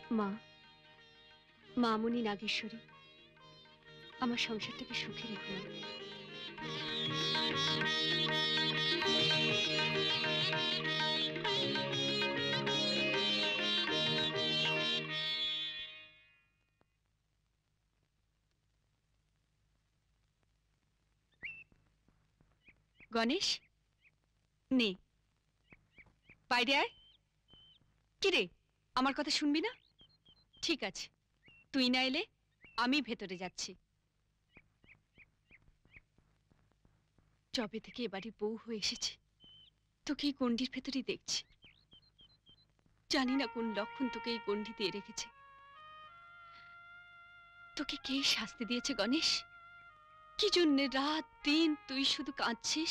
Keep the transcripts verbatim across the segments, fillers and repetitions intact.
মা, মামনি নাগেশ্বরী, আমার সংসারটাকে সুখে রেখো। গণেশ, নে বাইরে আয়। কিরে, আমার কথা শুনবি না? ঠিক আছে, তুই না এলে আমি ভেতরে যাচ্ছি। যবে থেকে এবারে বউ হয়ে এসেছি, তোকে এই গণ্ডির ভেতরেই দেখছি। জানি না কোন লক্ষণ তোকে এই গণ্ডি দিয়ে রেখেছে। তোকে কে শাস্তি দিয়েছে গণেশ? কি জন্য রাত দিন তুই শুধু কাঁদছিস?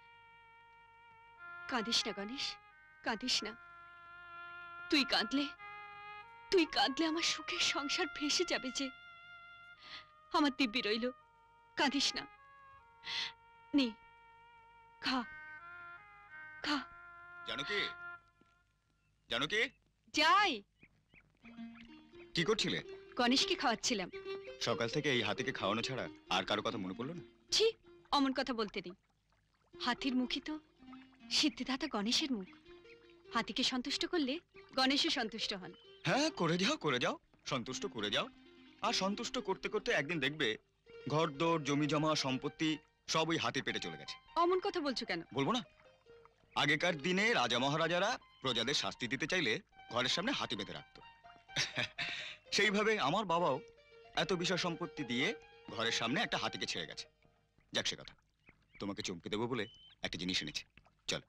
কাঁদিস না গণেশ, কাঁদিস না। তুই কাঁদলে তুই কাঁদলে আমার সুখের সংসার ভেসে যাবে যে। আমার দিব্যি রইল, কাঁদিস না। নে, খা খা। জানকী, জানকী, যাই। কি করছিলে? গণেশকে খাওয়াচ্ছিলাম। সকাল থেকে এই হাতিকে খাওয়ানো ছাড়া আর কারো কথা মনে পড়লো না? ছি, অমন কথা বলতে নেই। হাতির মুখই তো সিদ্ধিদাতা গণেশের মুখ। হাতিকে সন্তুষ্ট করলে গণেশও সন্তুষ্ট হন। হ্যাঁ, করে যাও করে যাও, সন্তুষ্ট করে যাও। আর সন্তুষ্ট করতে করতে একদিন দেখবে ঘর দোর, জমি জমা, সম্পত্তি সব ওই হাতির পেটে চলে গেছে। অমন কথা বলছো কেন? বলবো না? আগেকার দিনে রাজা মহারাজারা প্রজাদের শাস্তি দিতে চাইলে ঘরের সামনে হাতি বেঁধে রাখতো। সেইভাবে আমার বাবাও এত বিষয় সম্পত্তি দিয়ে ঘরের সামনে একটা হাতিকে ছেড়ে গেছে। যাক সে কথা, তোমাকে চমকে দেবো বলে একটা জিনিস এনেছি, চলো।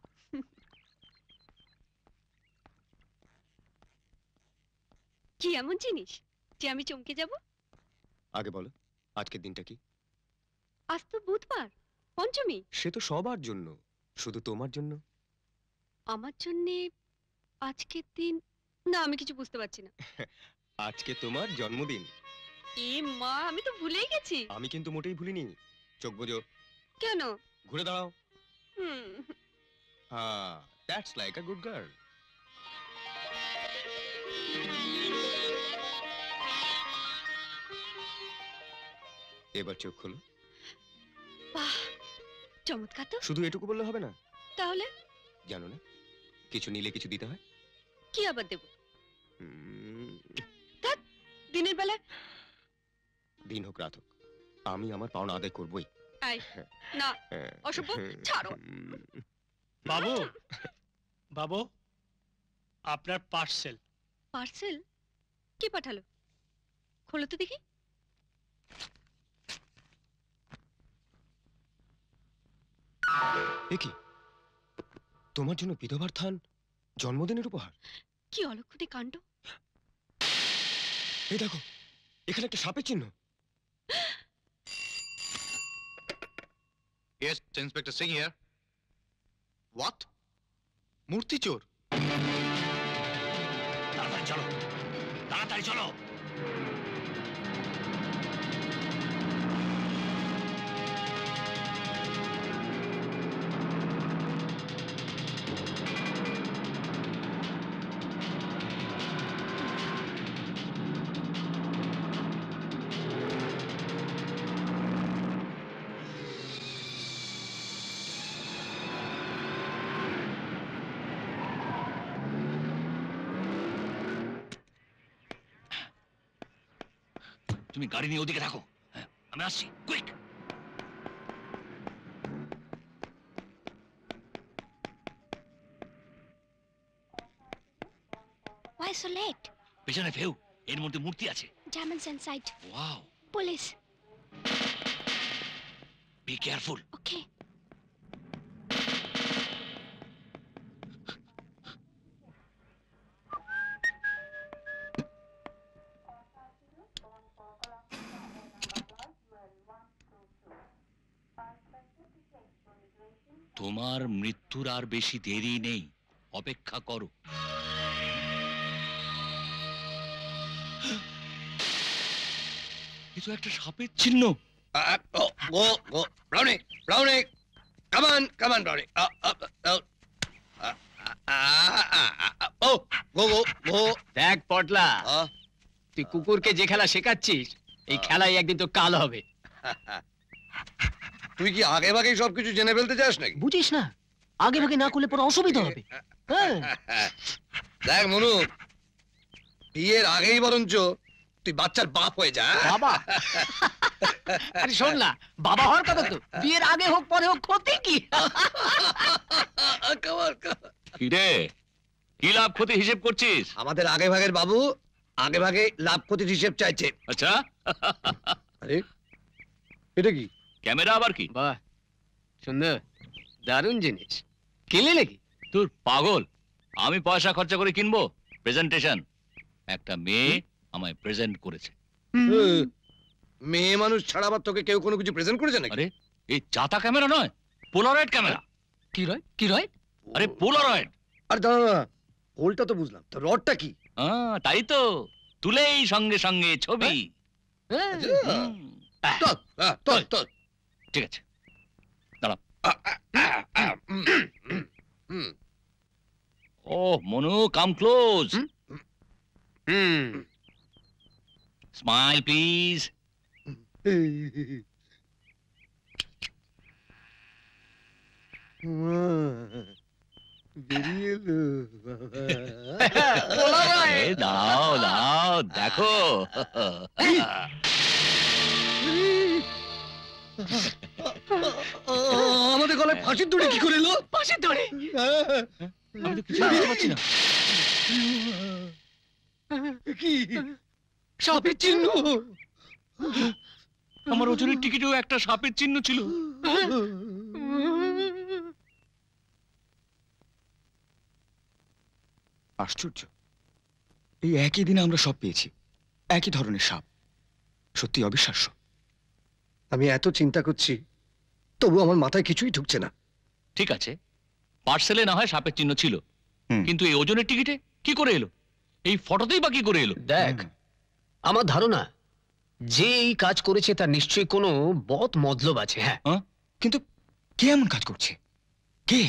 কি এমন জিনিস যে আমি চমকে যাব? আগে বলো, আজকের দিনটা কি? আজ তো বুধবার, পঞ্চমী। সে তো সবার জন্য, শুধু তোমার জন্য। আমার জন্য আজকের দিন? না, আমি কিছু বুঝতে পারছি না। আজকে তোমার জন্মদিন। এ মা, আমি তো ভুলেই গেছি। আমি কিন্তু মোটেই ভুলিনি। চোখ বোঝো। কেন? ঘুরে দাঁড়াও। হুম। হ্যাঁ, that's like a good girl. এবার চোখ খোলো। বাহ, চমৎকার তো। শুধু এটুকু বললে হবে না। তাহলে? জানো না, কিছু নিলে কিছু দিতে হয়। কি আবার দেব? ধ্যাৎ, দিনের বেলায়। দিন হোক রাত হোক, আমি আমার পাওনা আদায় করবই। আই, না, অসভ্য, ছাড়ো। বাবু, বাবু, আপনার পার্সেল। পার্সেল? কি পাঠালো? খোলো তো দেখি। এ কি, তোমার জন্য বিধবার থান জন্মদিনের উপহার? কি অলক্ষণে কাণ্ড। এই দেখো, এখানে একটা সাপের চিহ্ন। Yes, Inspector Singh here. What? মূর্তি চোর? তাড়াতাড়ি চলো, তাড়াতাড়ি চলো। তুমি গাড়ি নিয়ে ওদিকে থাকো, আমি আসছি, কুইক। Why so late? পেছনে ফেউ, এর মধ্যে মূর্তি আছে। Diamonds inside. Wow. Police. Be careful. Okay. তোমার মৃত্যুর আর বেশি দেরি নেই, অপেক্ষা করো। এ তো একটা সাপের চিহ্ন। Go, go, go. Brownie, Brownie. Come on, come on, Brownie. Uh, uh, uh, uh, uh, uh, uh, uh, O go go গো দেখ পটলা, আহ, তুই কুকুরকে যে খেলা শেখাচ্ছিস এই খেলাই একদিন তো কাল হবে। তুই কি আগে ভাগেই সবকিছু জেনে ফেলতে চাস নাকি? বুঝিস না, আগে ভাগে না করলে পরে অসুবিধা হবে। হ্যাঁ দেখ মনু, বিয়ের আগেই বরঞ্চ তুই বাচ্চার বাপ হয়ে যা। বাবা, আরে শোন না, বাবা হওয়ার কথা তো, বিয়ের আগে হোক পরে হোক, ক্ষতি কি? কামাল, কামাল। কি রে, কি লাভ ক্ষতি হিসেব করছিস? আমাদের আগে ভাগের বাবু আগে ভাগে লাভ ক্ষতির হিসেব চাইছে। আচ্ছা, আরে এটা কি? ক্যামেরা আবার কি? বাহ, সুন্দর, দারুণ জিনিস। কিনলি নাকি? তোর পাগল, আমি পয়সা খরচা করে কিনবো? প্রেজেন্টেশন, একটা মেয়ে আমায় প্রেজেন্ট করেছে। এ, মেয়ে মানুষ ছাড়া আবার তোকে কেউ কোনো কিছু প্রেজেন্ট করেছে নাকি? আরে এই চাতা ক্যামেরা নয়, পোলারয়েড ক্যামেরা। কি রয় কি রয়? আরে পোলারয়েড। আরে দাঁড়া দাঁড়া, হোলটা তো বুঝলাম, তো রডটা কি? হ্যাঁ তাই তো, তুলেই সঙ্গে সঙ্গে ছবি। হ্যাঁ, হুম, তোল, আহ, তোল, তোল। ঠিক আছে, হুম, হুম, হুম। ও মনু, কাম ক্লোজ, হুম, স্মাইল প্লিজ। বেরিয়ে এলো এ, দাও দাও, দেখো। আমাদের গলায় ফাঁসির দড়ি কি করে এলো? পাশের দড়ি। আমি তো কিছু বুঝতে পারছি না। কি সাপের চিহ্ন? আমার ওজনের টিকিটেও একটা সাপের চিহ্ন ছিল। আশ্চর্য, এই একই দিনে আমরা সব পেয়েছি, একই ধরনের সাপ। সত্যি অবিশ্বাস্য। আমি এত চিন্তা করছি তবু আমার মাথায় কিছুই ঢুকছে না। ঠিক আছে, পার্সেলে না হয় সাপের চিহ্ন ছিল, হুম। কিন্তু এই ওজনের টিকিটে কি করে এলো? এই ফটোতেই বা কি করে এলো? দেখ, আমার ধারণা যে এই কাজ করেছে তার নিশ্চয়ই কোনো বদ মতলব আছে। হ্যাঁ, কিন্তু কে এমন কাজ করছে? কে?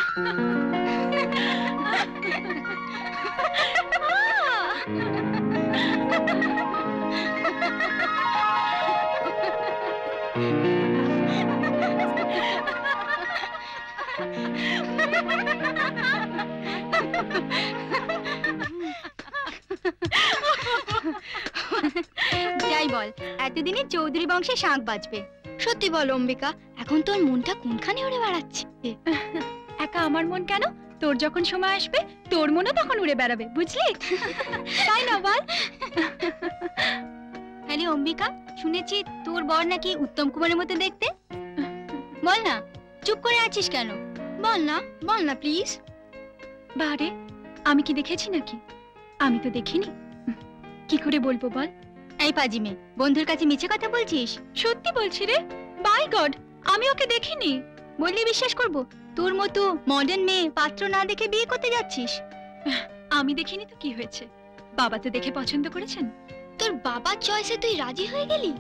যাই বল, এতদিনে চৌধুরী বংশে শাঁখ বাজবে। সত্যি বল অম্বিকা, এখন তোর মনটা কোনখানে উড়ে বেড়াচ্ছে? একা আমার মন কেন? তোর যখন সময় আসবে তোর মনও তখন উড়ে বেড়াবে, বুঝলি? তাই না বল? হ্যালো অম্বিকা, শুনেছি তোর বর নাকি উত্তম কুমারের মতো দেখতে। বল না, চুপ করে আছিস কেন? বল না, বল না প্লিজ। বারে, আমি কি দেখেছি নাকি? আমি তো দেখিনি। কি করে বলবো বল? এই পাজিমে, বন্ধুর কাছে মিছে কথা বলছিস? সত্যি বলছি রে, বাই গড, আমি ওকে দেখিনি। বললে বিশ্বাস করব? তোর মতো মডার্ন মেয়ে পাত্র না দেখে বিয়ে করতে যাচ্ছিস? আমি দেখিনি তো কি হয়েছে? বাবা তো দেখে পছন্দ করেছেন। তোর বাবার চয়েসে তুই রাজি হয়ে গেলি?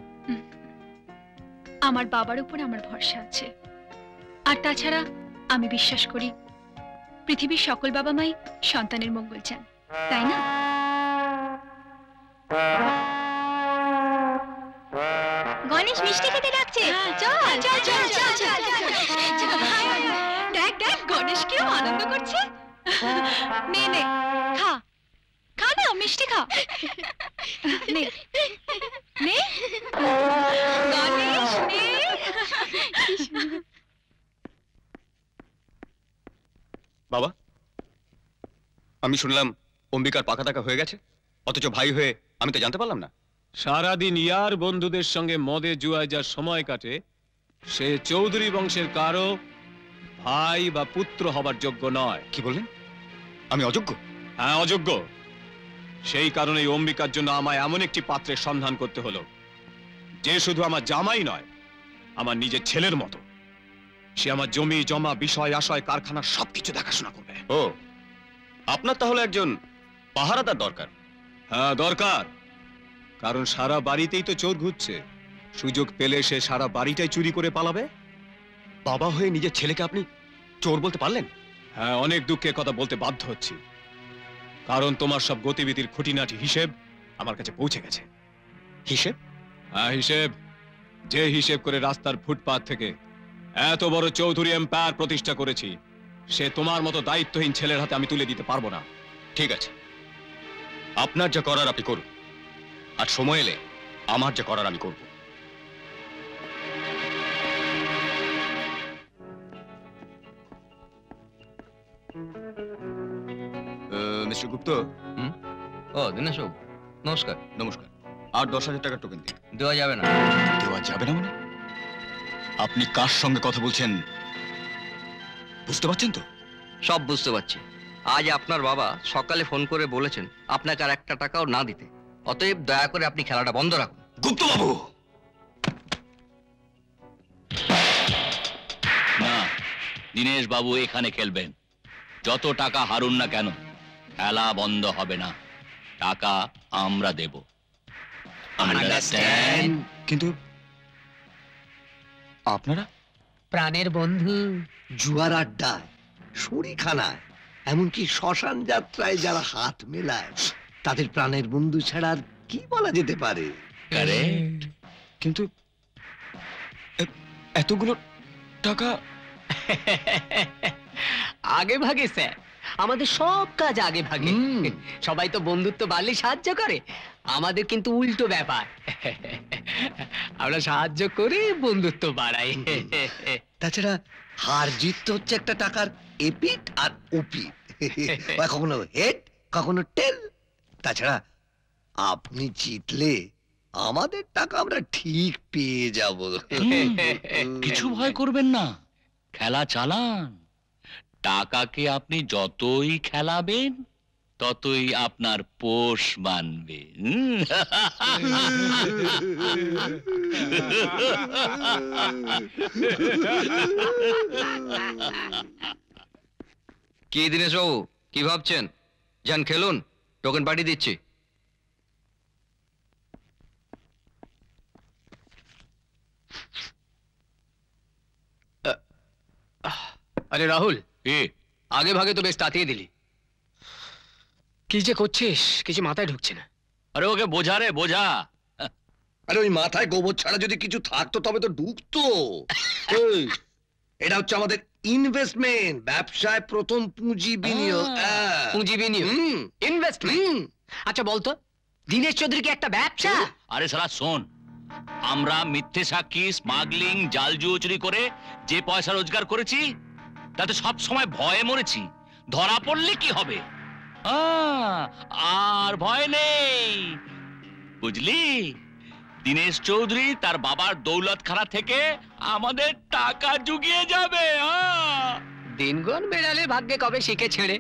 আমার বাবার উপর আমার ভরসা আছে। আর তাছাড়া আমি বিশ্বাস করি পৃথিবীর সকল বাবা মাই সন্তানের মঙ্গল চান, তাই না? গণেশ মিষ্টি খেতে ডাকছে। চল চল চল চল চল। দেখ দেখ, গণেশকেও আনন্দ করছে। নে নে, খা খা না, মিষ্টি খা। নে নে গণেশ, নে। বাবা, আমি শুনলাম অম্বিকার পাকা টাকা হয়ে গেছে, অথচ ভাই হয়ে আমি তো জানতে পারলাম না। সারাদিন ইয়ার বন্ধুদের সঙ্গে মদে জুয়ায় যার সময় কাটে, সে চৌধুরী বংশের কারো ভাই বা পুত্র হবার যোগ্য নয়। কি বললেন? আমি অযোগ্য? হ্যাঁ, অযোগ্য। সেই কারণেই অম্বিকার জন্য আমায় এমন একটি পাত্রের সন্ধান করতে হলো, যে শুধু আমার জামাই নয়, আমার নিজের ছেলের মতো। সে আমার জমি জমা বিষয় আশয় কারখানা সবকিছু দেখাশোনা করবে। ও, আপনার তাহলে একজন পাহারাদার দরকার। হ্যাঁ, দরকার। কারণ সারা বাড়িতেই তো চোর ঘুরছে, সুযোগ পেলে সে সারা বাড়িটাই চুরি করে পালাবে। বাবা হয়ে নিজের ছেলেকে আপনি চোর বলতে পারলেন? হ্যাঁ, অনেক দুঃখের কথা বলতে বাধ্য হচ্ছি, কারণ তোমার সব গতিবিধির খুঁটিনাটি হিসেব আমার কাছে পৌঁছে গেছে। হিসেব? হ্যাঁ, হিসেব। যে হিসেব করে রাস্তার ফুটপাত থেকে এত বড় চৌধুরী এম্পায়ার প্রতিষ্ঠা করেছি, সে তোমার মতো দায়িত্বহীন ছেলের হাতে আমি তুলে দিতে পারবো না। ঠিক আছে, আপনার যা করার আপনি করুন, আর সময় এলে আমার যা করার আমি করব। মিস্টার গুপ্ত। ও দীনেশ বাবু, নমস্কার। নমস্কার। আর দশ হাজার টাকার টোকেন দিন। দেওয়া যাবে না। দেওয়া যাবে না মানে? আপনি কার সঙ্গে কথা বলছেন বুঝতে পারছেন তো? সব বুঝতে পারছি। আজ আপনার বাবা সকালে ফোন করে বলেছেন আপনাকে আর একটা টাকাও না দিতে। অতএব দয়া করে আপনি খেলাটা বন্ধ রাখুন। গুপ্ত বাবু! না, দীনেশ বাবু এখানে খেলবেন। যত টাকা হারুন না কেন, খেলা বন্ধ হবে না। টাকা আমরা দেব। আন্ডারস্ট্যান্ড? কিন্তু আপনারা প্রাণের বন্ধু। জুয়ার আড্ডায়, শরীখানায়, এমনকি শ্মশান যাত্রায় যারা হাত মেলায়, তাদের প্রাণের বন্ধু ছাড়া আর কি বলা যেতে পারে? কারেক্ট। কিন্তু এ- এতগুলো টাকা আগে ভাগে স্যার, আমাদের সব কাজ আগে ভাগে। হুম। সবাই তো বন্ধুত্ব বাড়লে সাহায্য করে, আমাদের কিন্তু উল্টো ব্যাপার। আমরা সাহায্য করে বন্ধুত্ব বাড়াই। তাছাড়া হার জিত তো হচ্ছে একটা টাকার এপিট আর ওপিট। বা কখনো হেড, কখনো টেল। তাছাড়া আপনি জিতলে আমাদের টাকা আমরা ঠিক পেয়ে যাব। কিছু ভয় করবেন না, খেলা চালান। টাকাকে আপনি যতই খেলাবেন ততই আপনার পোষ মানবে। হুম? কি দীনেশ বাবু, কি ভাবছেন? যান খেলুন, টোকেন পাঠিয়ে দিচ্ছি। আরে রাহুল, এ, আগে ভাগে তো বেশ তাতিয়ে দিলি। কি যে করছিস কিছু মাথায় ঢুকছে না। আরে ওকে বোঝা রে, বোঝা। আরে ওই মাথায় গোবর ছাড়া যদি কিছু থাকতো তবে তো ঢুকতো। এই, এটা হচ্ছে আমাদের ইনভেস্টমেন্ট, ব্যবসায় প্রথম পুঁজি বিনিয়োগ। হ্যাঁ। পুঁজি বিনিয়োগ, হুম, ইনভেস্টমেন্ট। হুম। আচ্ছা বলতো দীনেশ চৌধুরী কি একটা ব্যবসা? আরে সালা শোন, আমরা মিথ্যে সাক্ষী, স্মাগলিং, জাল জুয়ো চুরি করে যে পয়সা রোজগার করেছি তাতে সব সময় ভয়ে মরেছি। ধরা পড়লে কি হবে? আহ, আর ভয় নেই, বুঝলি? দীনেশ চৌধুরী তার বাবার দৌলতখানা থেকে আমাদের টাকা জুগিয়ে যাবে। আহ। দিনগণ বেড়ালে ভাগ্যে কবে শিখে ছেড়ে।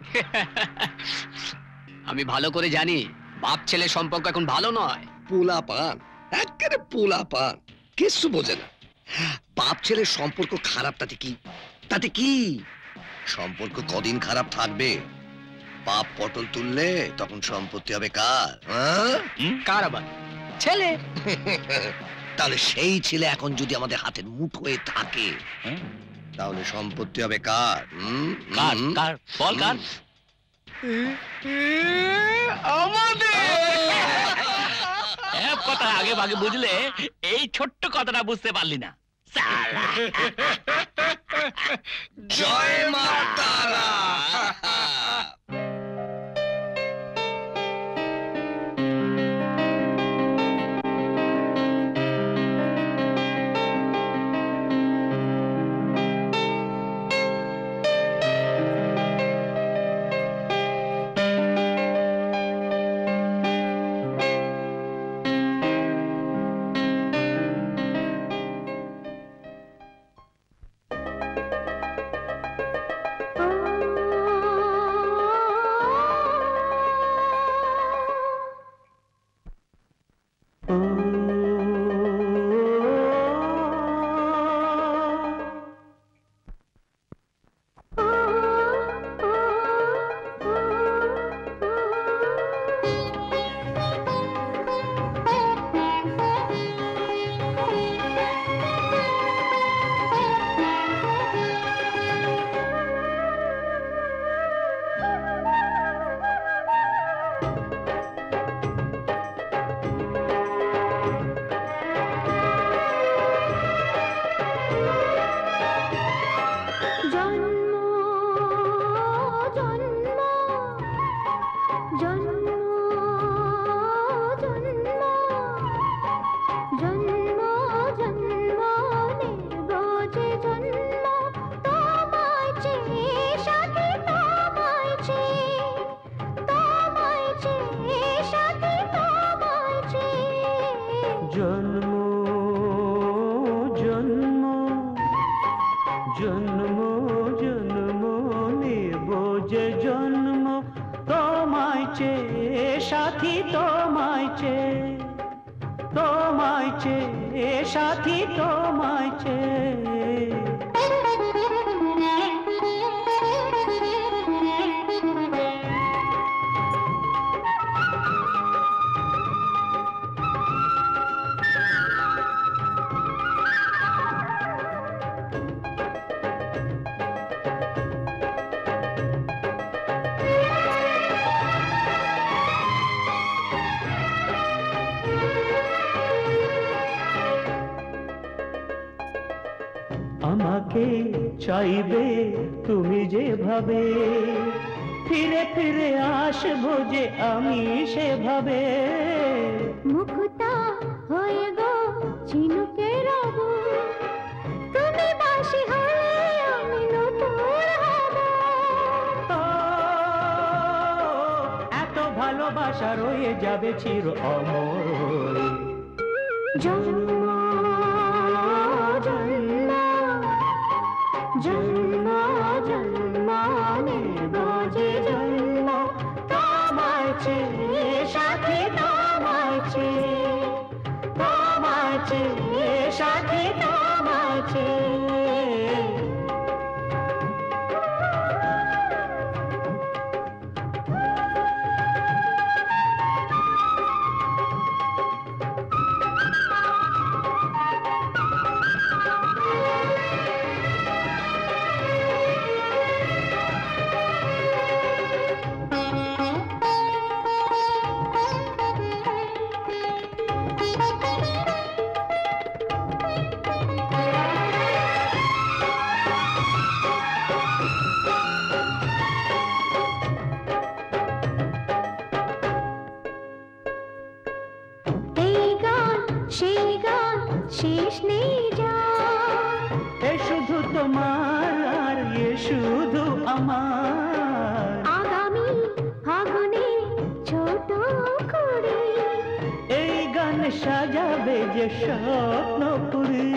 আমি ভালো করে জানি বাপ ছেলে সম্পর্ক এখন ভালো নয়। পোলা পান, একেবারে পোলা পান, কিছু বোঝে না। বাপ ছেলের সম্পর্ক খারাপ তাতে কি? তাতে কি সম্পর্ক কদিন খারাপ থাকবে? বাপ পটল তুললে তখন সম্পত্তি হবে কার? হ্যাঁ? কার আবার? ছেলে। তাহলে সেই ছেলে এখন যদি আমাদের হাতের মুঠোয় থাকে হ্যাঁ? তাহলে সম্পত্তি হবে কার? হুম? কার হুম? কার বল কার? এক কথা আগে ভাগে বুঝলে, এই ছোট্ট কথাটা বুঝতে পারলি না। সালা। জয় মা তারা। আমাকে চাইবে তুমি যেভাবে, ফিরে ফিরে আসবো যে আমি সেভাবে। মুক্তা হয়ে গো ঝিনুকে রব, তুমি বাঁশি হয়ে আমি নূপুর হব। এত ভালোবাসা রয়ে যাবে চির অমর। জন্ম জন্ম জন্ম জন্ম নেব যে জন্ম, তোমায় চেয়ে সাথী তোমায় চেয়ে, তোমায় চেয়ে সাথী তোমায় চেয়ে। শেষ নেই যা এ শুধু তোমার আর এ শুধু আমার আগামী ফাগুনে ছোট করে এই গান সাজাবে যে স্বপ্ন পুরী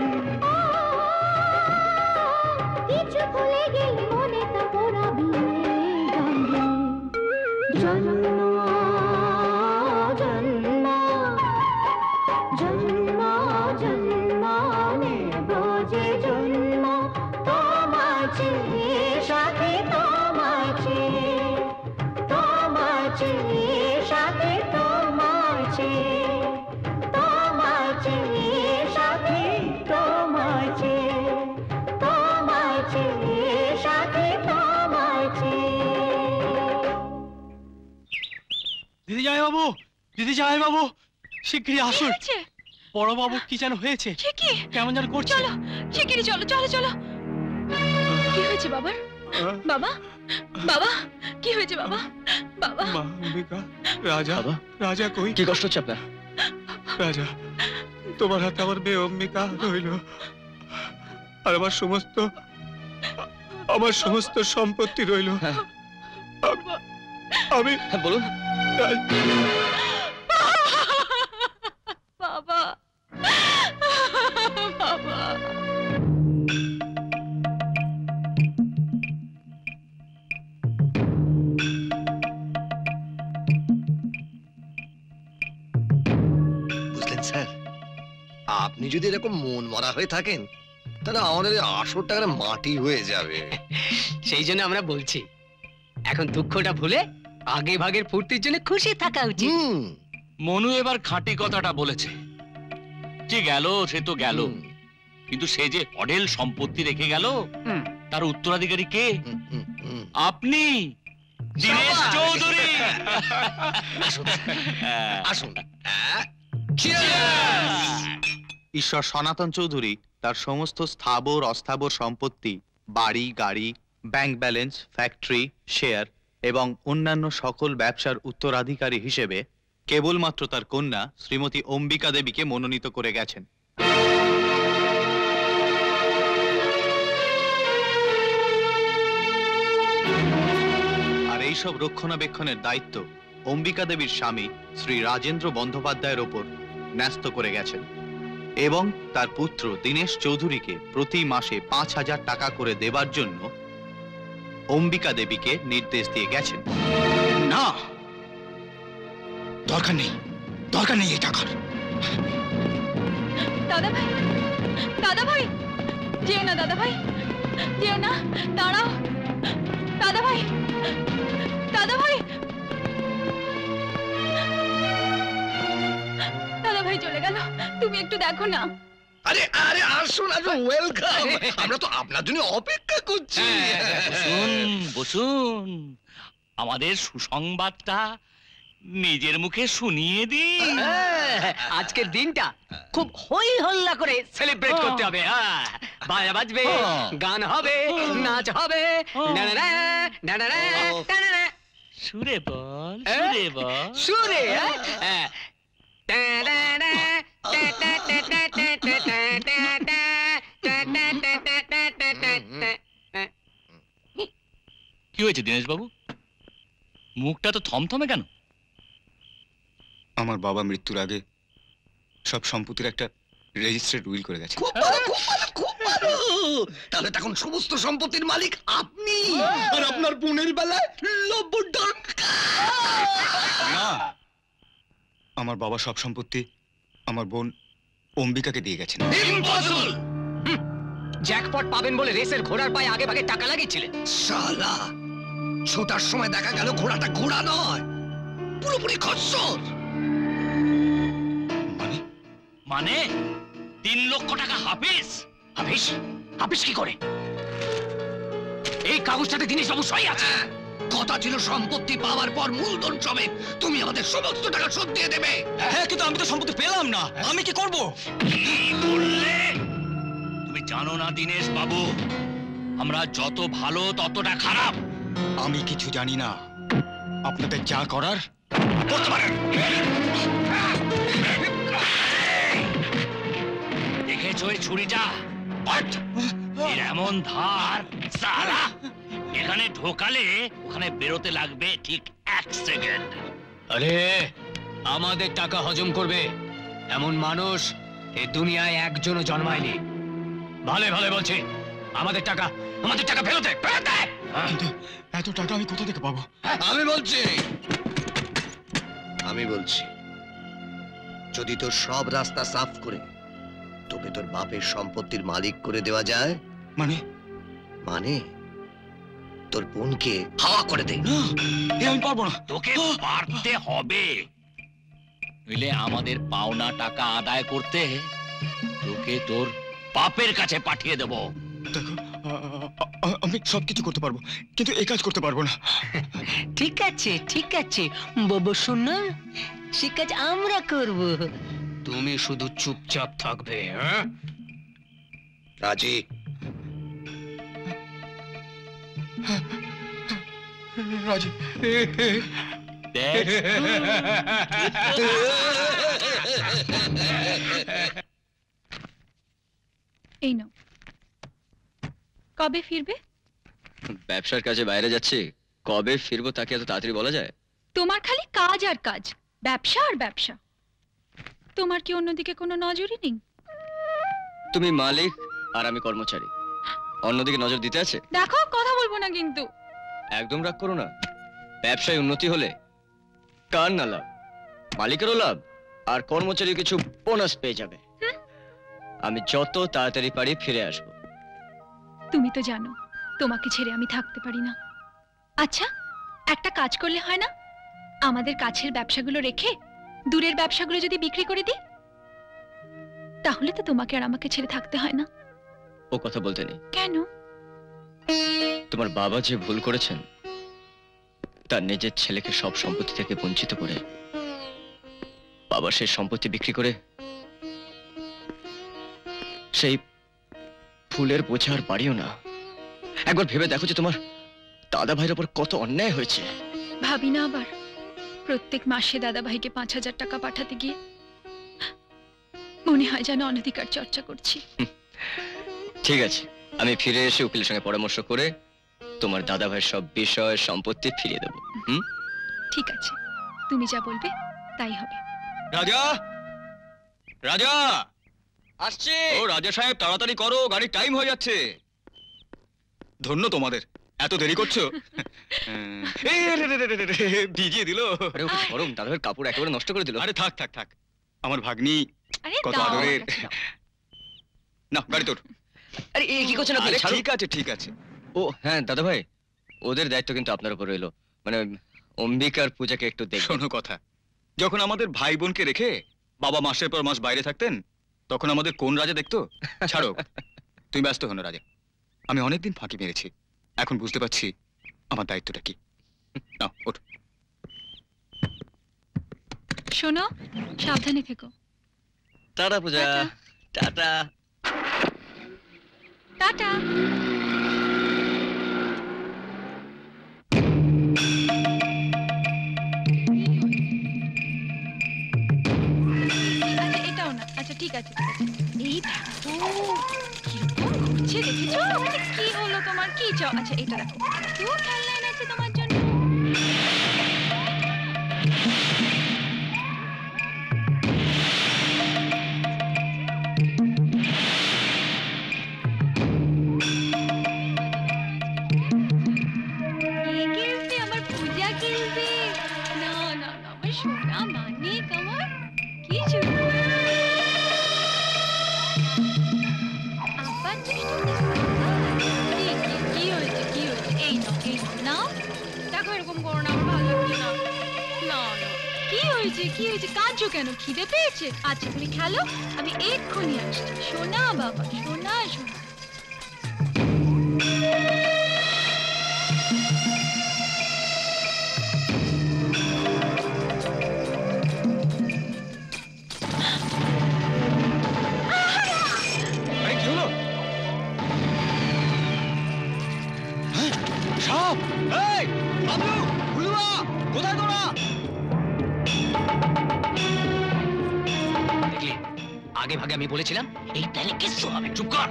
কিছু ভুলে গেলে মনে তা পড়াবি গাঙ্গে জন্ম জন্ম জন্ম জন্ম নেব যে জন্ম তোমার চেয়ে সাথে তোমার চেয়ে তোমার চেয়ে সাথে তোমার চেয়ে তোমার চেয়ে সাথে তোমার চেয়ে তোমার চেয়ে সাথে তোমার চেয়ে দিদি জামাই বাবু দিদি জামাই বাবু শিগগিরই আসুন হয়েছে? বড় বাবু কি যেন হয়েছে সে কি? কেমন যেন করছে চলো শিগগিরই চলো চলো চলো কি হয়েছে বাবার? বাবা বাবা কি হয়েছে বাবা? বাবা মা অম্বিকা, রাজা রাজা কই? কি কষ্ট হচ্ছে আপনার? রাজা, তোমার হাতে আমার মেয়ে অম্বিকা রইল, আর আমার সমস্ত আমার সমস্ত সম্পত্তি রইল। আমি বলুন। বাবা বাবা বুঝলেন স্যার, আপনি যদি এরকম মন মরা হয়ে থাকেন তাহলে আমাদের এই আসর টাকা মাটি হয়ে যাবে। সেই জন্য আমরা বলছি এখন দুঃখটা ভুলে আগে ভাগের ফুর্তির জন্য খুশি থাকা উচিত। মনু এবার খাঁটি কথাটা বলেছে, যে গেল সে তো গেল, কিন্তু সে যে অঢেল সম্পত্তি রেখে গেল তার উত্তরাধিকারী কে? আপনি দীনেশ চৌধুরী। আসুন। ঈশ্বর সনাতন চৌধুরী তার সমস্ত স্থাবর অস্থাবর সম্পত্তি, বাড়ি গাড়ি, ব্যাংক ব্যালেন্স, ফ্যাক্টরি, শেয়ার এবং অন্যান্য সকল ব্যবসার উত্তরাধিকারী হিসেবে কেবলমাত্র তার কন্যা শ্রীমতী অম্বিকা দেবীকে মনোনীত করে গেছেন। আর এইসব রক্ষণাবেক্ষণের দায়িত্ব অম্বিকা দেবীর স্বামী শ্রী রাজেন্দ্র বন্দ্যোপাধ্যায়ের ওপর ন্যস্ত করে গেছেন এবং তার পুত্র দীনেশ চৌধুরীকে প্রতি মাসে পাঁচ হাজার টাকা করে দেবার জন্য অম্বিকা দেবীকে নির্দেশ দিয়ে গেছেন। না, দরকার নেই, দরকার নেই এই টাকার। দাদা ভাই দাদা ভাই যেও না, দাদা ভাই যেও না, দাঁড়াও দাদা ভাই দাদা ভাই দাদা ভাই চলে গেল, তুমি একটু দেখো না। আরে আরে আসুন আসুন, ওয়েলকাম। আমরা তো আপনার জন্য অপেক্ষা করছি। বসুন বসুন, আমাদের সুসংবাদটা নিজের মুখে শুনিয়ে দিন। আজকের দিনটা খুব হই হল্লা করে সেলিব্রেট করতে হবে। হ্যাঁ, বাজা বাজবে, গান হবে, নাচ হবে। ডানাডা, ডানাডা, ডানাডা। সুরে বল, সুরে বল, সুরে। হ্যাঁ, ডানাডা, ডাটা, ডাটা, ডাটা, ডাটা, ডাটা, ডাটা, ডাটা, ডাটা। কি হয়েছে দীনেশ বাবু, মুখটা তো থমথমে কেন? আমার বাবা মৃত্যুর আগে সব সম্পত্তির একটা রেজিস্ট্রেড উইল করে গেছে। খুব ভালো, খুব ভালো, খুব ভালো। তাহলে তখন সমস্ত সম্পত্তির মালিক আপনি, আর আপনার বোনের বেলায় লবডঙ্কা। না, আমার বাবা সব সম্পত্তি আমার বোন অম্বিকাকে দিয়ে গেছেন। ইম্পসিবল। জ্যাকপট পাবেন বলে রেসের ঘোড়ার পায়ে আগে ভাগে টাকা লাগিয়েছিলেন। শালা, ছোটার সময় দেখা গেল ঘোড়াটা ঘোড়া নয়, পুরোপুরি খচ্চর। মানে তিন লক্ষ টাকা হাফিস? হাফিস হাফিস কি করে? এই কাগজটাতে জিনিস অবশ্যই আছে। কথা ছিল সম্পত্তি পাওয়ার পর মূলধন সমেত তুমি আমাদের সমস্ত টাকা শোধ দিয়ে দেবে। হ্যাঁ, কিন্তু আমি তো সম্পত্তি পেলাম না, আমি কি করব? কি বললে? তুমি জানো না দীনেশ বাবু, আমরা যত ভালো ততটা খারাপ। আমি কিছু জানি না, আপনাদের যা করার করতে পারেন। দেখেছো এই ছুরিটা? What? এর এমন ধার সালা, এখানে ঢোকালে ওখানে বেরোতে লাগবে ঠিক এক সেকেন্ড। আরে আমাদের টাকা হজম করবে এমন মানুষ এই দুনিয়ায় একজনও জন্মায়নি। ভালো ভালো বলছি, আমাদের টাকা আমাদের টাকা ফেরতে ফেরতে। এত টাকা আমি কোথা থেকে পাবো? আমি বলছি আমি বলছি যদি তোর সব রাস্তা সাফ করে তোকে তোর বাপের সম্পত্তির মালিক করে দেওয়া যায়, মানে মানে তোর বোনকে হাওয়া করে দে। আমি পারবো না। তোকে পারতে হবে, নইলে আমাদের পাওনা টাকা আদায় করতে তোকে তোর বাপের কাছে পাঠিয়ে দেব। দেখো আমি সবকিছু করতে পারবো, কিন্তু এই কাজ করতে পারবো না। ঠিক আছে ঠিক আছে বাবু শোনা, সে কাজ আমরা করব, তুমি শুধু চুপচাপ থাকবে। হ্যাঁ রাজি? রাজি। এই নাও। কবে ফিরবে? ব্যবসার কাজে বাইরে যাচ্ছি, কবে ফিরবো তাকে এত তাড়াতাড়ি বলা যায়? তোমার খালি কাজ আর কাজ, ব্যবসা আর ব্যবসা। তোমার কি অন্যদিকে কোনো নজরই নেই? তুমি মালিক আর আমি কর্মচারী, অন্যদিকে নজর দিতে আছে? দেখো কথা বলবো না কিন্তু। একদম রাগ করো না, ব্যবসায় উন্নতি হলে কার না লাভ? মালিকেরও লাভ আর কর্মচারী কিছু বোনাস পেয়ে যাবে। আমি যত তাড়াতাড়ি পারি ফিরে আসবো। তুমি তো জানো তোমাকে ছেড়ে আমি থাকতে পারি না। আচ্ছা একটা কাজ করলে হয় না? আমাদের কাছের ব্যবসাগুলো রেখে দূরের ব্যবসাগুলো যদি বিক্রি করে দিই, তাহলে তো তোমাকে আর আমাকে ছেড়ে থাকতে হয় না। ও কথা বলতে নেই। কেন? তোমার বাবা যে ভুল করেছেন, তার নিজের ছেলেকে সব সম্পত্তি থেকে বঞ্চিত করে বাবা সেই সম্পত্তি বিক্রি করে সেই ফুলের বোঝা আর বাড়িও না। একবার ভেবে দেখো যে তোমার দাদা ভাইয়ের উপর কত অন্যায় হয়েছে। ভাবি না আবার প্রত্যেক মাসে দাদা ভাইকে পাঁচ হাজার টাকা পাঠাতে গিয়ে মনে হয় যেন অনধিকার চর্চা করছি। ঠিক আছে, আমি ফিরে এসে উকিলের সঙ্গে পরামর্শ করে তোমার দাদা ভাইয়ের সব বিষয় সম্পত্তি ফিরিয়ে দেবো। হুম, ঠিক আছে, তুমি যা বলবে তাই হবে। রাজা, রাজা আসছে। ও রাজা সাহেব তাড়াতাড়ি করো, গাড়ির টাইম হয়ে যাচ্ছে। ধন্য তোমাদের, এত দেরি করছো। এই রে রে রে রে রে, ভিজিয়ে দিল। আরে ওকে গরম, দাদা ভাইয়ের কাপড় একেবারে নষ্ট করে দিল। আরে থাক থাক থাক, আমার ভাগ্নি কত আদরের। না গাড়ি তোর। আরে এই কি করছেন আপনি? আরে ঠিক আছে ঠিক আছে। ও হ্যাঁ দাদা ভাই, ওদের দায়িত্ব কিন্তু আপনার উপর রইলো, মানে অম্বিকার পূজাকে একটু দেখুন। শোনো কথা, যখন আমাদের ভাই বোনকে রেখে বাবা মাসের পর মাস বাইরে থাকতেন, তখন আমাদের কোন রাজা দেখতো? ছাড়ো, তুমি ব্যস্ত হো না রাজা। আমি অনেকদিন ফাঁকি মেরেছি, এখন বুঝতে পারছি আমার দায়িত্বটা কি। নাও ওঠ। শোনো, সাবধানে থেকো। টাটা পূজা। Tata tata. আচ্ছা এটাও না, আচ্ছা ঠিক আছে ঠিক আছে। এই দেখো কিরকম ঘুরছে, দেখেছো? মানে কি হলো তোমার, কি চাও? আচ্ছা এটা দেখো, তো খেলনা এনেছে তোমার জন্য। সোনা মানিক আমার কি চুরি আবার কি হয়েছে কি হয়েছে এই নাও এই নাও দেখো এরকম করো না, আমার ভালো লাগছে না। না না কি হয়েছে কি হয়েছে, কাঁদছো কেন? খিদে পেয়েছে? আচ্ছা তুমি খেলো, আমি এক্ষুনি আসছি। সোনা বাবা, সোনা সোনা। আগে ভাগে আমি বলেছিলাম এই প্ল্যানে কিছু হবে। চুপ কর।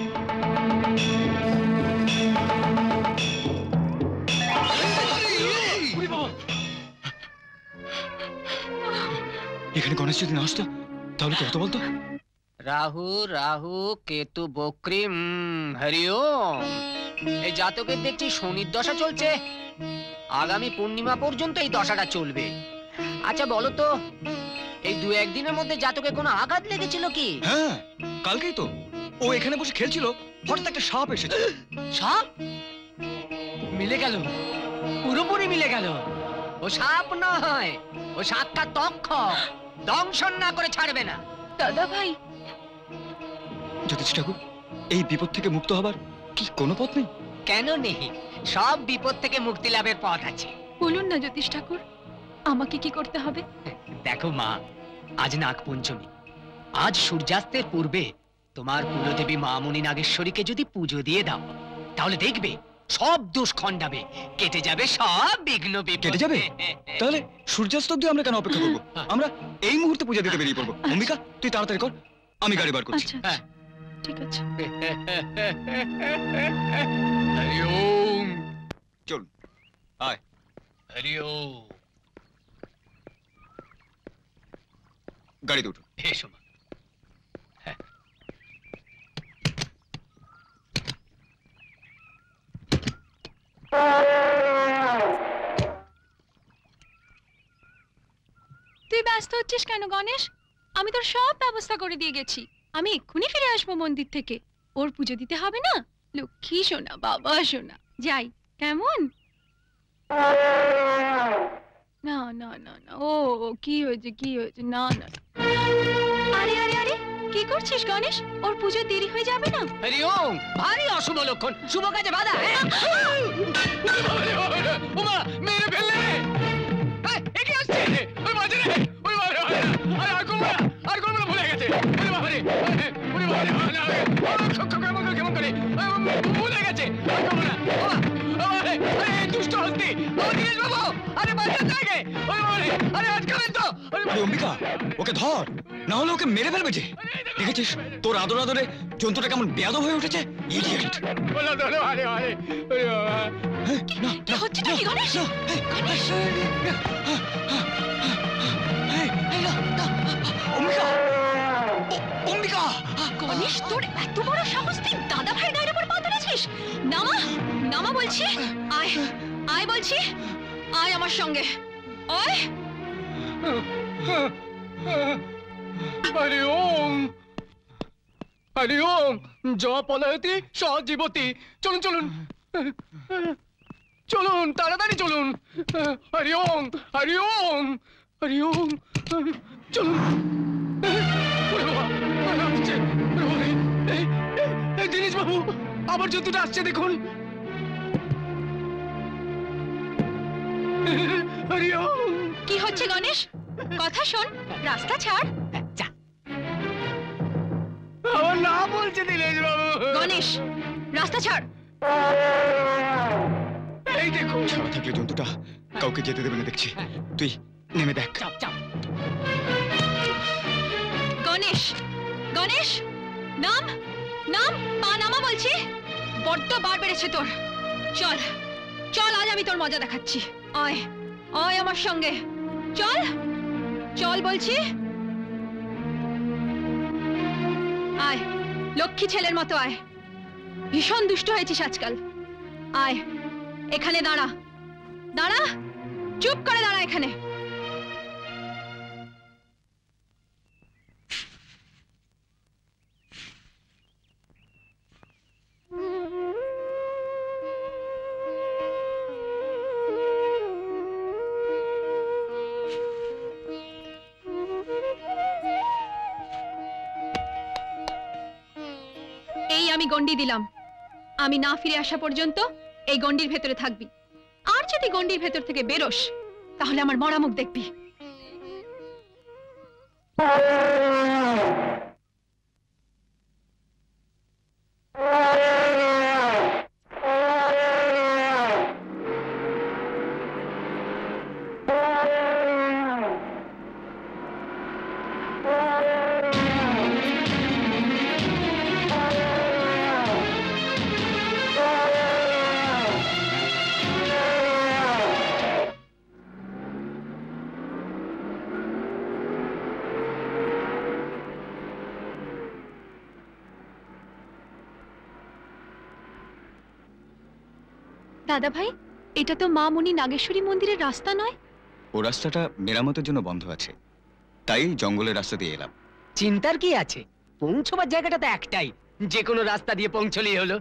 এখানে গণেশ যদি না আসতো তাহলে কি হতো বলতো? রাহু রাহু কেতু বক্রি হরিওম। এই জাতকের দেখছি শনির দশা চলছে, আগামী পূর্ণিমা পর্যন্ত এই দশাটা চলবে। আচ্ছা বলো তো, এই দু একদিনের মধ্যে জাতকে কোনো আঘাত লেগেছিল কি? হ্যাঁ, কালকেই তো ও এখানে বসে খেলছিল, হঠাৎ একটা সাপ এসেছে। সাপ? মিলে গেল, পুরোপুরি মিলে গেল। ও সাপ নয়, ও সাক্ষাৎ তক্ষক, দংশন না করে ছাড়বে না। দাদা ভাই, জ্যোতিষ ঠাকুর, এই বিপদ থেকে মুক্ত হবার কি কোনো পথ নেই? কেন নেই? সব বিপদ থেকে মুক্তি লাভের পথ আছে। বলুন না জ্যোতিষ ঠাকুর, আমাকে কি করতে হবে? দেখো মা, আজ নাগ পঞ্চমী, আজ সূর্যাস্তের পূর্বে তোমার কুলদেবী মামুনি নাগেশ্বরীকে যদি পুজো দিয়ে দাও, তাহলে দেখবে সব দোষ খণ্ডাবে, কেটে যাবে সব বিঘ্ন বিপদ। কেটে যাবে? তাহলে সূর্যাস্ত অব্দি আমরা কেন অপেক্ষা করবো? আমরা এই মুহূর্তে পূজা দিতে বেরিয়ে পড়বো। অম্বিকা, তুই তাড়াতাড়ি কর, আমি গাড়ি বার করছি। আচ্ছা, ঠিক আছে। হরি ওম। চল, আয়। হরি ওম। গাড়িতে উঠো। এসো মা। তুই ব্যস্ত হচ্ছিস কেন গণেশ? আমি তোর সব ব্যবস্থা করে দিয়ে গেছি। আমি এক্ষুনি ফিরে আসবো মন্দির থেকে। ওর পুজো দিতে হবে না? লক্ষ্মী সোনা, বাবা সোনা, যাই কেমন? না না না না, ও কি হয়েছে কি হয়েছে? না না, আরে আরে আরে, কি করছিস গণেশ? ওর পুজো দেরি হয়ে যাবে না? হরি ওম। ভারী অশুভ লক্ষণ, শুভ কাজে বাধা। ওমা, মেরে ফেললে রে। এই, এ কি আসছে? ওই বাজে রে, ওই বাজে, আরে আর করবো না, আর করবো না, ভুলে গেছে। ওরে বাবা রে, ওরে বাবা রে, কেমন করে কেমন করে ভুলে গেছে, আর করবো না। আরে আরে দুষ্ট হস্তি, ও দিনেশ বাবু, আরে বাজে জায়গায়, ওরে বাবা রে, আরে আজকাল তো। আরে অম্বিকা, ওকে ধর, না হলে ওকে মেরে ফেলবে যে। দেখেছিস তোর আদর আদরে জন্তুটা কেমন বেয়াদব হয়ে উঠেছে? ইডিয়েট। বলো ধরো, আরে আরে, ওরে বাবা। কি হচ্ছে কি গণেশ? গণেশ, অম্বিকা, অম্বিকা। গণেশ, তোর এত বড় সাহস, তুই দাদা ভাইয়ের গায়ের উপর পা তুলেছিস? নামা, নামা বলছি। আয়, আয় বলছি, আয় আমার সঙ্গে, আয়। হরি ওম। হরি ওম। জপলয়তি সজীবতি। চলুন চলুন চলুন, তাড়াতাড়ি চলুন। হরি ওম, হরি ওম, হরি ওম। চলুন। দিনেশ বাবু, আবার জন্তুটা আসছে দেখুন। হরি ওম। কি হচ্ছে গণেশ? কথা শোন, রাস্তা ছাড়। আমার না বলছে দিনেশ বাবু। গণেশ, রাস্তা ছাড়। এই দেখুন। ছাড়া থাকলে জন্তুটা কাউকে যেতে দেবে না দেখছি। তুই নেমে দেখ। চাপ চাপ। গণেশ, গণেশ, নাম, নাম, পা নামা বলছি। বড্ড বার বেড়েছে তোর। চল, চল, আজ আমি তোর মজা দেখাচ্ছি। আয়, আয় আমার সঙ্গে, চল, চল বলছি। আয়, লক্ষ্মী ছেলের মতো আয়। ভীষণ দুষ্ট হয়েছিস আজকাল। আয়, এখানে দাঁড়া, দাঁড়া, চুপ করে দাঁড়া এখানে। এই আমি গন্ডি দিলাম, আমি না ফিরে আসা পর্যন্ত এই গন্ডির ভেতরে থাকবি। আর যদি গন্ডির ভেতর থেকে বেরোস, তাহলে আমার মরা মুখ দেখবি। দাদা ভাই, এটা তো মা মণি নাগেশ্বরী মন্দিরের রাস্তা নয়। ও রাস্তাটা মেরামতের জন্য বন্ধ আছে, তাই জঙ্গলের রাস্তা দিয়ে এলাম। চিন্তার কি আছে, পৌঁছবার জায়গাটা তো একটাই, যে কোনো রাস্তা দিয়ে পৌঁছলেই হলো।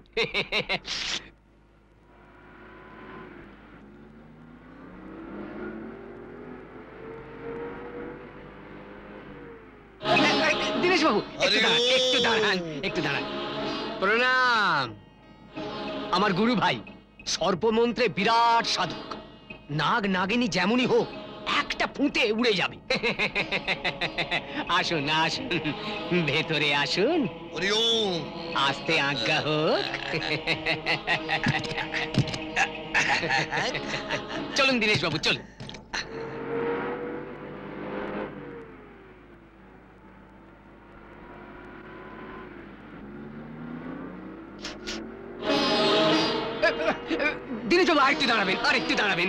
দীনেশ বাবু, একটু দাঁড়ান, একটু দাঁড়ান, একটু দাঁড়ান। প্রণাম। আমার গুরু ভাই সর্পমন্ত্রে বিরাট সাধক, নাগ নাগিনী যেমনই হোক একটা ফুঁতে উড়ে যাবে। আসুন আসুন, ভেতরে আসুন। আস্তে আজ্ঞা হোক। চলুন দীনেশ বাবু, চলুন। দীনেশ বাবু আরেকটু দাঁড়াবেন, আরেকটু দাঁড়াবেন।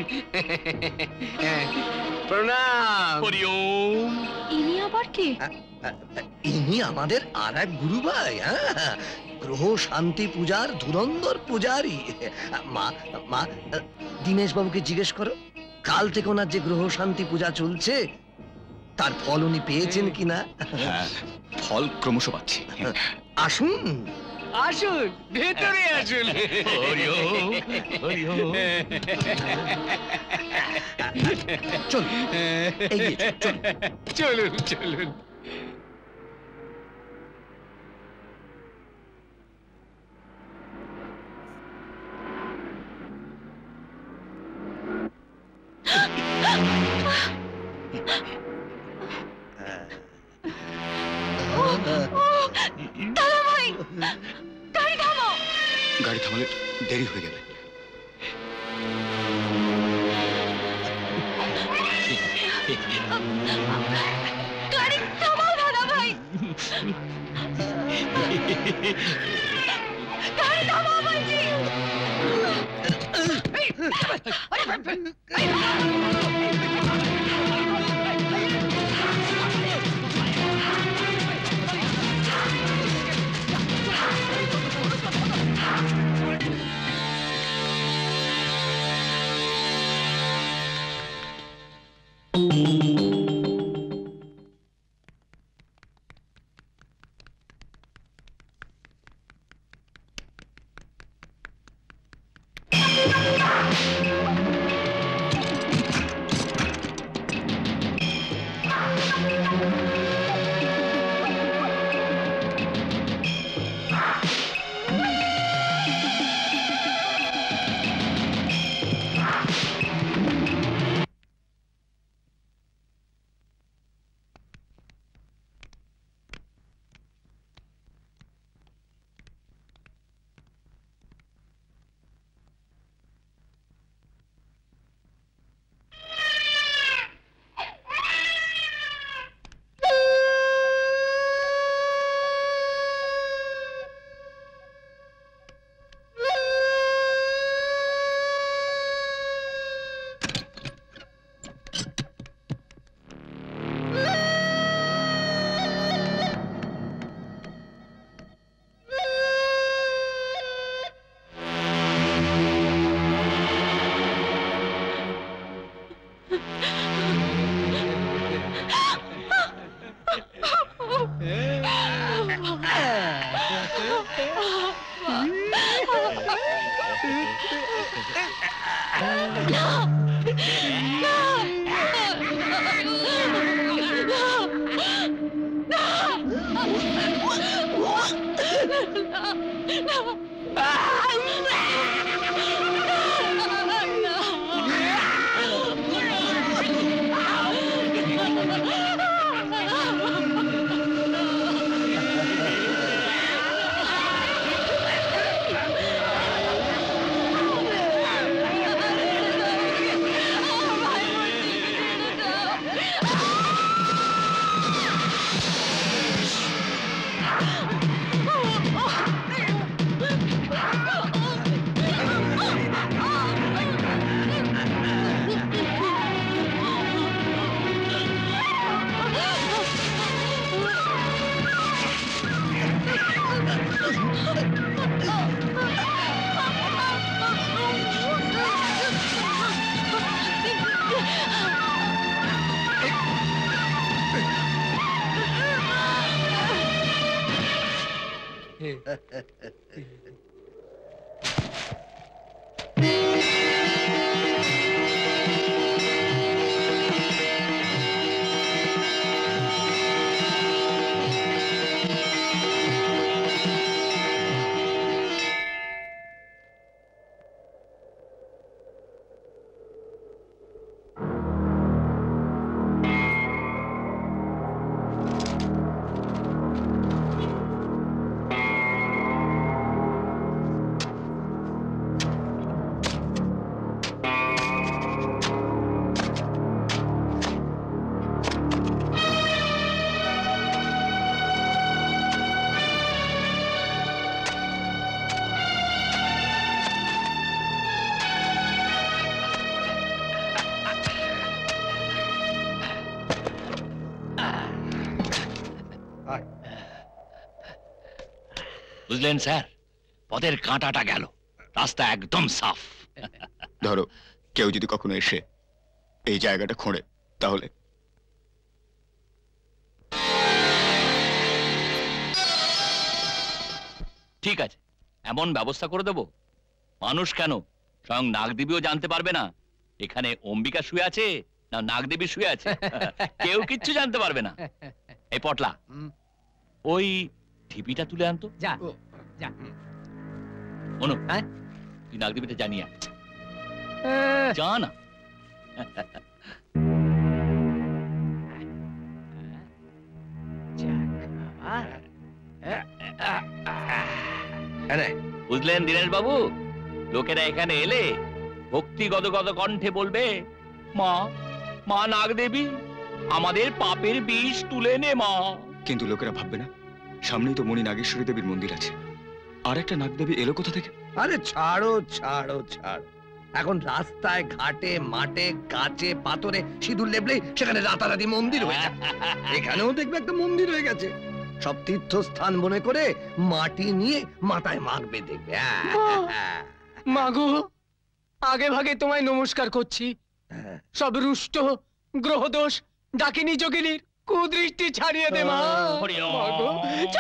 প্রণাম। ইনি আবার কে? ইনি আমাদের আর এক গুরু ভাই, হ্যাঁ, গ্রহ শান্তি পূজার ধুরন্ধর পূজারি। মা মা দীনেশ বাবুকে জিজ্ঞেস করো, কাল থেকে ওনার যে গ্রহ শান্তি পূজা চলছে তার ফল উনি পেয়েছেন কিনা। হ্যাঁ, ফল ক্রমশ পাচ্ছি। আসুন আসুন, ভেতরে আসুন। চল, এগিয়ে চল, চলুন চলুন। দাদা ভাই, গাড়ি থামাও। গাড়ি থামালে দেরি হয়ে যাবে। গাড়ি থামাও দাদা ভাই, গাড়ি থামাও বলছি। বুঝলেন স্যার, পথের কাঁটাটা গেল, রাস্তা একদম সাফ। ধরো কেউ যদি কখনো এসে এই জায়গাটা খোঁড়ে তাহলে? ঠিক আছে, এমন ব্যবস্থা করে দেবো মানুষ কেন স্বয়ং নাগদেবীও জানতে পারবে না এখানে অম্বিকা শুয়ে আছে না নাগদেবী শুয়ে আছে। কেউ কিচ্ছু জানতে পারবে না। এই পটলা, ওই ঢিপিটা তুলে আনতো। যা যা অনু, হ্যাঁ তুই নাগদেবীটা জানিয়ে যা না। বুঝলেন দীনেশ বাবু, লোকেরা এখানে এলে ভক্তি গদগদ কণ্ঠে বলবে, মা মা নাগদেবী আমাদের পাপের বিষ তুলে নে মা। কিন্তু লোকেরা ভাববে না সামনেই তো মণি নাগেশ্বরী দেবীর মন্দির আছে, আর একটা নাগদেবী এলো কোথা থেকে? আরে ছাড়ো ছাড়ো ছাড়ো, এখন রাস্তায় ঘাটে মাঠে গাছে পাথরে সিঁদুর লেপলেই সেখানে রাতারাতি মন্দির হয়ে যায়। এখানেও দেখবে একটা মন্দির হয়ে গেছে। সব তীর্থস্থান মনে করে মাটি নিয়ে মাথায় মাখবে দেখবে। মাগো, আগে ভাগে তোমায় নমস্কার করছি। সব রুষ্ট গ্রহদোষ ডাকিনী যোগিনীর কুদৃষ্টি ছাড়িয়ে দে মা। মাগো,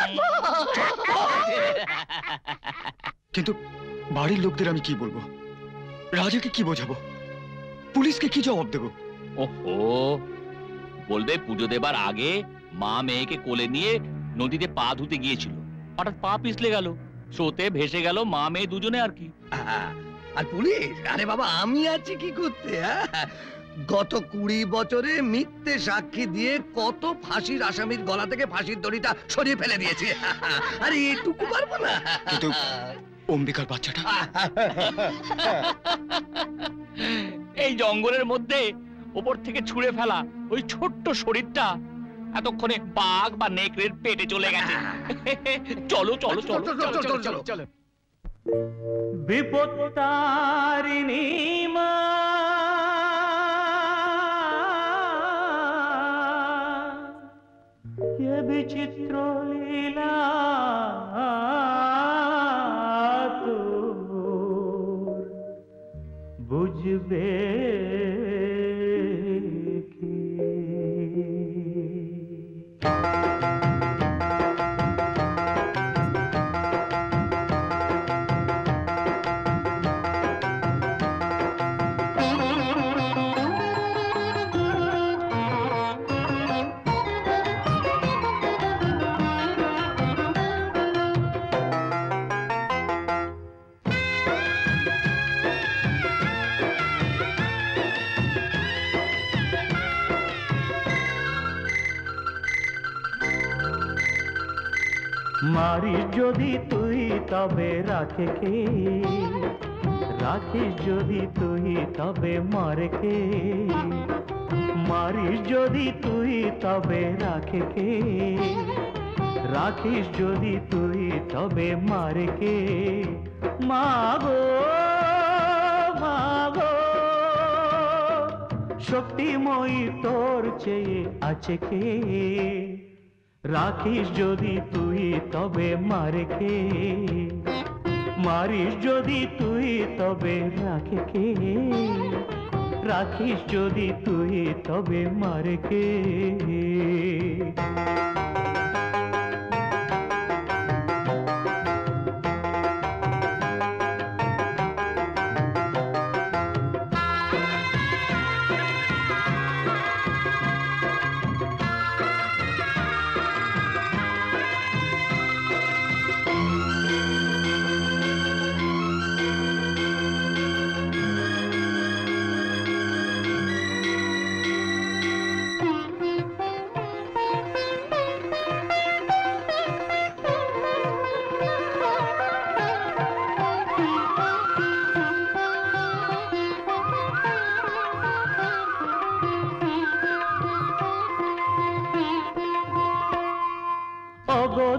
কিন্তু বাড়ির লোকদের আমি কি বলবো? রাজাকে কি বোঝাবো? পুলিশকে কি জবাব দেবো? ওহো, বলবে পুজো দেবার আগে মা মেয়েকে কোলে নিয়ে নদীতে পা ধুতে গিয়েছিল, হঠাৎ পা পিছলে গেল, স্রোতে ভেসে গেল মা মেয়ে দুজনে আর কি। আর পুলিশ, আরে বাবা আমি আছি কি করতে? গত কুড়ি বছরে মিথ্যে সাক্ষী দিয়ে কত ফাঁসির আসামির গলা থেকে ফাঁসির দড়িটা সরিয়ে ফেলে দিয়েছি। আরে এটুকু পারবো না? কিন্তু অম্বিকার বাচ্চাটা এই জঙ্গলের মধ্যে ওপর থেকে ছুঁড়ে ফেলা ওই ছোট্ট শরীরটা এতক্ষণে বাঘ বা নেকড়ের পেটে চলে গেছে। চলো চলো চলো চলো চলো চলো চলো। বিপত্তারিণী মা, ये विचित्र लीला तोर बुझबे की। মারিস যদি তুই তবে রাখে কে, রাখিস যদি তুই তবে মারে কে, মারিস যদি তুই তবে রাখে কে, রাখিস যদি তুই তবে মারে কে। মাগো মাগো, শক্তিময়ী তোর চেয়ে আছে কে, রাখিস যদি তুই তবে মারে কে, মারিস যদি তুই তবে রাখে কে, রাখিস যদি তুই তবে মারে কে।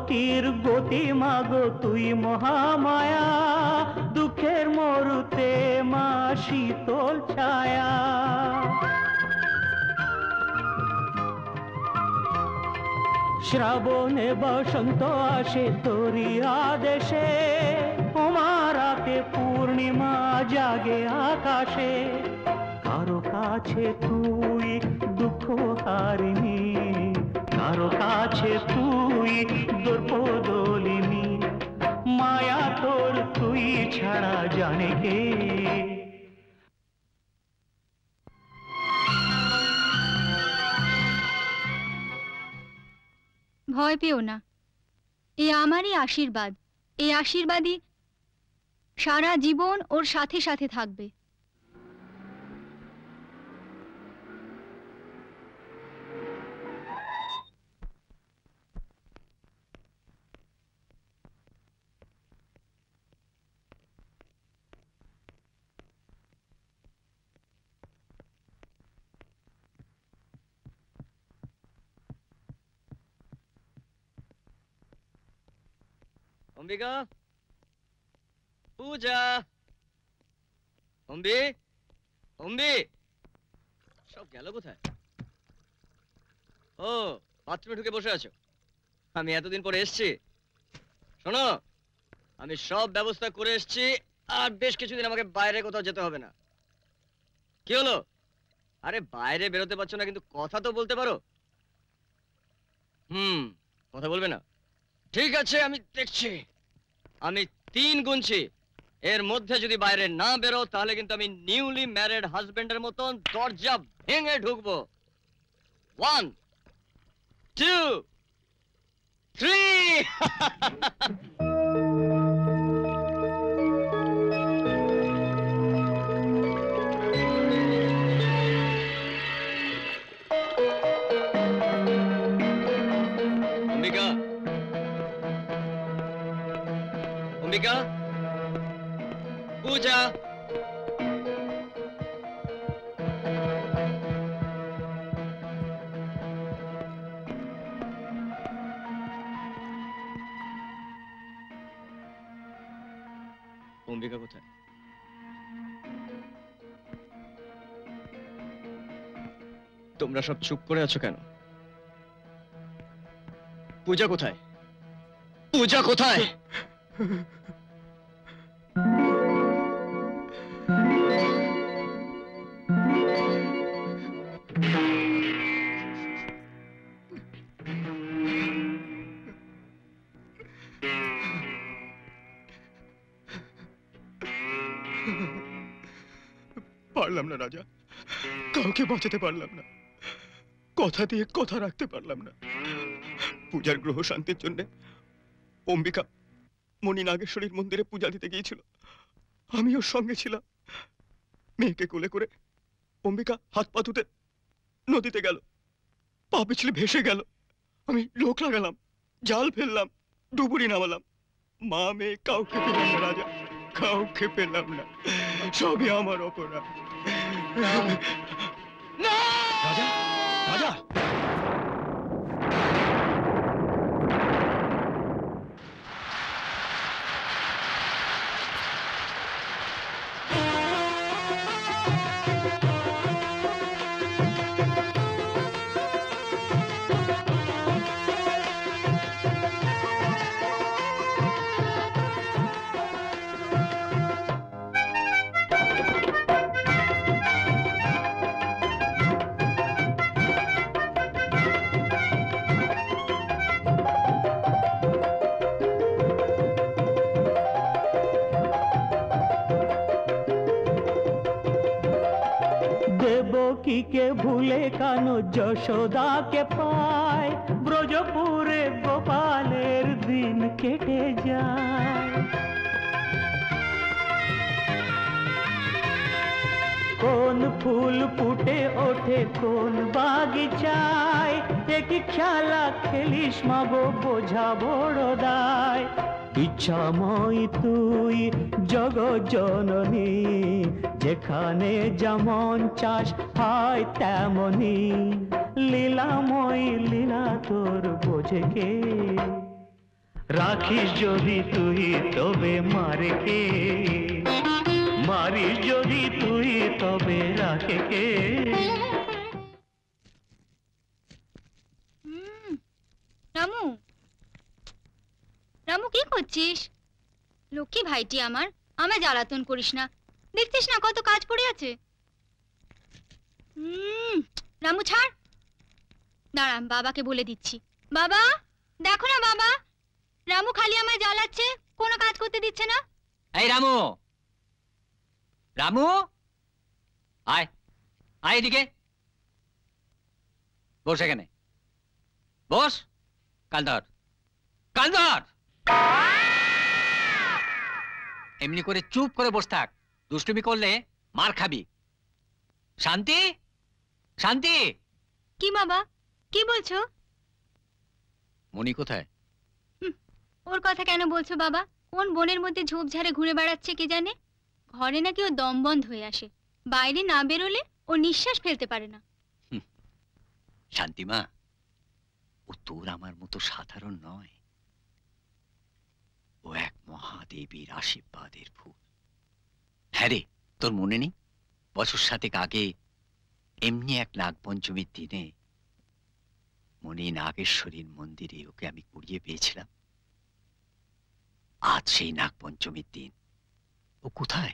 গতির গতি মাগো তুই মহামায়া, দুঃখের মরুতে মা শীতল ছায়া। শ্রাবণে বসন্ত আসে তোরি আদেশে, ওমারাতে পূর্ণিমা জাগে আকাশে। কারো কাছে তুই দুঃখ হারিনি, কারো কাছে তুই দর্পদলিনী, মায়া তোর তুই ছাড়া জানে কে। ভয় পেও না, এ আমারই আশীর্বাদ। এই আশীর্বাদই সারা জীবন ওর সাথে সাথে থাকবে। অম্বিকা, পূজা, অম্বি, অম্বি, সব গেল কোথায়? ও, বাথরুমে ঢুকে বসে আছো। আমি এতদিন পরে এসছি। শোনো, আমি সব ব্যবস্থা করে এসছি, আর বেশ কিছুদিন আমাকে বাইরে কোথাও যেতে হবে না। কি হলো? আরে বাইরে বেরোতে পারছো না, কিন্তু কথা তো বলতে পারো। হুম, কথা বলবে না? ঠিক আছে, আমি দেখছি। আমি তিন গুনছি, এর মধ্যে যদি বাইরে না বেরো তাহলে কিন্তু আমি নিউলি ম্যারিড হাজবেন্ডের মতন দরজা ভেঙে ঢুকবো। One, two, three. Ambika, Ambika, Puja, Ambika কোথায়? তোমরা সব চুপ করে আছো কেন? পূজা কোথায়? পূজা কোথায়? পারলাম না রাজা, কাউকে বাঁচাতে পারলাম না, কথা দিয়ে কথা রাখতে পারলাম না। পূজার গ্রহ শান্তির জন্য অম্বিকা মণি নাগেশ্বরীর মন্দিরে পূজা দিতে গিয়েছিল, আমি ওর সঙ্গে ছিলাম। মেয়েকে কোলে করে অম্বিকা হাত পা ধুতে নদীতে গেল, পা পিছলে ভেসে গেল। আমি লোক লাগালাম, জাল ফেললাম, ডুবুরি নামালাম, মা মেয়ে কাউকে পেলাম না রাজা, কাউকে পেলাম না। সবই আমার অপরাধ। রাজা, রাজা, দেবকীকে ভুলে কানো যশোদাকে পায়, ব্রজপুরে গোপালের দিন কেটে যায়। কোন ফুল ফুটে ওঠে কোন বাগিচায়, একই খেলা খেলিস মাগো বোঝা বড় দায়। ইচ্ছাময় তুই জগৎ জননী, যেখানে যেমন চাস হয় তেমনি। লীলাময় লীলা তোর বোঝে কে? রাখিস যদি তুই তবে মারে কে, মারিস যদি তুই তবে রাখে কে। রামু, রামু কি করছিস? লক্ষ্মী ভাইটি আমার, আমায় জ্বালাতন করিস না। দেখছিস না কত কাজ পড়ে আছে। হুম, রামু ছাড়। দাঁড়া, বাবাকে বলে দিচ্ছি। বাবা, দেখো না বাবা, রামু খালি আমায় জ্বালাচ্ছে, কোনো কাজ করতে দিচ্ছে না। এই রামু, রামু আয়, আয় এদিকে বস। এখানে বস। কাল ধর, কাল ধর। এমনি করে চুপ করে বস থাক, দুষ্টুমি করলে মার খাবি। শান্তি, শান্তি। কি বাবা, কি বলছো? মণি কোথায়? ওর কথা কেন বলছো বাবা? কোন বনের মধ্যে ঝোপঝাড়ে ঘুরে বেড়াচ্ছে কে জানে। ঘরে নাকি ও দম বন্ধ হয়ে আসে, বাইরে না বেরোলে ও নিঃশ্বাস ফেলতে পারে না। শান্তিমা, ও তোর আমার মতো সাধারণ নয়, ও এক মহাদেবীর আশীর্বাদের ফুল। হ্যাঁ রে, তোর মনে নেই বছর সাতেক আগে এমনি এক নাগপঞ্চমীর দিনে মণি নাগেশ্বরীর মন্দিরে ওকে আমি কুড়িয়ে পেয়েছিলাম। আজ সেই নাগপঞ্চমীর দিন, ও কোথায়?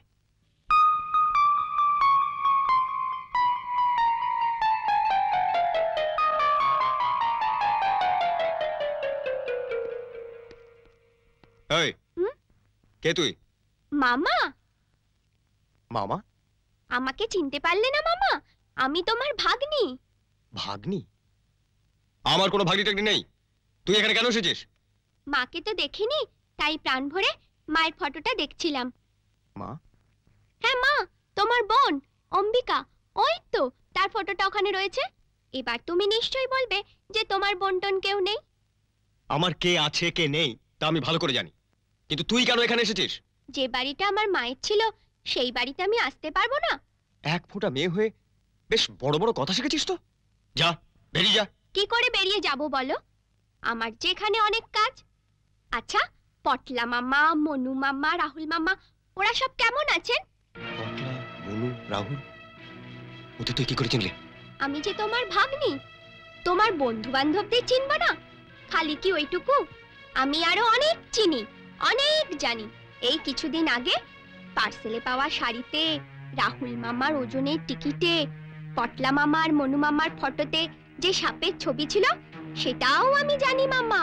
এই, কে তুই? মামা, মামা? আমাকে চিনতে পারলে না মামা? আমি তোমার ভাগ্নি। ভাগ্নি? আমার কোনো ভাগ্নি টাগ্নি নেই। তুই এখানে কেন এসেছিস? মাকে তো দেখিনি, তাই প্রাণ ভরে মায়ের ফটোটা দেখছিলাম। মা? হ্যাঁ মা, তোমার বোন অম্বিকা, ওই তো তার ফটোটা ওখানে রয়েছে। এবার তুমি নিশ্চয়ই বলবে যে তোমার বোনটন কেউ নেই। আমার কে আছে কে নেই তা আমি ভালো করে জানি, কিন্তু তুই কেন এখানে এসেছিস? যে বাড়িটা আমার মায়ের ছিল সেই বাড়িতে আমি আসতে পারবো না? এক ফোঁটা মেয়ে হয়ে বেশ বড় বড় কথা শিখেছিস তো। যা, বেরিয়ে যা। কি করে বেরিয়ে যাব বলো? আমার যে এখানে অনেক কাজ। আচ্ছা, পটলা মামা, মনু মামা, রাহুল মামা, ওরা সব কেমন আছেন? পটলা, মনু, রাহুল, ওদের তুই কি করে চিনলে? আমি যে তোমার ভাগ্নি, তোমার বন্ধু বান্ধবদের চিনব না? খালি কি ওইটুকু? আমি আরো অনেক চিনি, অনেক জানি। এই কিছুদিন আগে পার্সেলে পাওয়া শাড়িতে, রাহুল মামার ওজনের টিকিটে, পটলা মামার মনু মামার ফটোতে যে সাপের ছবি ছিল সেটাও আমি জানি মামা।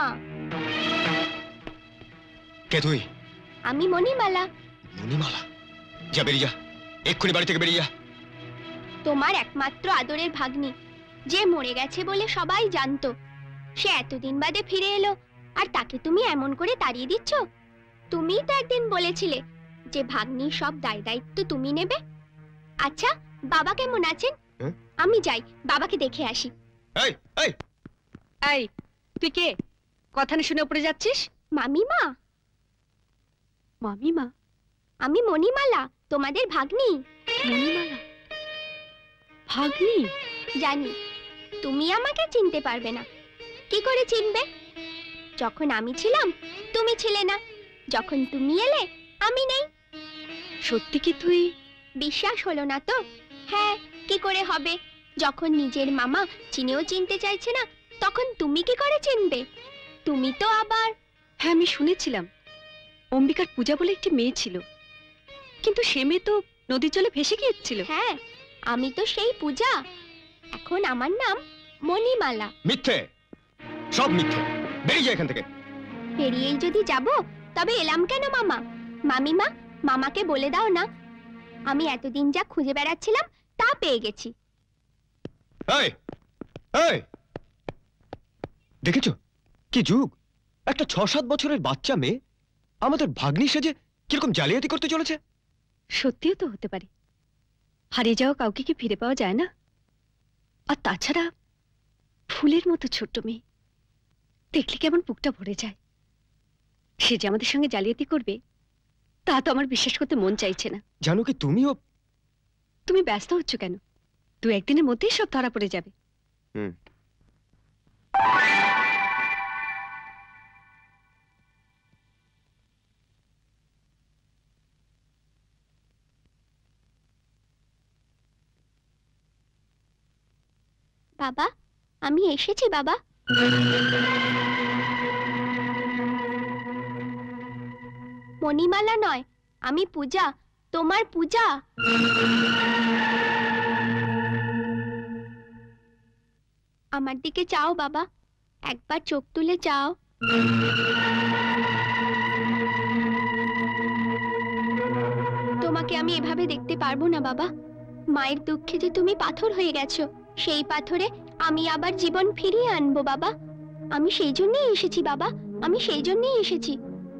কে তুই? আমি মণিমালা। মণিমালা? যা, বেরিয়ে যা, এক্ষুনি বাড়ি থেকে বেরিয়ে যা। তোমার একমাত্র আদরের ভাগ্নি, যে মরে গেছে বলে সবাই জানতো, সে এতদিন বাদে ফিরে এলো, আর তাকে তুমি এমন করে তাড়িয়ে দিচ্ছ? তুমিই তো একদিন বলেছিলে যে ভাগ্নির সব দায় দায়িত্ব তুমি নেবে। আচ্ছা, বাবা কেমন আছেন? আমি যাই, বাবাকে দেখে আসি। এই, এই, এই, তুই কে? কথা না শুনে উপরে যাচ্ছিস? মামিমা। মামিমা? আমি মণিমালা, তোমাদের ভাগ্নি। মণিমালা? ভাগ্নি? জানি তুমি আমাকে চিনতে পারবে না। কি করে চিনবে? যখন আমি ছিলাম তুমি ছিলে না, যখন তুমি এলে আমি নেই। সত্যি কি তুই? বিশ্বাস হলো না তো? হ্যাঁ, কি করে হবে? যখন নিজের মামা চিনেও চিনতে চাইছে না, তখন তুমি কি করে চিনবে? তুমি তো আবার... হ্যাঁ, আমি শুনেছিলাম অম্বিকার পূজা বলে একটি মেয়ে ছিল, কিন্তু সে মেয়ে তো নদীর জলে ভেসে গিয়েছিল। হ্যাঁ, আমি তো সেই পূজা। এখন আমার নাম মণিমালা। মিথ্যে, সব মিথ্যে। বেরিয়ে যা এখান থেকে। বেরিয়েই যদি যাব, তবে এলাম কেন মামা? মামিমা, মামাকে বলে দাও না আমি এতদিন যা খুঁজে বেড়াচ্ছিলাম তা পেয়ে গেছি। এই, এই, দেখেছো কি যুগ? একটা ছ সাত বছরের বাচ্চা মেয়ে আমাদের ভাগ্নি সেজে কিরকম জালিয়াতি করতে চলেছে। সত্যিও তো হতে পারে, হারিয়ে যাওয়া কাউকে কি ফিরে পাওয়া যায় না? আর তাছাড়া ফুলের মতো ছোট্ট মেয়ে, দেখলে কেমন বুকটা ভরে যায়। সে যে আমাদের সঙ্গে জালিয়াতি করবে তা তো আমার বিশ্বাস করতে মন চাইছে না। জানো কি তুমিও? তুমি ব্যস্ত হচ্ছ কেন? দু একদিনের মধ্যেই সব ধরা পড়ে যাবে। হুম। বাবা, আমি এসেছি বাবা। মণিমালা নয়, আমি পূজা, তোমার পূজা। আমার দিকে চাও বাবা, একবার চোখ তুলে চাও। তোমাকে আমি এভাবে দেখতে পারবো না বাবা। মায়ের দুঃখে যে তুমি পাথর হয়ে গেছো, সেই পাথরে আমি আবার জীবন ফিরিয়ে আনবো বাবা। আমি সেই জন্যই এসেছি বাবা, আমি সেই জন্যই এসেছি।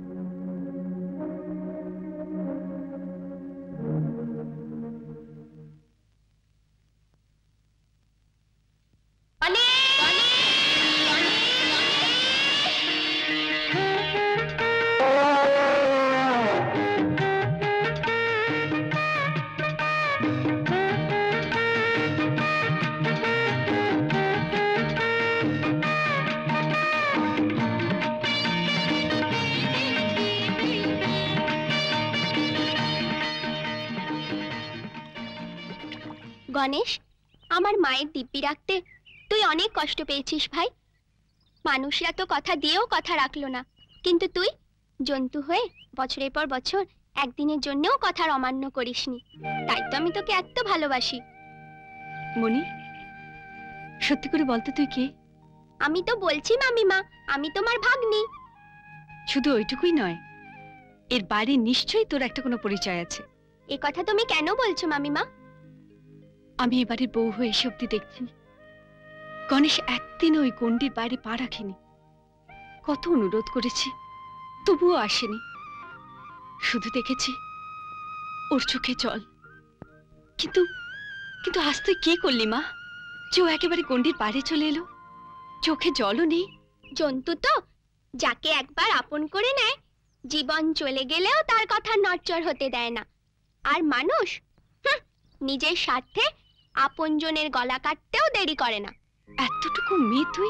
গণেশ, আমার মায়ের দিব্যি রাখতে তুই অনেক কষ্ট পেয়েছিস ভাই। মানুষরা তো কথা দিয়েও কথা রাখলো না, কিন্তু তুই জন্তু হয়ে বছরের পর বছর একদিনের জন্যও কথার অমান্য করিসনি। তাই তো আমি তোকে এত ভালোবাসি। মনি, সত্যি করে বলতো তুই কে? আমি তো বলছি মামিমা, আমি তোমার ভাগ্নি। শুধু ওইটুকুই নয়, এর বাইরে নিশ্চয়ই তোর একটা কোনো পরিচয় আছে। এ কথা তুমি কেন বলছো মামিমা? আমি এবারে বউ হয়ে এসে অব্দি দেখছি গণেশ একদিন ওই গন্ডির বাইরে পা রাখেনি। কত অনুরোধ করেছি, তবুও আসেনি। শুধু দেখেছি ওর চোখে জল। কিন্তু কিন্তু আজ তুই কে করলি মা, যে ও একেবারে গন্ডির বাইরে চলে এলো? চোখে জলও নেই। জন্তু তো যাকে একবার আপন করে নেয়, জীবন চলে গেলেও তার কথা নড়চড় হতে দেয় না। আর মানুষ নিজের স্বার্থে আপনজনের গলা কাটতেও দেরি করে না। এতটুকু মেয়ে তুই,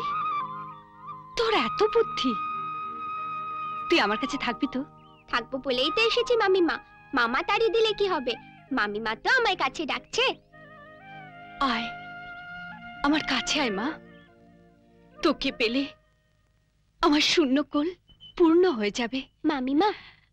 তোর এত বুদ্ধি। তুই আমার কাছে থাকবি তো? থাকবো বলেই তো এসেছি মামিমা। মামা তাড়ি দিলে কি হবে, মামিমা তো আমার কাছে ডাকছে। আয় আমার কাছে আয় মা, তোকে পেলে আমার শূন্য কোল পূর্ণ হয়ে যাবে। মামিমা,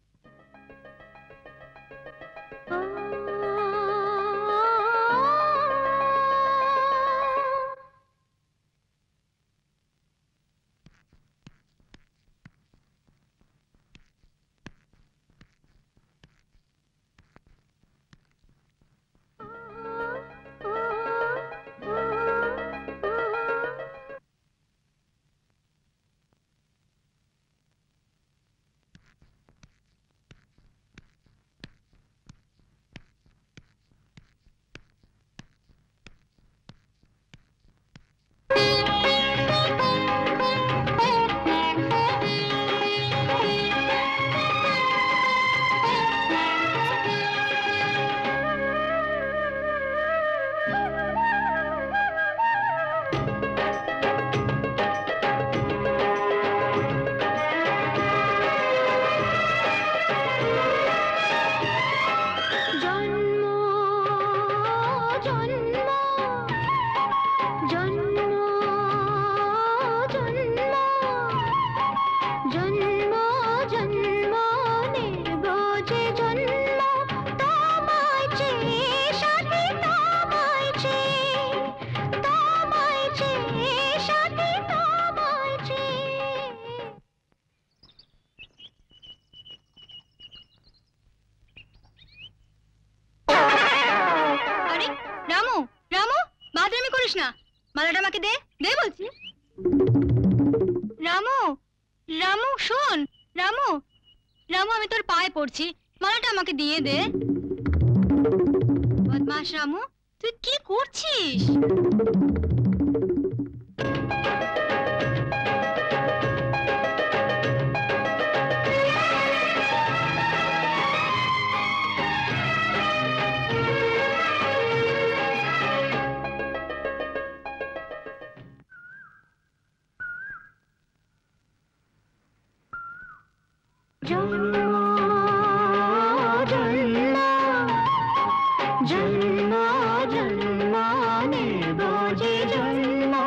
মালাটা আমাকে দে, দে বলছি। রামু, রামু শোন, রামু, রামু আমি তোর পায়ে পড়ছি, মালাটা আমাকে দিয়ে দে। বদমাশ রামু, তুই কি করছিস? जन्म जन्माने बोझे जन्म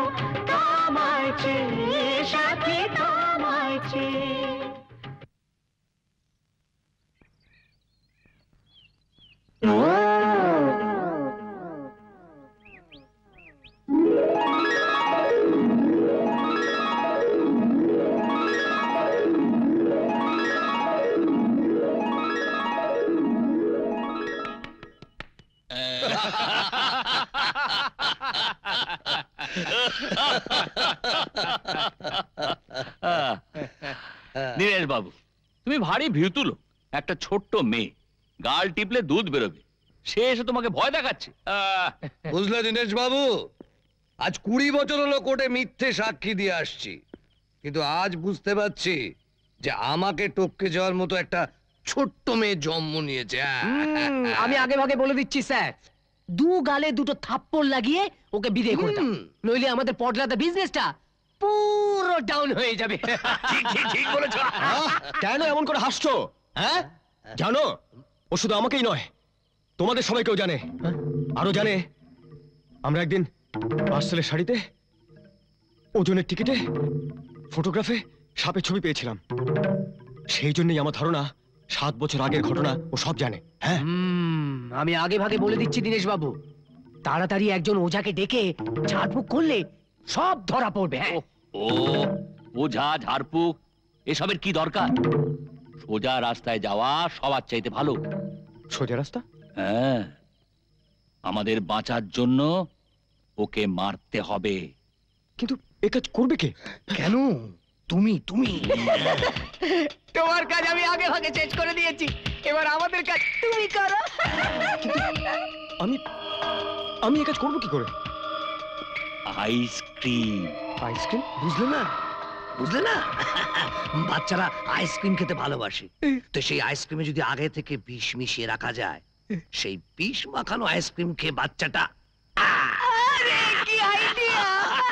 নীরেশ বাবু, তুমি ভারী ভীতু লোক। একটা ছোট্ট মেয়ে, গাল টিপলে দুধ বেরোবে, সে এসে তোমাকে ভয় দেখাচ্ছে। আহ, বুঝলে দিনেশ বাবু, আজ কুড়ি বছর হলো কোর্টে মিথ্যে সাক্ষী দিয়ে আসছি, কিন্তু আজ বুঝতে পারছি যে আমাকে টপকে যাওয়ার মতো একটা ছোট্ট মেয়ে জন্ম নিয়েছে। হুম, আমি আগে ভাগে বলে দিচ্ছি স্যার, দু গালে দুটো থাপ্পড় লাগিয়ে ওকে বিদায় করতাম, নইলে আমাদের পটলাতে বিজনেসটা পুরো ডাউন হয়ে যাবে। ঠিক ঠিক ঠিক বলেছ। কেন এমন করে হাসছো? হ্যাঁ, জানো ও শুধু আমাকেই নয়, তোমাদের সবাইকেও জানে। আরো জানে আমরা একদিন পার্সেলের শাড়িতে, ওজনের টিকিটে, ফটোগ্রাফে সাপের ছবি পেয়েছিলাম। সেই জন্যই আমার ধারণা সাত বছর আগের ঘটনা ও সব জানে। হ্যাঁ, আমি আগে ভাগে বলে দিচ্ছি দিনেশ বাবু, তাড়াতাড়ি একজন ওঝাকে ডেকে ঝাড়ফুঁক করলে সব ধরা পড়বে। হ্যাঁ, ও ওঝা ঝাড়ফুঁক এসবের কি দরকার? সোজা রাস্তায় যাওয়া সবার চাইতে ভালো। সোজা রাস্তা? হ্যাঁ, আমাদের বাঁচার জন্য ওকে মারতে হবে। কিন্তু এ কাজ করবে কে? কেন? তুমি তুমি তোমার কাজ আমি আগে ভাগে শেষ করে দিয়েছি, এবার আমাদের কাজ তুমি করো। আমি আমি এ কাজ করবো কি করে? আইসক্রিম। আইসক্রিম? বুঝলে না, বুঝলে না, বাচ্চারা আইসক্রিম খেতে ভালোবাসে, তো সেই আইসক্রিমে যদি আগে থেকে বিষ মিশিয়ে রাখা যায়, সেই বিষ মাখানো আইসক্রিম খেয়ে বাচ্চাটা আরে কি আইডিয়া!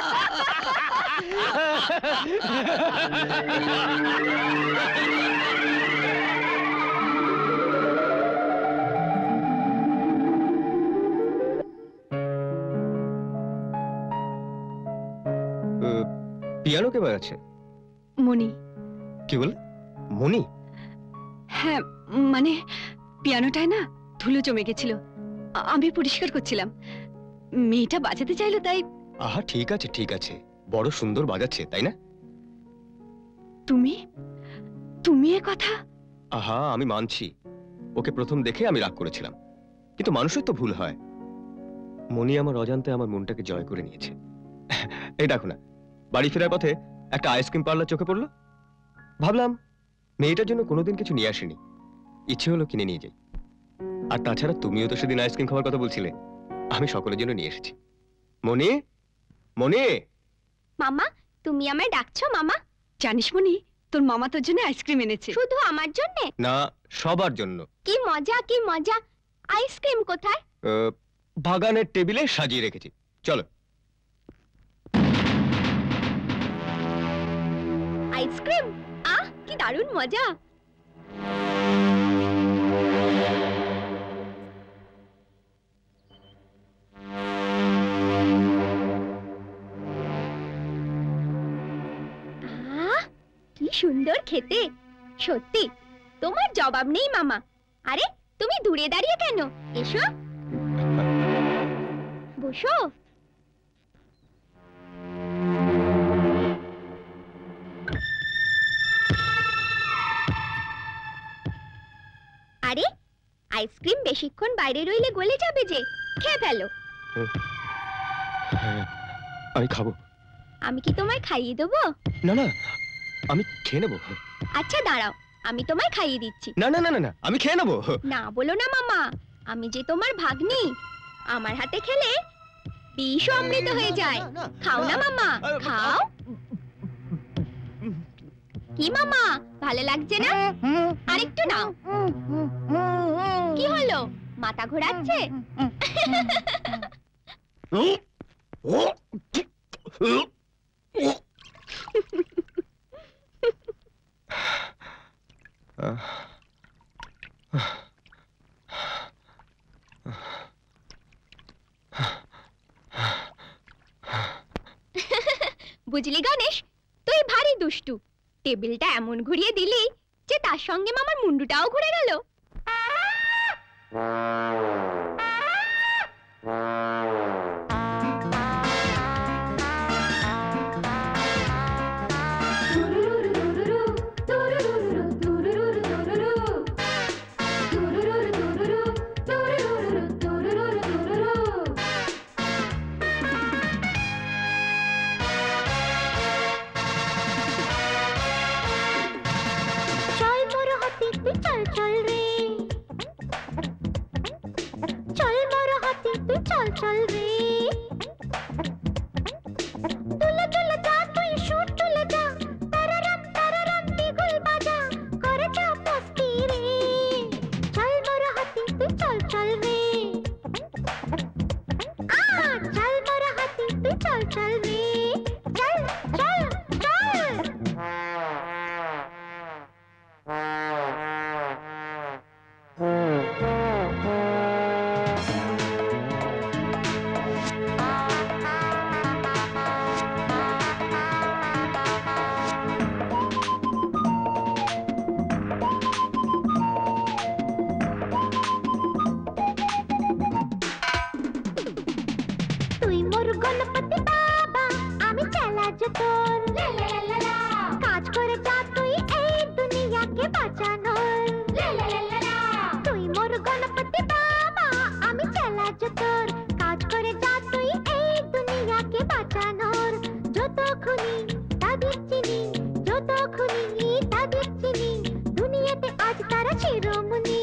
পিয়ানো কে বাজাচ্ছে? মনি। কি বল? মনি? হ্যাঁ, মানে পিয়ানোটায় না ধুলো জমে গেছিল, আ- আমি পরিষ্কার করছিলাম, মেয়েটা বাজাতে চাইলো তাই। আহা, ঠিক আছে ঠিক আছে, বড় সুন্দর বাজাচ্ছে, তাই না? তুমি তুমি এ কথা? আহা, আমি মানছি ওকে প্রথম দেখে আমি রাগ করেছিলাম, কিন্তু মানুষের তো ভুল হয়। মনি আমার অজান্তে আমার মনটাকে জয় করে নিয়েছে। এই দেখো না, বাড়ি ফেরার পথে একটা আইসক্রিম পার্লার চোখে পড়লো, ভাবলাম মেয়েটার জন্য কোনোদিন কিছু নিয়ে আসেনি, ইচ্ছে হলো কিনে নিয়ে যাই। আর তাছাড়া তুমিও তো সেদিন আইসক্রিম খাওয়ার কথা বলছিলে, আমি সকলের জন্য নিয়ে এসেছি। মনি, মনি। মামা, তুমি আমায় ডাকছো মামা? জানিস মনি, তোর মামা তোর জন্য আইসক্রিম এনেছে। শুধু আমার জন্য? না, সবার জন্য। কি মজা কি মজা! আইসক্রিম কোথায়? আহ, বাগানের টেবিলে সাজিয়ে রেখেছি, চলো। আইসক্রিম? আহ, কি দারুণ মজা! আহ, কি সুন্দর খেতে! সত্যি তোমার জবাব নেই মামা। আরে তুমি দূরে দাঁড়িয়ে কেন? এসো, বসো। আরে আইসক্রিম বেশিক্ষণ বাইরে রইলে গলে যাবে যে, খেয়ে ফেলো। হ্যাঁ, আমি খাবো। আমি কি তোমায় খাইয়ে দেবো? না না, আমি খেয়ে নেবো। আচ্ছা দাঁড়াও, আমি তোমায় খাইয়ে দিচ্ছি। না না না না, আমি খেয়ে নেবো। না বলো না মামা, আমি যে তোমার ভাগ্নি, আমার হাতে খেলে বিষ অমৃত হয়ে যায়। খাও না মামা, খাও। কি মামা, ভালো লাগছে না? আরেকটু নাও। কি হলো, মাথা ঘোরাচ্ছে? বুঝলি গণেশ, তুই ভারী দুষ্টু। টেবিলটা এমন ঘুরিয়ে দিলি যে তার সঙ্গে মামার মুন্ডুটাও ঘুরে গেল। চল রে তুলে তুলে যা তুই সুর তুলে যা তারারাম তারারাম বিগুল বাজা করে যা মস্তি রে চল মোর হাতি তুই চল চল রে আ চল মোর হাতি তুই চল চল রে চল চল চল তুই মোর গণপতি বাবা আমি চালা যে তোর কাজ করে যা তুই এই দুনিয়াকে বাঁচানোর তুই মোর গণপতি বাবা আমি চালা যে তোর কাজ করে যা তুই এই দুনিয়াকে বাঁচানোর যত খুনি তাদের চিনি যত খুনি তাদের চিনি দুনিয়াতে আজ তারা শিরোমণি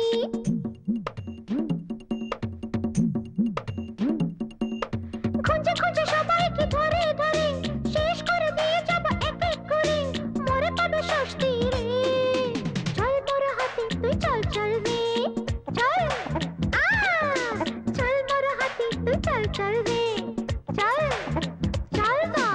খুঁজে খুঁজে সবাইকে ধরে ধরে শেষ করে দিয়ে যাব এক এক করে মরে পাবে স্বস্তি রে চল মোর হাতে তুই চল চল রে চল আ চল মোর হাতে তুই চল চল রে চল চল না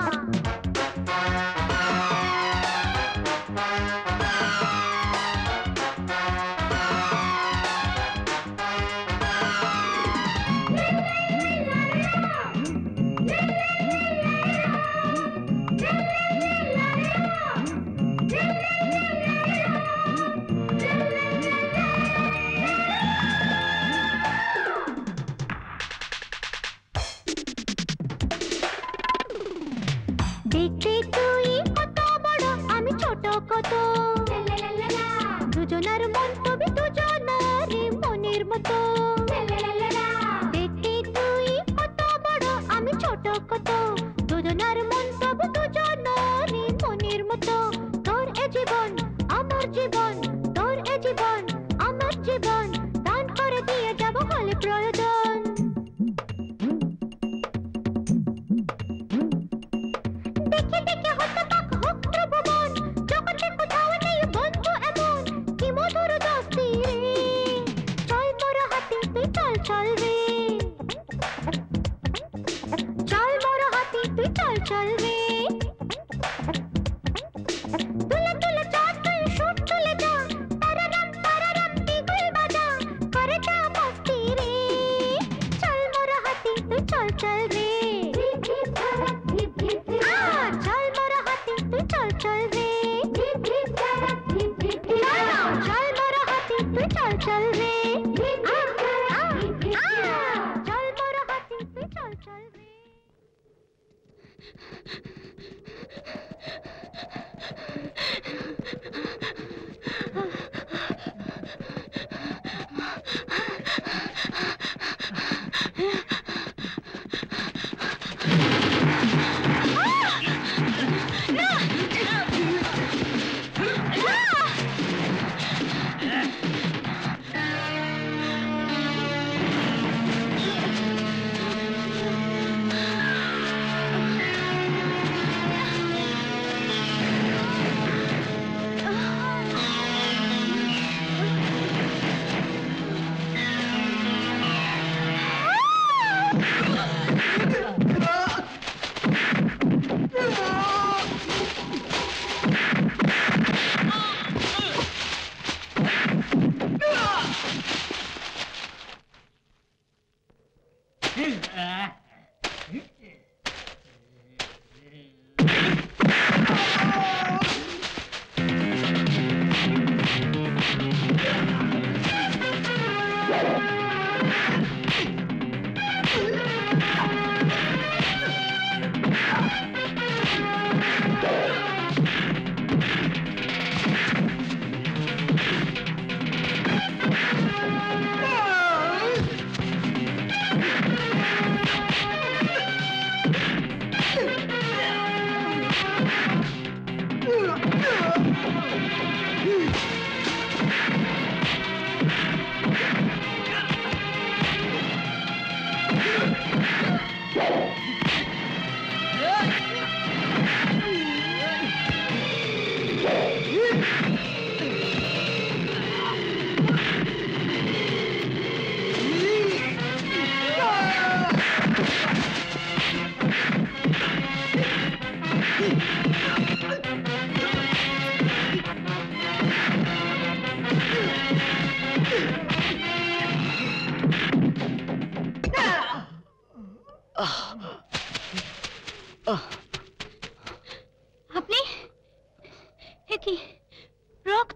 দেখতে তুই কত বড় আমি ছোট কত দুজনার মন তবে দুজনার মনের মতো দেখতে তুই কত বড় আমি ছোট কত দুজনার মন তবে দুজনার মনের মতো তোর এ জীবন আমার জীবন তোর এ জীবন আমার জীবন দান করে দিয়ে যাব হলে প্রয়োজন দেখে দেখে হতবাক হোক প্রভুমন জগতে কোথাও নেই বন্ধু এমন কি মধুর দোস্তি রে চল মোর হাতে তুই চল চল রে চল মোর হাতে তুই চল চল রে তুলে তুলে যা তুই সুর তুলে যা তারারাম তারারাম বিগুল বাজা করে যা মস্তি রে চল মোর হাতে তুই চল চল রে আ চল মোর হাতে তুই চল চল রে চল মোর হাতে তুই চল চল রে আ আ আ চল মোর হাতে তুই চল চল রে আপনি এ কি রক্ত?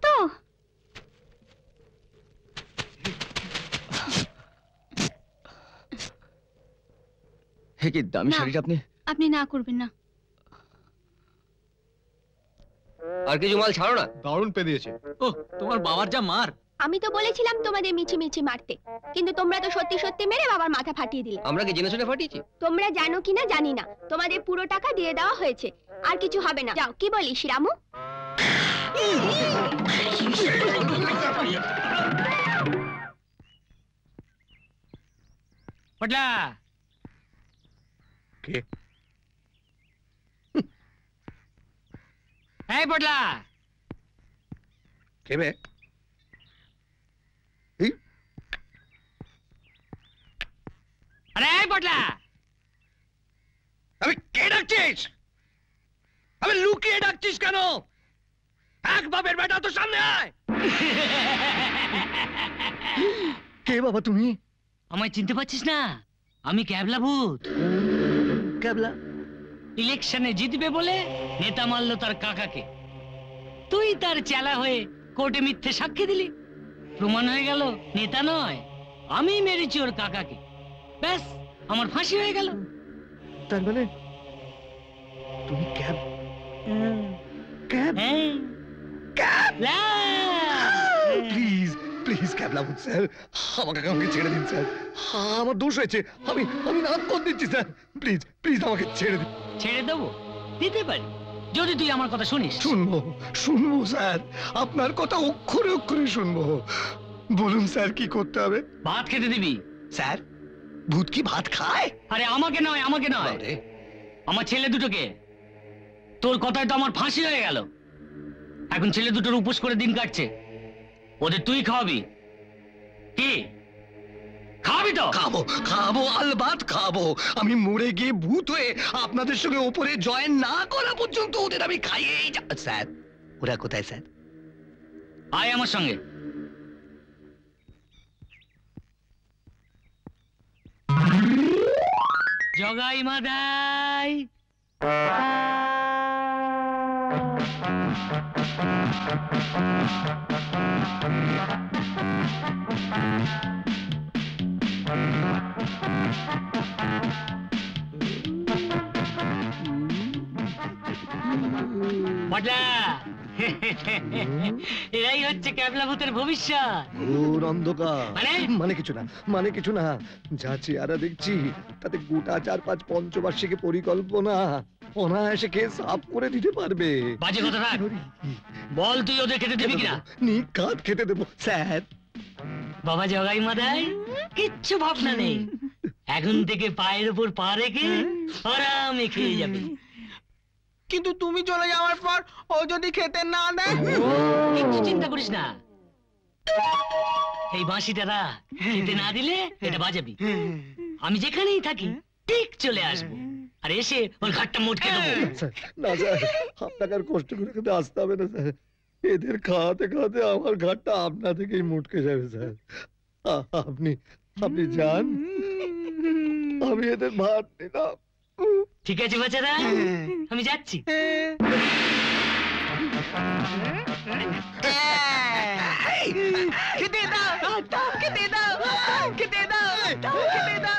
হে কি দামি না। শাড়িটা আপনি আপনি না করবেন না। আর কিছু মাল ছাড়ো না। দারুণ পে দিয়েছে। ও তোমার বাবার যা মার। আমি তো বলেছিলাম তোমাদের মিছি মিছি মারতে, কিন্তু তোমরা তো সত্যি সত্যি মেরে বাবার মাথা ফাটিয়ে দিলে। আমরা কি জেনে শুনে ফাটিয়েছি? তোমরা জানো কিনা জানি না, তোমাদের পুরো টাকা দিয়ে দেওয়া হয়েছে, আর কিছু হবে না। যাও, কি বলিস রামু? পটলা কে? এই পটলা কে বে? আরে এই পটলা, আমি কে ডাকছিস? আমি লুকিয়ে ডাকছিস কেন? এক বাপের বেটা তো সামনে আয়। কে বাবা তুমি? আমায় চিনতে পারছিস না? আমি ক্যাবলা ভূত। ক্যাবলা? ইলেকশনে জিতবে বলে নেতা মারলো তার কাকাকে, তুই তার চেলা হয়ে কোর্টে মিথ্যে সাক্ষী দিলি, প্রমাণ হয়ে গেল নেতা নয়, আমি মেরেছি ওর কাকাকে, ব্যাস আমার ফাঁসি হয়ে গেল। তার মানে তুমি ক্যাব ক্যাব ক্যাবলা? প্লিজ প্লিজ ক্যাবলা ভূত স্যার, আমাকে আমাকে ছেড়ে দিন স্যার, আমার দোষ হয়েছে, আমি আমি নাক করে দিচ্ছি স্যার, প্লিজ প্লিজ আমাকে ছেড়ে দিন। ছেড়ে দেবো? দিতে পারি, যদি তুই আমার কথা শুনিস। শুনবো শুনবো স্যার, আপনার কথা অক্ষরে অক্ষরে শুনবো। বলুন স্যার কি করতে হবে? ভাত খেতে দিবি। স্যার ভূত কি ভাত খায়? আরে আমাকে নয়, আমাকে নয়, আমার ছেলে দুটোকে। তোর কথায় তো আমার ফাঁসি হয়ে গেল, এখন ছেলে দুটোর উপোস করে দিন কাটছে, ওদের তুই খাওয়াবি কি? খাওয়াবি তো? খাবো খাবো আলবাত খাবো। আমি মরে গিয়ে ভূত হয়ে আপনাদের সঙ্গে ওপরে জয়েন না করা পর্যন্ত ওদের আমি খাইয়েই যা। স্যার ওরা কোথায় স্যার? আয় আমার সঙ্গে। জগাই মাদাই, পটলা, এরাই হচ্ছে ক্যাবলা ভূতের ভবিষ্যৎ। ঘোর অন্ধকার। মানে? মানে কিছু না, মানে কিছু না, যা চেহারা দেখছি তাতে গোটা চার পাঁচ পঞ্চবার্ষিকী পরিকল্পনা অনায়াসে খেয়ে সাফ করে দিতে পারবে। বাজে কথা রাখ, বল তুই ওদের খেতে দিবি কিনা? নিকাত খেতে দেবো স্যার। বাবা জগাই মাদাই, কিচ্ছু ভাবনা নেই, এখন থেকে পায়ের উপর পা রেখে আরামে খেয়ে যাবে। কিন্তু তুমি চলে যাওয়ার পর ও যদি খেতে না দেয়? কিচ্ছু চিন্তা করিস না, এই বাঁশিটা রাখ, খেতে না দিলে এটা বাজাবি, আমি যেখানেই থাকি ঠিক চলে আসবো, আর এসে ওর ঘাটটা মোটকে দেবো। না স্যার, আপনাকে আর কষ্ট করে খেতে আসতে হবে না স্যার, এদের খাওয়াতে খাওয়াতে আমার ঘাটটা আপনা থেকেই মুটকে যাবে স্যার। আ- আপনি আপনি যান, আমি এদের ভাত নিলাম। ঠিক আছে বাচ্চারা, আমি যাচ্ছি। খেতে দাও, দাও খেতে দাও, খেতে দাও, দাও খেতে দাও।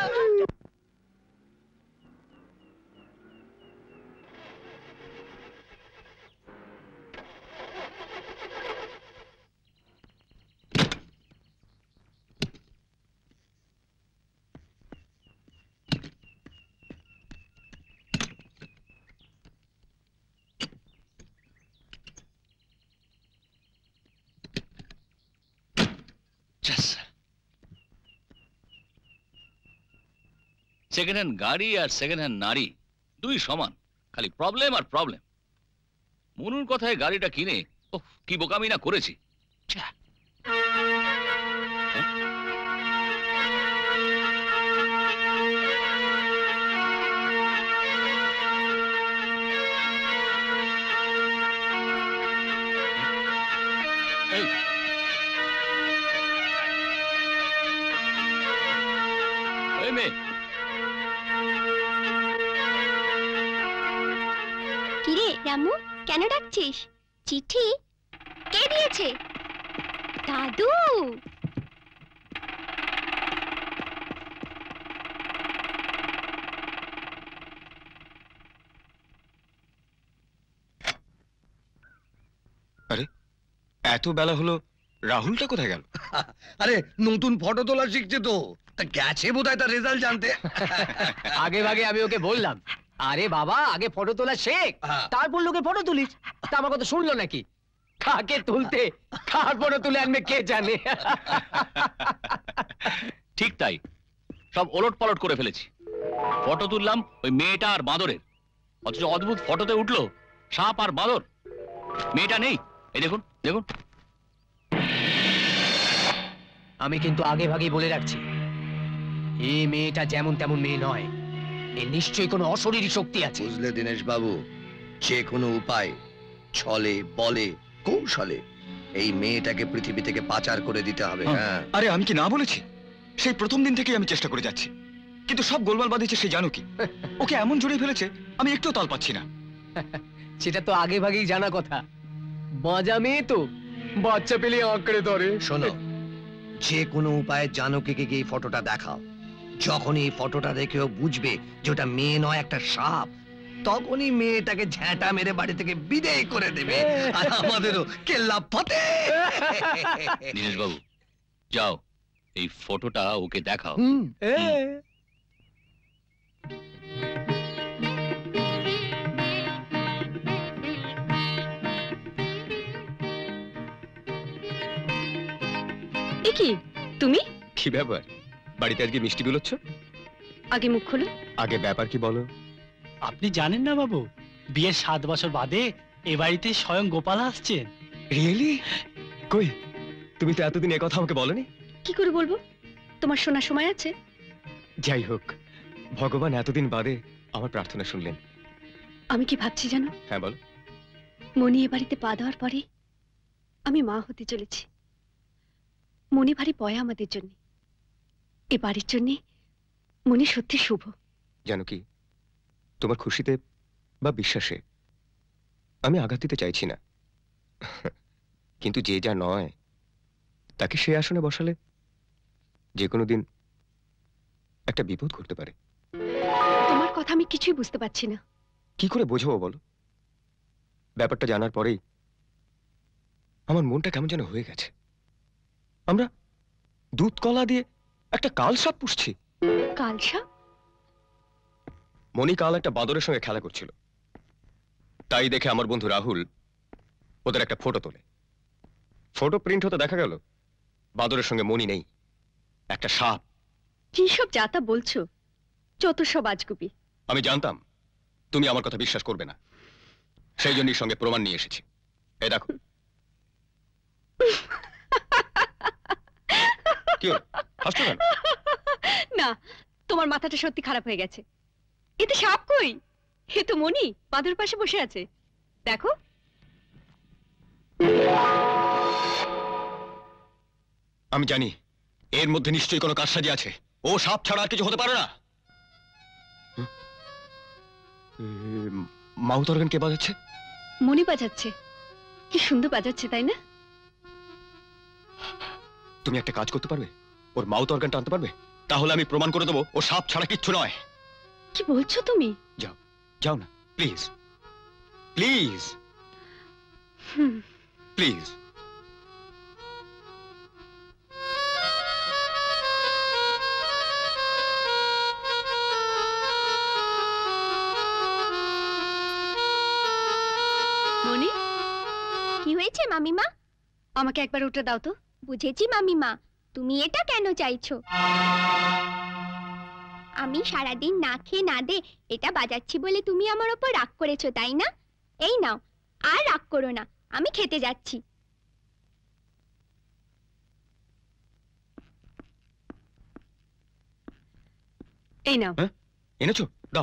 সেকেন্ড হ্যান্ড গাড়ি আর সেকেন্ড হ্যান্ড নারী দুই সমান, খালি প্রবলেম আর প্রবলেম। মনুর কথায় গাড়িটা কিনে ওহ কি বোকামি না করেছি। ছ্যা। এই, এই মেয়ে, রামু কেন ডাকছিস? চিঠি কে দিয়েছে? দাদু। আরে এত বেলা হলো, রাহুলটা কোথায় গেল? আরে নতুন ফটো তোলা শিখছে তো, তা গেছে বোধহয় তার রেজাল্ট জানতে। আগে ভাগে আমি ওকে বললাম, আরে বাবা আগে ফটো তোলা শেখ, তারপর লোকে ফটো তুলিস। তা আমার কথা শুনলো নাকি? কাকে তুলতে কার ফটো তুলে আনবে কে জানে। ঠিক তাই, সব ওলট পালট করে ফেলেছি। ফটো তুললাম ওই মেয়েটা আর বাঁদরের, অথচ অদ্ভুত ফটোতে উঠলো সাপ আর বাঁদর। মেয়েটা নেই, এই দেখুন দেখুন। আমি কিন্তু আগে ভাগে বলে রাখছি, এই মেয়েটা যেমন তেমন মেয়ে নয়, এর নিশ্চয়ই কোনো অশরীরী শক্তি আছে। বুঝলে দীনেশ বাবু, যে কোনো উপায়, ছলে বলে কৌশলে এই মেয়েটাকে পৃথিবী থেকে পাচার করে দিতে হবে। হ্যাঁ, আরে আমি কি না বলেছি? সেই প্রথম দিন থেকেই আমি চেষ্টা করে যাচ্ছি, কিন্তু সব গোলমাল বাঁধিয়েছে সে জানো কি? ওকে এমন জড়িয়ে ফেলেছে আমি একটু তাল পাচ্ছি না। সেটা তো আগে ভাগেই জানা কথা, বাজা মেয়ে তো বাচ্চা পেলে আঁকড়ে ধরে। শোনো, যে কোনো উপায়ে জানকীকে গিয়ে এই ফটোটা দেখাও। যখনই এই ফটোটা দেখেও বুঝবে যে ওটা মেয়ে নয় একটা সাপ, তখনই মেয়েটাকে ঝ্যাঁটা মেরে বাড়ি থেকে বিদেয় করে দেবে, আর আমাদেরও কেল্লা ফতে। দীনেশ বাবু যাও, এই ফটোটা ওকে দেখাও। এ কি তুমি? কি ব্যাপার, বাড়িতে আজকে মিষ্টি বিলোচ্ছ? আগে মুখ খোলো। আগে ব্যাপার কি বলো। আপনি জানেন না বাবু, বিয়ের সাত বছর বাদে এ বাড়িতে স্বয়ং গোপাল আসছেন। রিয়েলি? কই, তুমি তো এতদিন এ কথা আমাকে বলনি। কি করে বলবো? তোমার শোনার সময় আছে? যাই হোক, ভগবান এতদিন বাদে আমার প্রার্থনা শুনলেন। আমি কি ভাবছি জানো? হ্যাঁ বলো। মনি এ বাড়িতে পা দেওয়ার পরে আমি মা হতে চলেছি। মনি ভারী পয়া আমাদের জন্য, এ বাড়ির জন্য মনি সত্যি শুভ। জানো কি, তোমার খুশিতে বা বিশ্বাসে আমি আঘাত দিতে চাইছি না, কিন্তু যে যা নয় তাকে সে আসনে বসালে যে কোনো দিন একটা বিপদ ঘটতে পারে। তোমার কথা আমি কিছুই বুঝতে পারছি না। কি করে বোঝাবো বলো? ব্যাপারটা জানার পরেই আমার মনটা কেমন যেন হয়ে গেছে। আমরা দুধ কলা দিয়ে একটা কালসাপ পুষছি। কালসাপ? মনি কাল একটা বাঁদরের সঙ্গে খেলা করছিল, তাই দেখে আমার বন্ধু রাহুল ওদের একটা ফটো তোলে। ফটো প্রিন্ট হতে দেখা গেল বাঁদরের সঙ্গে মনি নেই, একটা সাপ। কি সব যাতা বলছো? যত সব আজগুবি। আমি জানতাম তুমি আমার কথা বিশ্বাস করবে না, সেই জন্যই সঙ্গে প্রমাণ নিয়ে এসেছি। এই দেখো। কি হলো, হাসছো কেন? না, তোমার মাথাটা সত্যি খারাপ হয়ে গেছে। এতে সাপ কই? এ তো মনি বাঁদর পাশে বসে আছে, দেখো। আমি জানি এর মধ্যে নিশ্চয়ই কোনো কারসাজি আছে। ও সাপ ছাড়া আর কিছু হতে পারে না। মাউথ অর্গান কে বাজাচ্ছে? মনি বাজাচ্ছে। কি সুন্দর বাজাচ্ছে, তাই না? তুমি একটা কাজ করতে পারবে, ওর মাউথ অর্গানটা আনতে পারবে? তাহলে আমি প্রমাণ করে দেবো ও সাপ ছাড়া কিচ্ছু নয়। কি বলছো তুমি? যাও যাও না, প্লিজ প্লিজ প্লিজ। মনি, কি হয়েছে মামিমা? আমাকে একবার ওটা দাও তো। বুঝেছি মামিমা, তুমি এটা কেন চাইছো? আমি সারাদিন না খেয়ে না দে এটা বাজাচ্ছি বলে তুমি আমার ওপর রাগ করেছো, তাই না? এই নাও, আর রাগ করো না, আমি খেতে যাচ্ছি। এই নাও। হ্যাঁ, এনেছো? দাও।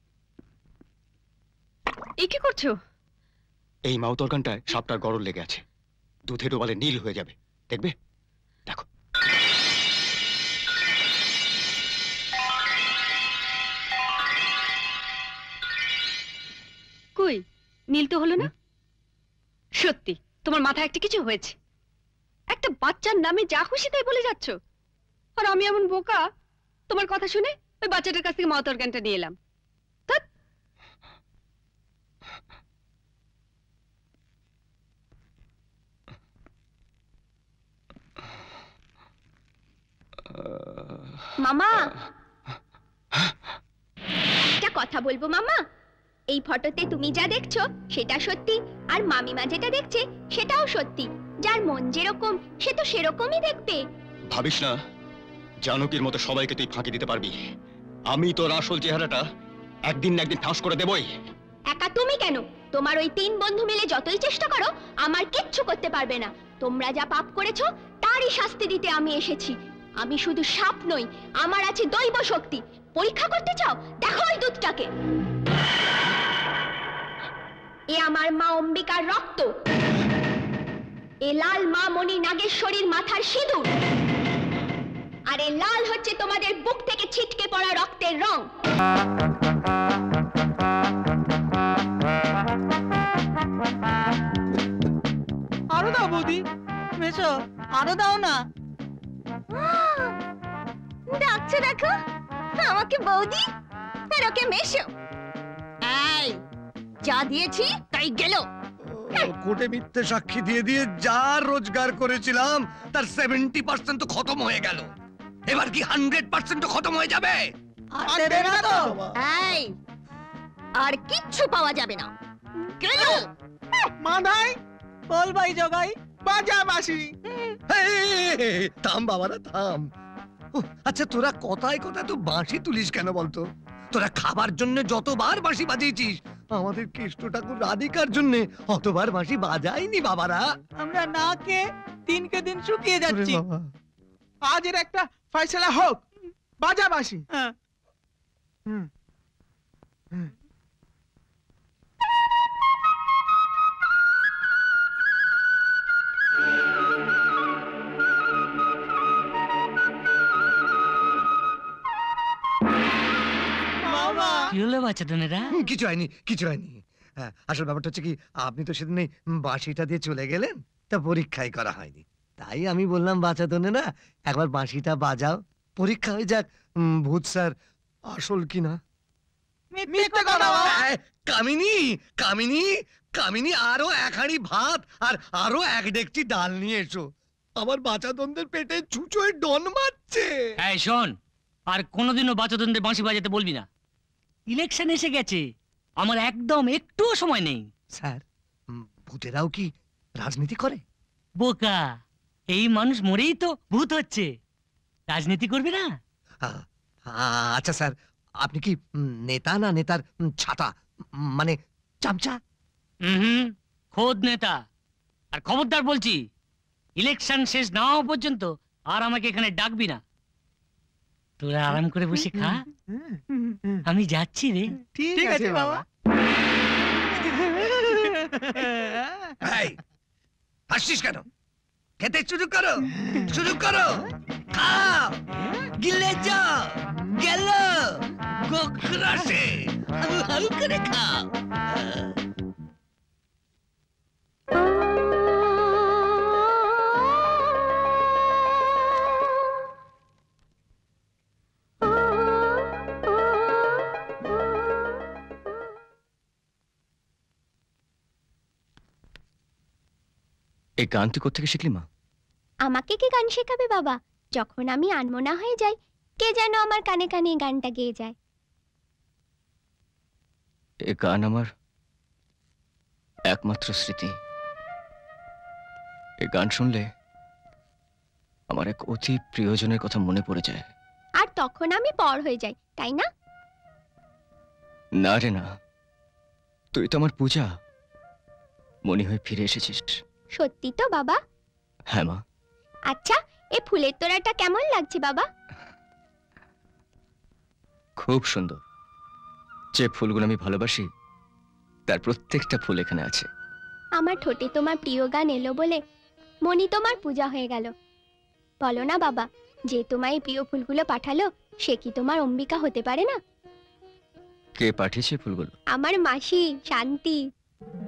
এই কি করছো? এই মাউথ অর্গানটায় সাপটার গরল লেগে আছে, দুধে ডোবালে নীল হয়ে যাবে, দেখবে? দেখো। কই নীল তো হলো না? সত্যি তোমার মাথায় একটা কিছু হয়েছে। একটা বাচ্চার নামে যা খুশি তাই বলে যাচ্ছ, আর আমি এমন বোকা তোমার কথা শুনে ওই বাচ্চাটার কাছ থেকে মাতার জ্ঞানটা নিয়ে এলাম। ধ্যাৎ। মামা, একটা কথা বলবো মামা। এই ফটোতে তুমি যা দেখছো সেটা সত্যি, আর মামিমা যেটা দেখছে সেটাও সত্যি। যার মন যেরকম সে তো সেরকমই দেখবে। ভাবিস না জানকীর মতো সবাইকে তুই ফাঁকি দিতে পারবি। আমি তোর আসল চেহারাটা একদিন না একদিন ফাঁস করে দেবই। একা তুমি কেন, তোমার ওই তিন বন্ধু মিলে যতই চেষ্টা করো আমার কিচ্ছু করতে পারবে না। তোমরা যা পাপ করেছো তারই শাস্তি দিতে আমি এসেছি। আমি শুধু সাপ নই, আমার আছে দৈব শক্তি। পরীক্ষা করতে চাও? দেখো ওই দুধটাকে। এ আমার মা অম্বিকার রক্ত। এ লাল মা মণি নাগেশ্বরীর মাথার সিঁদুর। আর এ লাল হচ্ছে তোমাদের বুক থেকে ছিটকে পড়া রক্তের রং। আরো দাও বৌদি, মেশো আরো দাও না। ডাকছে দেখো আমাকে বৌদি, আর ওকে মেশো। এই যা দিয়েছি তাই গেল। কোর্টে মিথ্যে সাক্ষী দিয়ে দিয়ে যা রোজগার করেছিলাম তার সেভেন্টি পার্সেন্ট তো খতম হয়ে গেল। এবার কি হান্ড্রেড পার্সেন্ট খতম হয়ে যাবে? আর দেবে না তো? এই আর কিচ্ছু পাওয়া যাবে না। গেল মাধাই, বল ভাই জগাই, বাজা বাসি। এই, থাম বাবারা থাম। উহ, আচ্ছা তোরা কথায় কথায় তো বাঁশি তুলিস কেন বলতো? তোরা খাবার জন্য যতবার বাঁশি বাজিয়েছিস, আমাদের কৃষ্ণ ঠাকুর রাধিকার জন্য অতবার বাঁশি বাজাইনি বাবারা। আমরা না কে দিনকে দিন শুকিয়ে ওরে যাচ্ছি। বাবা। আজ এর একটা ফয়সালা হোক, বাজা বাসি। হ্যাঁ হুম হুম। কি হলো বাচ্চাদনেরা? কিছু হয়নি, কিছু হয়নি। হ্যাঁ, আসল ব্যাপারটা হচ্ছে কি, আপনি তো সেদিন এই বাঁশিটা দিয়ে চলে গেলেন, তা পরীক্ষাই করা হয়নি। তাই আমি বললাম বাচ্চাদনে না, একবার বাঁশিটা বাজাও, পরীক্ষা হয়ে যাক উম, ভূত স্যার আসল কিনা। মিথ্যে কথা বাবা। এই, কামিনী কামিনী কামিনী, আরো এক হাঁড়ি ভাত আর আরো এক ডেকচি ডাল নিয়ে এসো। আমার বাচ্চাদনদের পেটে চুচোয় ডন মারছে। এই শোন, আর কোনোদিনও বাচ্চাদনদের বাঁশি বাজাতে বলবি না। ইলেকশন এসে গেছে, আমার একদম একটুও সময় নেই। স্যার, উম, ভূতেরাও কি রাজনীতি করে? বোকা, এই মানুষ মরেই তো ভূত হচ্ছে, রাজনীতি করবে না? আ- আ- আচ্ছা স্যার, আপনি কি উম, নেতা না নেতার উম, ছাতা, উম, মানে চামচা? হুম, খোদ নেতা। আর খবরদার বলছি, ইলেকশন শেষ না হওয়া পর্যন্ত আর আমাকে এখানে ডাকবি না। তোরা আরাম করে বসে খা, আমি যাচ্ছি রে। ঠিক আছে বাবা। এই, হাসছিস কেন? খেতে শুরু করো, শুরু করো, খাও, গিলে যাও, গেল গোখরাসে, হালু হালু করে খাও। এই গান তুই কোত্থেকে শিখলি মা? আমাকে কে গান শেখাবে বাবা? যখন আমি আনমনা হয়ে যাই, কে যেন আমার কানে কানে এই গানটা গেয়ে যায়। এ গান আমার একমাত্র স্মৃতি। এ গান শুনলে আমার এক অতি প্রিয়জনের কথা মনে পড়ে যায়। আর তখন আমি পর হয়ে যাই, তাই না? না রে না, তুই তো আমার পূজা, মনে হয়ে ফিরে এসেছিস। সত্যি তো বাবা? হ্যাঁ মা। আচ্ছা, এই ফুলের তোড়াটা কেমন লাগছে বাবা? খুব সুন্দর। যে ফুলগুলো আমি ভালোবাসি তার প্রত্যেকটা ফুল এখানে আছে। আমার ঠোঁটে তোমার প্রিয় গান এলো বলে মনি তোমার পূজা হয়ে গেল। বলো না বাবা, যে তোমায় এই প্রিয় ফুলগুলো পাঠালো সে কি তোমার অম্বিকা হতে পারে না? কে পাঠিয়েছে ফুলগুলো? আমার মাসি শান্তি।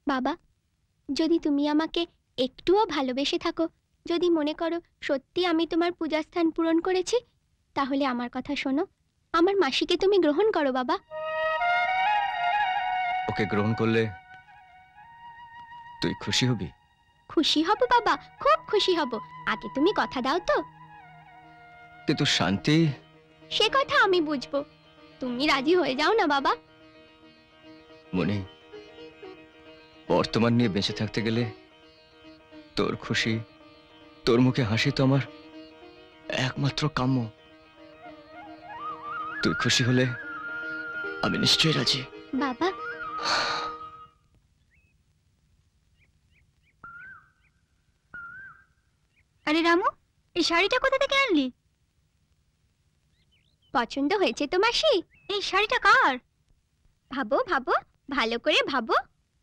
বাবা, যদি তুমি আমাকে একটুও ভালোবেসে থাকো, যদি মনে করো সত্যি আমি তোমার পূজাস্থান পূরণ করেছি, তাহলে আমার কথা শোনো, আমার মাসিকে তুমি গ্রহণ করো বাবা। ওকে গ্রহণ করলে তুই খুশি হবি? খুশি হব বাবা, খুব খুশি হব। আগে তুমি কথা দাও তো। কিন্তু শান্তি, সে কথা আমি বুঝবো, তুমি রাজি হয়ে যাও না বাবা। মনে বর্তমান নিয়ে বেঁচে থাকতে গেলে তোর খুশি, তোর মুখে হাসি তো আমার একমাত্র কাম্য। তুই খুশি হলে আমি নিশ্চয়ই রাজি। বাবা, আরে রামু, এই শাড়িটা কোথা থেকে আনলি? পছন্দ হয়েছে তো মাসি? এই শাড়িটা কার? ভাবো ভাবো, ভালো করে ভাবো।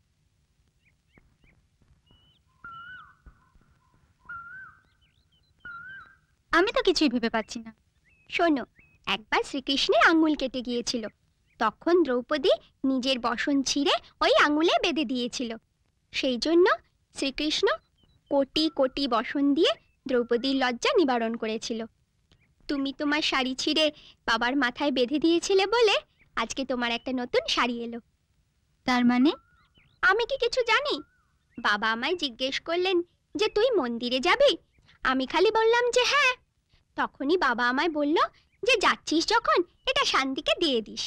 আমি তো কিছুই ভেবে পাচ্ছি না। শোনো, একবার শ্রীকৃষ্ণের আঙুল কেটে গিয়েছিল, তখন দ্রৌপদী নিজের বসন ছিঁড়ে ওই আঙুলে বেঁধে দিয়েছিল। সেই জন্য শ্রীকৃষ্ণ কোটি কোটি বসন দিয়ে দ্রৌপদীর লজ্জা নিবারণ করেছিল। তুমি তোমার শাড়ি ছিঁড়ে বাবার মাথায় বেঁধে দিয়েছিলে বলে আজকে তোমার একটা নতুন শাড়ি এলো। তার মানে? আমি কি কিছু জানি? বাবা আমায় জিজ্ঞেস করলেন যে তুই মন্দিরে যাবি, আমি খালি বললাম যে হ্যাঁ। তখনই বাবা আমায় বলল যে যাচ্ছিস যখন এটা শান্তিকে দিয়ে দিস।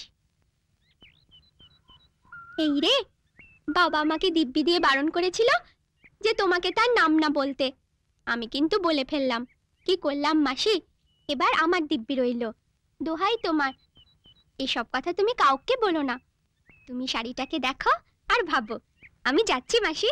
এই রে, বাবা আমাকে দিব্যি দিয়ে বারণ করেছিল যে তোমাকে তার নাম না বলতে। আমি কিন্তু বলে ফেললাম। কি করলাম মাসি, এবার আমার দিব্যি রইল। দোহাই তোমার, এসব কথা তুমি কাউকে বলো না। তুমি শাড়িটাকে দেখো আর ভাবো। আমি যাচ্ছি মাসি।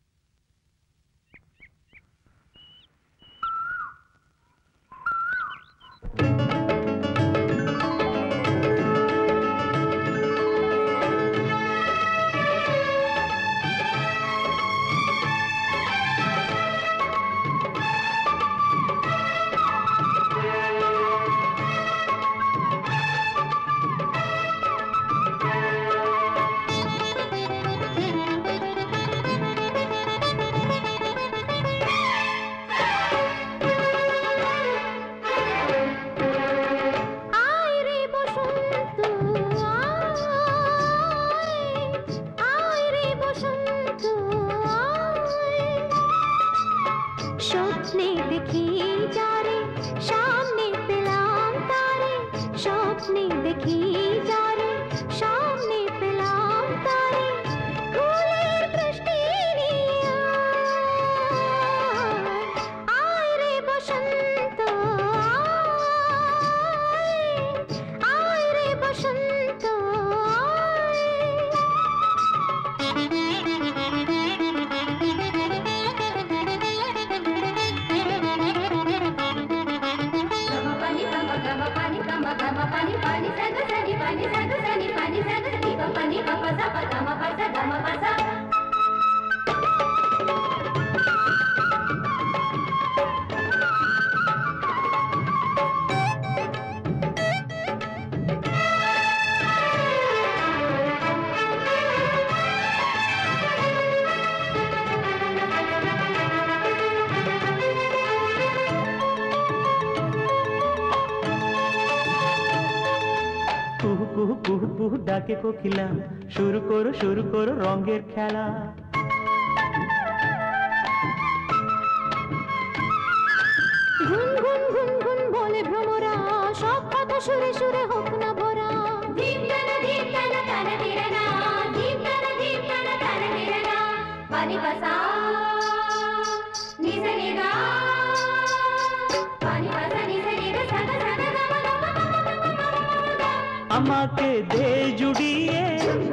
ডাকে কোকিলা, শুরু করো শুরু করো রঙের খেলা। গুন গুন গুন গুন বলে ভ্রমরা, সব কথা সুরে সুরে হোক না ভরা। দীপ টানা দীপ টানা টানা দিরানা, দীপ টানা দীপ টানা টানা দিরানা। পানি বাসা নিসে নিগা, পানি বাসা নিসে নিগা, সাগা সাগা গামা গামা গামা। আমাকে দে জুড়িয়ে,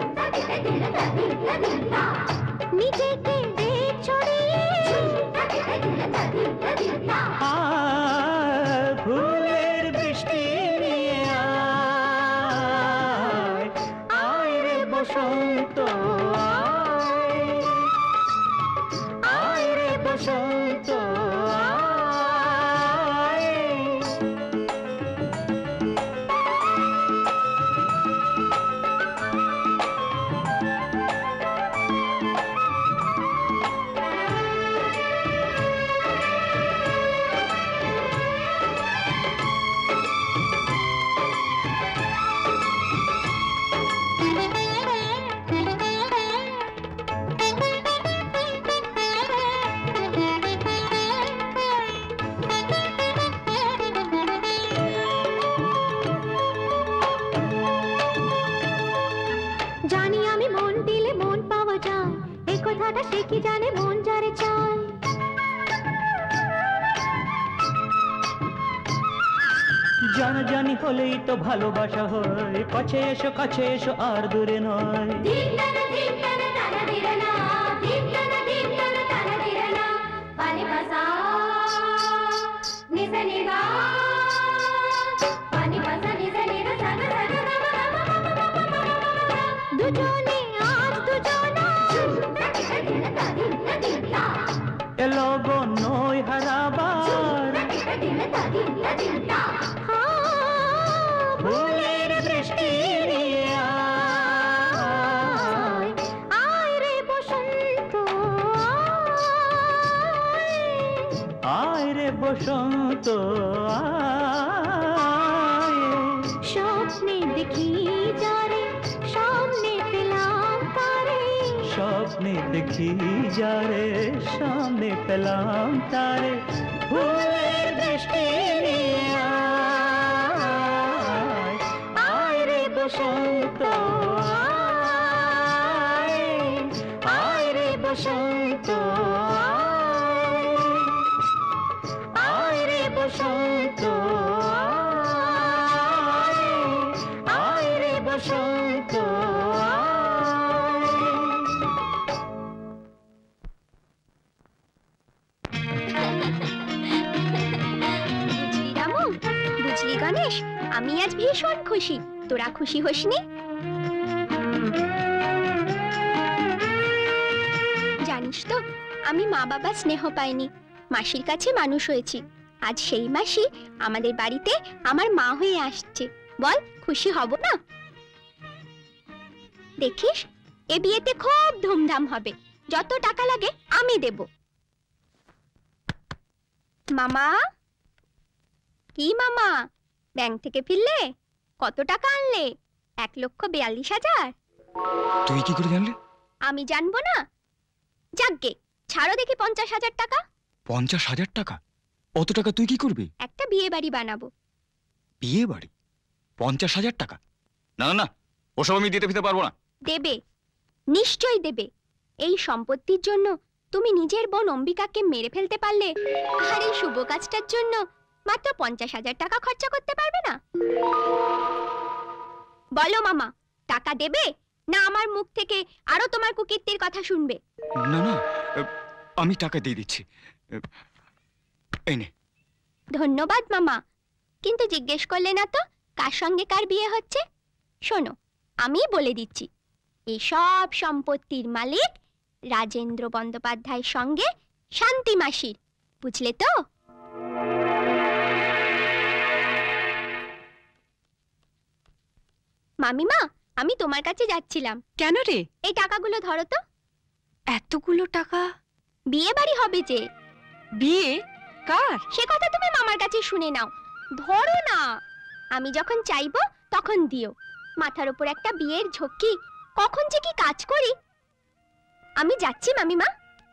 নিজেকে দে ছড়িয়ে, ফুলের বৃষ্টি নিয়ে আয়, আয় রে বসন্ত আয়, আয় রে বসন্ত আয়। জানে মন যারে চায়। জানাজানি হলেই তো ভালোবাসা হয়, কাছে এসো কাছে এসো আর দূরে নয়। দুজনে আজ দুজনা এলো গো নই হারাবার, ফুলের দৃষ্টি নিয়ে আয়, আয় রে বসন্ত আয় রে বসন্ত আয়। স্বপ্নে দেখি যারে সামনে পেলাম তারে, স্বপ্নে দেখি যারে সামনে পেলাম তারে, ফুলের দৃষ্টি নিয়ে আয়, আয় রে বসন্ত আয়, আয় রে বসন্ত আয়, আয় রে বসন্ত আয়, আয় রে বসন্ত আয়। বুঝলি রামু, বুঝলি গণেশ, আমি আজ ভীষণ খুশি। তোরা খুশি হসনি? জানিস তো, আমি মা বাবা স্নেহ পাইনি, মাসির কাছে মানুষ হয়েছি। আজ সেই মাসি আমাদের বাড়িতে আমার মা হয়ে আসছে। বল, খুশি হব না? দেখিস, এ বিয়েতে খুব ধুমধাম হবে। যত টাকা লাগে আমি দেব। মামা, কি মামা, ব্যাংক থেকে ফিরলে? কত টাকা আনলে? এক লক্ষ বিয়াল্লিশ হাজার। তুই কি করে জানলি? আমি জানবো না? যাকগে, ছাড়ো দেখি পঞ্চাশ হাজার টাকা। পঞ্চাশ হাজার টাকা? অত টাকা তুই কি করবি? একটা বিয়ে বাড়ি বানাবো। বিয়ে বাড়ি? পঞ্চাশ হাজার টাকা? না না না, ওসব আমি দিতে ফিতে পারবো না। দেবে, নিশ্চয়ই দেবে। এই সম্পত্তির জন্য তুমি নিজের বোন অম্বিকাকে মেরে ফেলতে পারলে, আর এই শুভ কাজটার জন্য মাত্র পঞ্চাশ হাজার টাকা খরচা করতে পারবে না? বলো মামা, টাকা দেবে না আমার মুখ থেকে আরো তোমার কুকীর্তির কথা শুনবে? না না, আমি টাকা দিয়ে দিচ্ছি। এই নে। ধন্যবাদ মামা, কিন্তু জিজ্ঞেস করলে না তো কার সঙ্গে কার বিয়ে হচ্ছে? শোনো, আমি বলে দিচ্ছি, এই সব সম্পত্তির মালিক রাজেন্দ্র বন্দ্যোপাধ্যায়ের সঙ্গে শান্তি মাসির। বুঝলে তো? মামিমা, আমি তোমার কাছে যাচ্ছিলাম। কেন রে? এই টাকাগুলো ধরো তো। এতগুলো টাকা? বিয়ে বাড়ি হবে যে। বিয়ে কার? সে কথা তুমি মামার কাছে শুনে নাও। ধরো না, আমি যখন চাইবো তখন দিও। মাথার উপর একটা বিয়ের ঝক্কি, কখন যে কি কাজ করি। আমি যাচ্ছি মামিমা।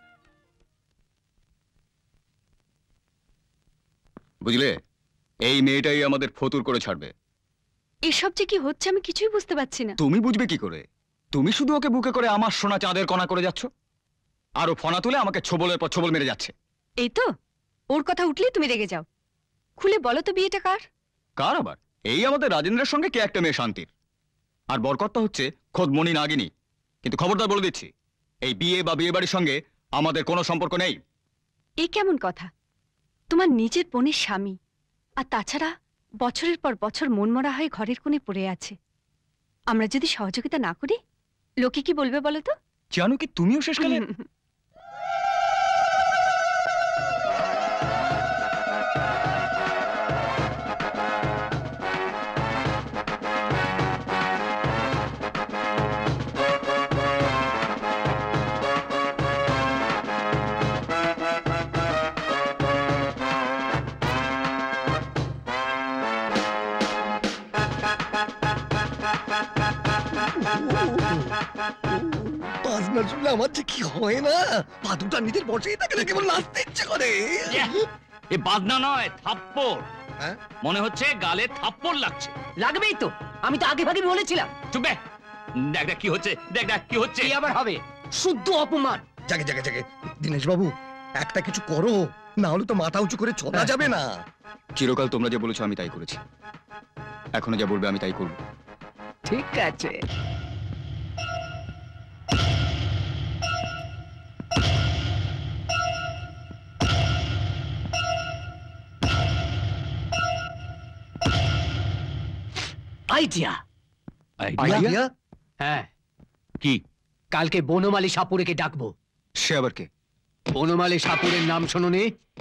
বুঝলে, এই মেয়েটাই আমাদের ফতুর করে ছাড়বে। এসব যে কি হচ্ছে আমি কিছুই বুঝতে পারছি না। তুমি বুঝবে কি করে? তুমি শুধু ওকে বুকে করে আমার সোনা চাঁদের কণা করে যাচ্ছ, আর ও ফনা তুলে আমাকে ছোবলের পর ছোবল মেরে যাচ্ছে। এই তো, ওর কথা উঠলেই তুমি রেগে যাও। খুলে বলো তো, বিয়েটা কার? কার আবার? এই আমাদের রাজেন্দ্রের সঙ্গে কে একটা মেয়ে শান্তির, আর বরকর্তা হচ্ছে খোদ মনি নাগিনী। কিন্তু খবরদার বলে দিচ্ছি, এই বিয়ে বা বিয়ে বাড়ির সঙ্গে আমাদের কোনো সম্পর্ক নেই। এই কেমন কথা? তোমার নিজের বোনের স্বামী, আর তাছাড়া বছরের পর বছর মনমরা হয়ে ঘরের কোণে পড়ে আছে। আমরা যদি সহযোগিতা না করি, লোকে কি বলবে বলো তো? জানো কি, তুমিও শেষকালে বাজনা শুনলে আমার যে কি হয় না, পা দুটা নিজের বসেই থাকে না, কেমন নাচতে ইচ্ছে করে। এ বাজনা নয়, থাপ্পড়। হ্যাঁ? মনে হচ্ছে গালে থাপ্পড় লাগছে। লাগবেই তো, আমি তো আগে ভাগে বলেছিলাম। চুপ বে। দেখ দেখ কি হচ্ছে, দেখ দেখ কি হচ্ছে। কি আবার হবে? শুদ্ধ অপমান। জাগে জাগে জাগে দীনেশ বাবু একটা কিছু করো, না হলে তো মাথা উঁচু করে চলা যাবে না। চিরকাল তোমরা যে বলেছো আমি তাই করেছি, এখনো যা বলবে আমি তাই করব। ঠিক আছে। আইডিয়া। আইডিয়া? হ্যাঁ। কি? কালকে বনমালী সাপুরেকে ডাকবো। সে আবার কে? বনমালী সাপুরের নাম শোনোনি?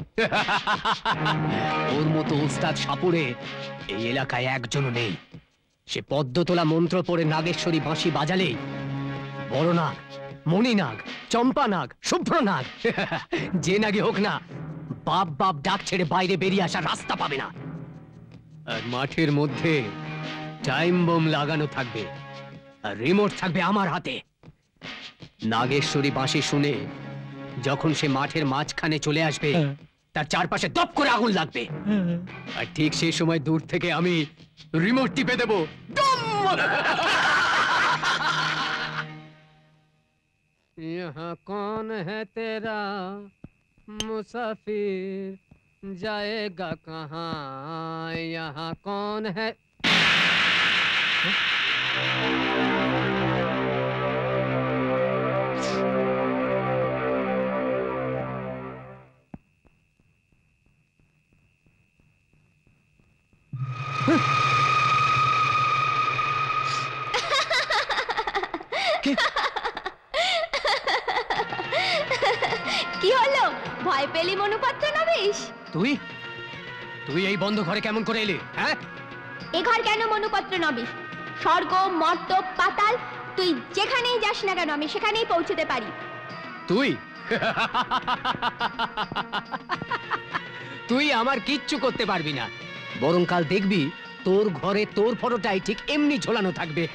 ওর মতো উস্তাদ সাপুরে এই এলাকায় একজনও নেই। সে পদ্ম তোলা মন্ত্র পড়ে নাগেশ্বরী বাঁশি বাজালে বড় নাগ, মণি নাগ, চম্পা নাগ, শুভ্র নাগ যে নাগই হোক না, বাপ বাপ ডাক ছেড়ে বাইরে বেরিয়ে আসার রাস্তা পাবে না। আর মাঠের মধ্যে টাইম বোম লাগানো থাকবে, আর রিমোট থাকবে আমার হাতে। নাগেশ্বরী বাঁশি শুনে যখন সে মাঠের মাঝখানে চলে আসবে, তার চারপাশে দপ করে আগুন লাগবে, আর ঠিক সেই সময় দূর থেকে আমি রিমোট টিপে দেবো। यहाँ कौन है तेरा मुसाफिर, जाएगा कहाँ, यहाँ कौन है। কি হলো, ভয় পেলি মনুপত্র নবিশ? তুই তুই এই বন্ধ ঘরে কেমন করে এলি? হ্যাঁ, এ ঘর কেন মনুপত্র নবিশ? স্বর্গ, মর্ত, পাতাল, তুই যেখানেই যাস না কেন আমি সেখানেই পৌঁছতে পারি। তুই তুই আমার কিচ্ছু করতে পারবি না, বরং কাল দেখবি তোর ঘরে তোর ফটোটাই ঠিক এমনি ঝোলানো থাকবে।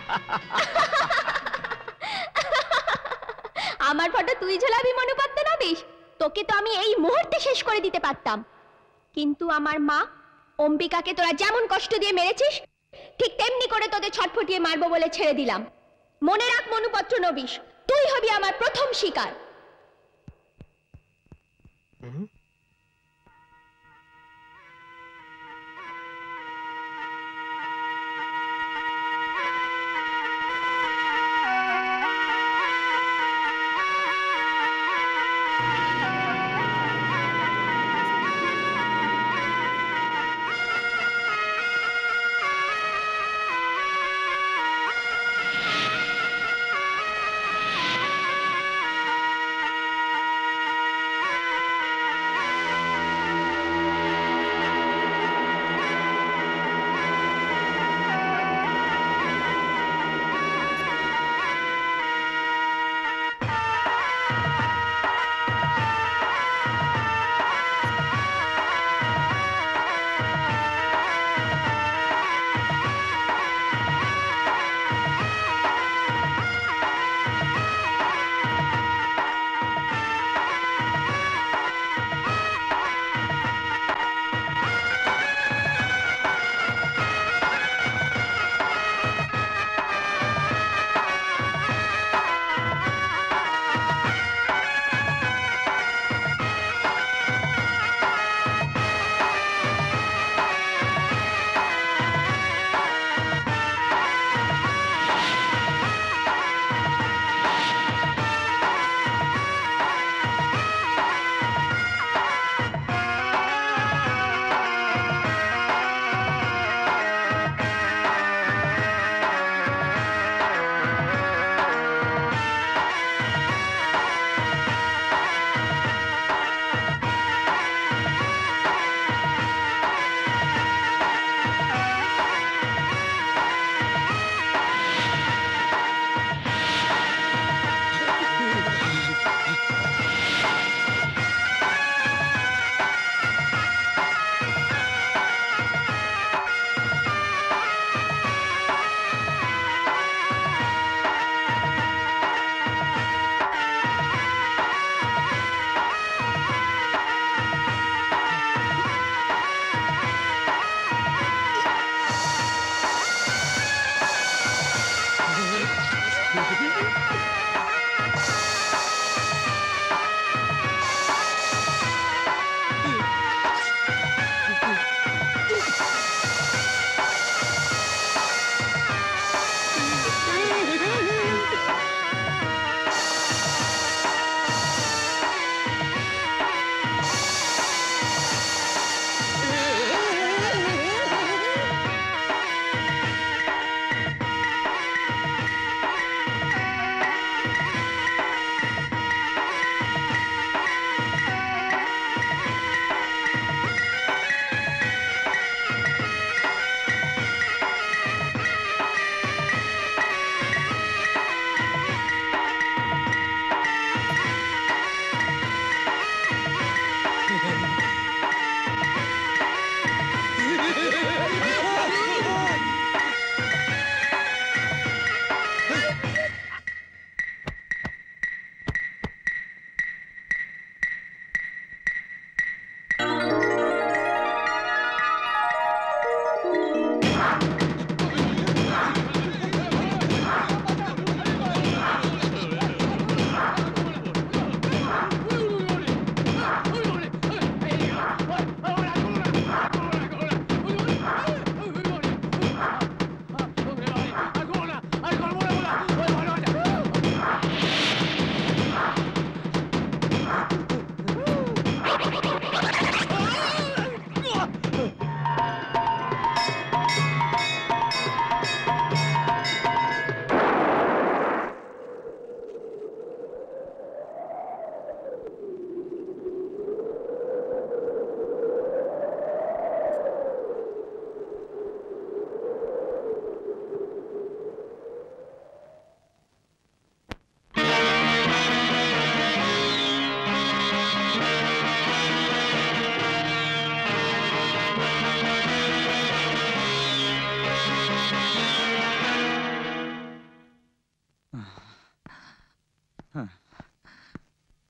আমার ফটো তুই ঝোলাবি মনুপত্র নবিশ? তোকে তো আমি এই মুহূর্তে শেষ করে দিতে পারতাম, কিন্তু আমার মা অম্বিকাকে তোরা যেমন কষ্ট দিয়ে মেরেছিস ঠিক তেমনি করে তোদের ছটফটিয়ে মারবো বলে ছেড়ে দিলাম। মনে রাখ মনুপত্র নবিশ, তুই হবি আমার প্রথম শিকার।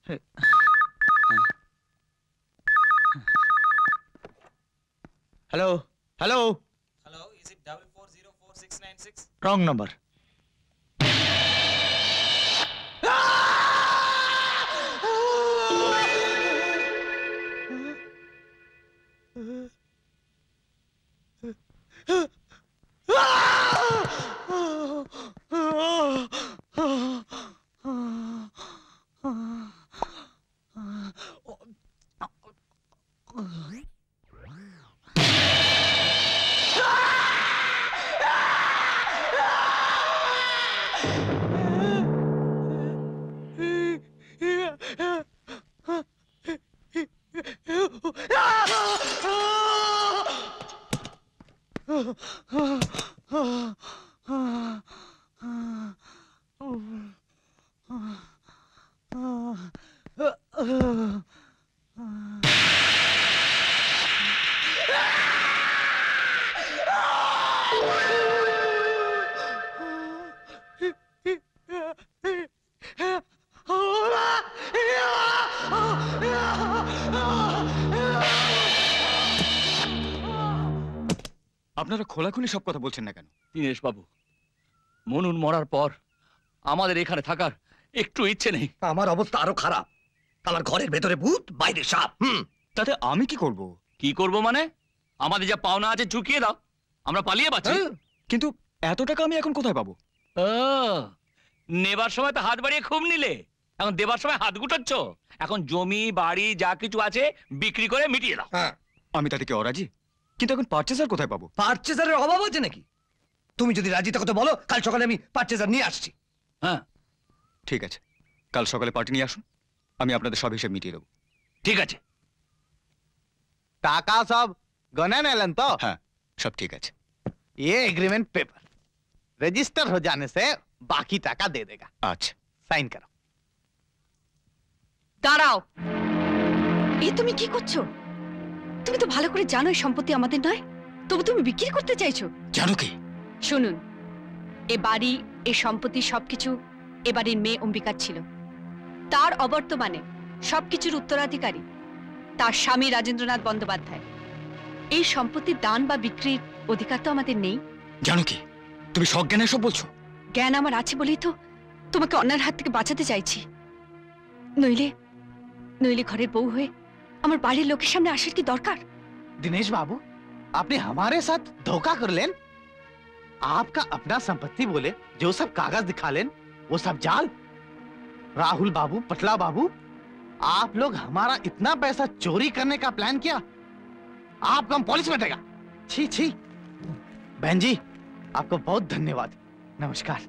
Hello hello Hello, is it double four zero four six nine six? Wrong number আপনারা খোলাখুলি সব কথা বলছেন না কেন? দীনেশ বাবু, মনুন মরার পর আমাদের এখানে থাকার একটু ইচ্ছে নেই। আমার অবস্থা আরো খারাপ। আমার ঘরের ভেতরে ভূত, বাইরে সাপ। হুম, তাতে আমি কি করব? কি করব মানে? আমাদের যা পাওনা আছে চুকিয়ে দাও, আমরা পালিয়ে বাঁচি। কিন্তু এত টাকা আমি এখন কোথায় পাবো? ও, নেবার সময় তো হাত বাড়িয়ে খুব নিলে, এখন দেবার সময় হাত গুটাচ্ছ। এখন জমি বাড়ি যা কিছু আছে বিক্রি করে মিটিয়ে দাও। আমি তাতে কি অরাজি? কিন্তু এখন পারচেজার কোথায় পাবো? পারচেজারের অভাব আছে নাকি? তুমি যদি রাজি থাকো তো বলো, কাল সকালে আমি পারচেজার নিয়ে আসছি। হ্যাঁ ঠিক আছে, কাল সকালে পার্টি নিয়ে আসুন, আমি আপনাদের সব হিসেব মিটিয়ে দেবো। ঠিক আছে। টাকা সব গনে নেলেন তো? হ্যাঁ, সব ঠিক আছে। ये एग्रीमेंट पेपर रजिस्टर हो जाने से बाकी टाका दे देगा। अच्छा, साइन करो। দাঁড়াও, এই তুমি কি করছো? তুমি তো ভালো করে জানো এই সম্পত্তি আমাদের নয়, তবু তুমি বিক্রি করতে চাইছো। জানো কি? শুনুন, এ বাড়ি, এ সম্পত্তি সবকিছু এ বাড়ির মেয়ে অম্বিকার ছিল। তার অবর্তমানে সবকিছুর উত্তরাধিকারী তার স্বামী রাজেন্দ্রনাথ বন্দ্যোপাধ্যায়। এই সম্পত্তির দান বা বিক্রির অধিকার তো আমাদের নেই। জানো কি, তুমি সজ্ঞানে সব বলছো। জ্ঞান আমার আছে বলেই তো তোমাকে অন্যার হাত থেকে বাঁচাতে চাইছি। নইলে নইলে ঘরের বউ হয়ে আমার বাড়ির লোকের সামনে আসার কি দরকার? दिनेश बाबू, आपने हमारे साथ धोखा कर लेन। आपका अपना संपत्ति बोले जो सब कागज दिखा लेन, वो सब जाल। राहुल बाबू, पटला बाबू, आप लोग हमारा इतना पैसा चोरी करने का प्लान किया। आपको हम पुलिस में देगा। छी छी। बहन जी, आपको बहुत धन्यवाद। नमस्कार।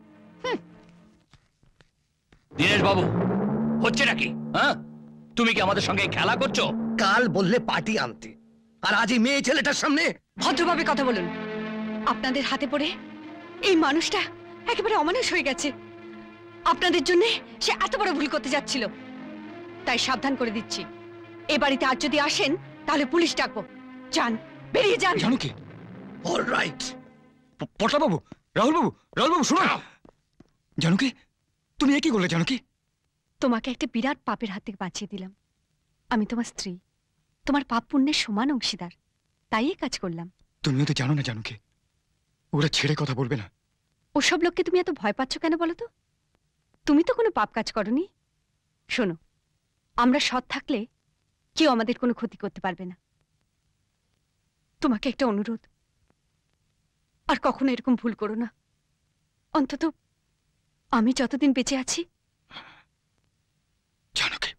দীনেশ বাবু, হচ্ছে নাকি? হ্যাঁ, তুমি কি আমাদের সঙ্গে খেলা করছো? কাল বললে পার্টি আনতে, আর আজ এই মেয়ে ছেলেটার সামনে। ভদ্রভাবে কথা বলুন। আপনাদের হাতে পড়ে এই মানুষটা একেবারে অমানুষ হয়ে গেছে। আপনাদের জন্য সে এত বড় ভুল করতে যাচ্ছিল। তাই সাবধান করে দিচ্ছি, এ বাড়িতে আজ যদি আসেন তাহলে পুলিশ ডাকবো। যান, বেরিয়ে যান। জানো কি? অলরাইট। পটলা বাবু, রাহুল বাবু, রাহুল বাবু শুনুন। জানো কি, তুমি এ কি করলে? জানো কি, তোমাকে একটা বিরাট পাপের হাত থেকে বাঁচিয়ে দিলাম। আমি তোমার স্ত্রী, তোমার পাপ পুণ্যের সমান অংশীদার, তাই এই কাজ করলাম। তুমিও তো জানো না জানো কি, ওরা ছেড়ে কথা বলবে না। ওসব লোককে তুমি এত ভয় পাচ্ছ কেন বলো তো? তুমি তো কোনো পাপ কাজ করনি। শোনো, আমরা সৎ থাকলে কেউ আমাদের কোনো ক্ষতি করতে পারবে না। তোমাকে একটা অনুরোধ, আর কখনো এরকম ভুল করো না। অন্তত আমি যতদিন বেঁচে আছি। জানো কি,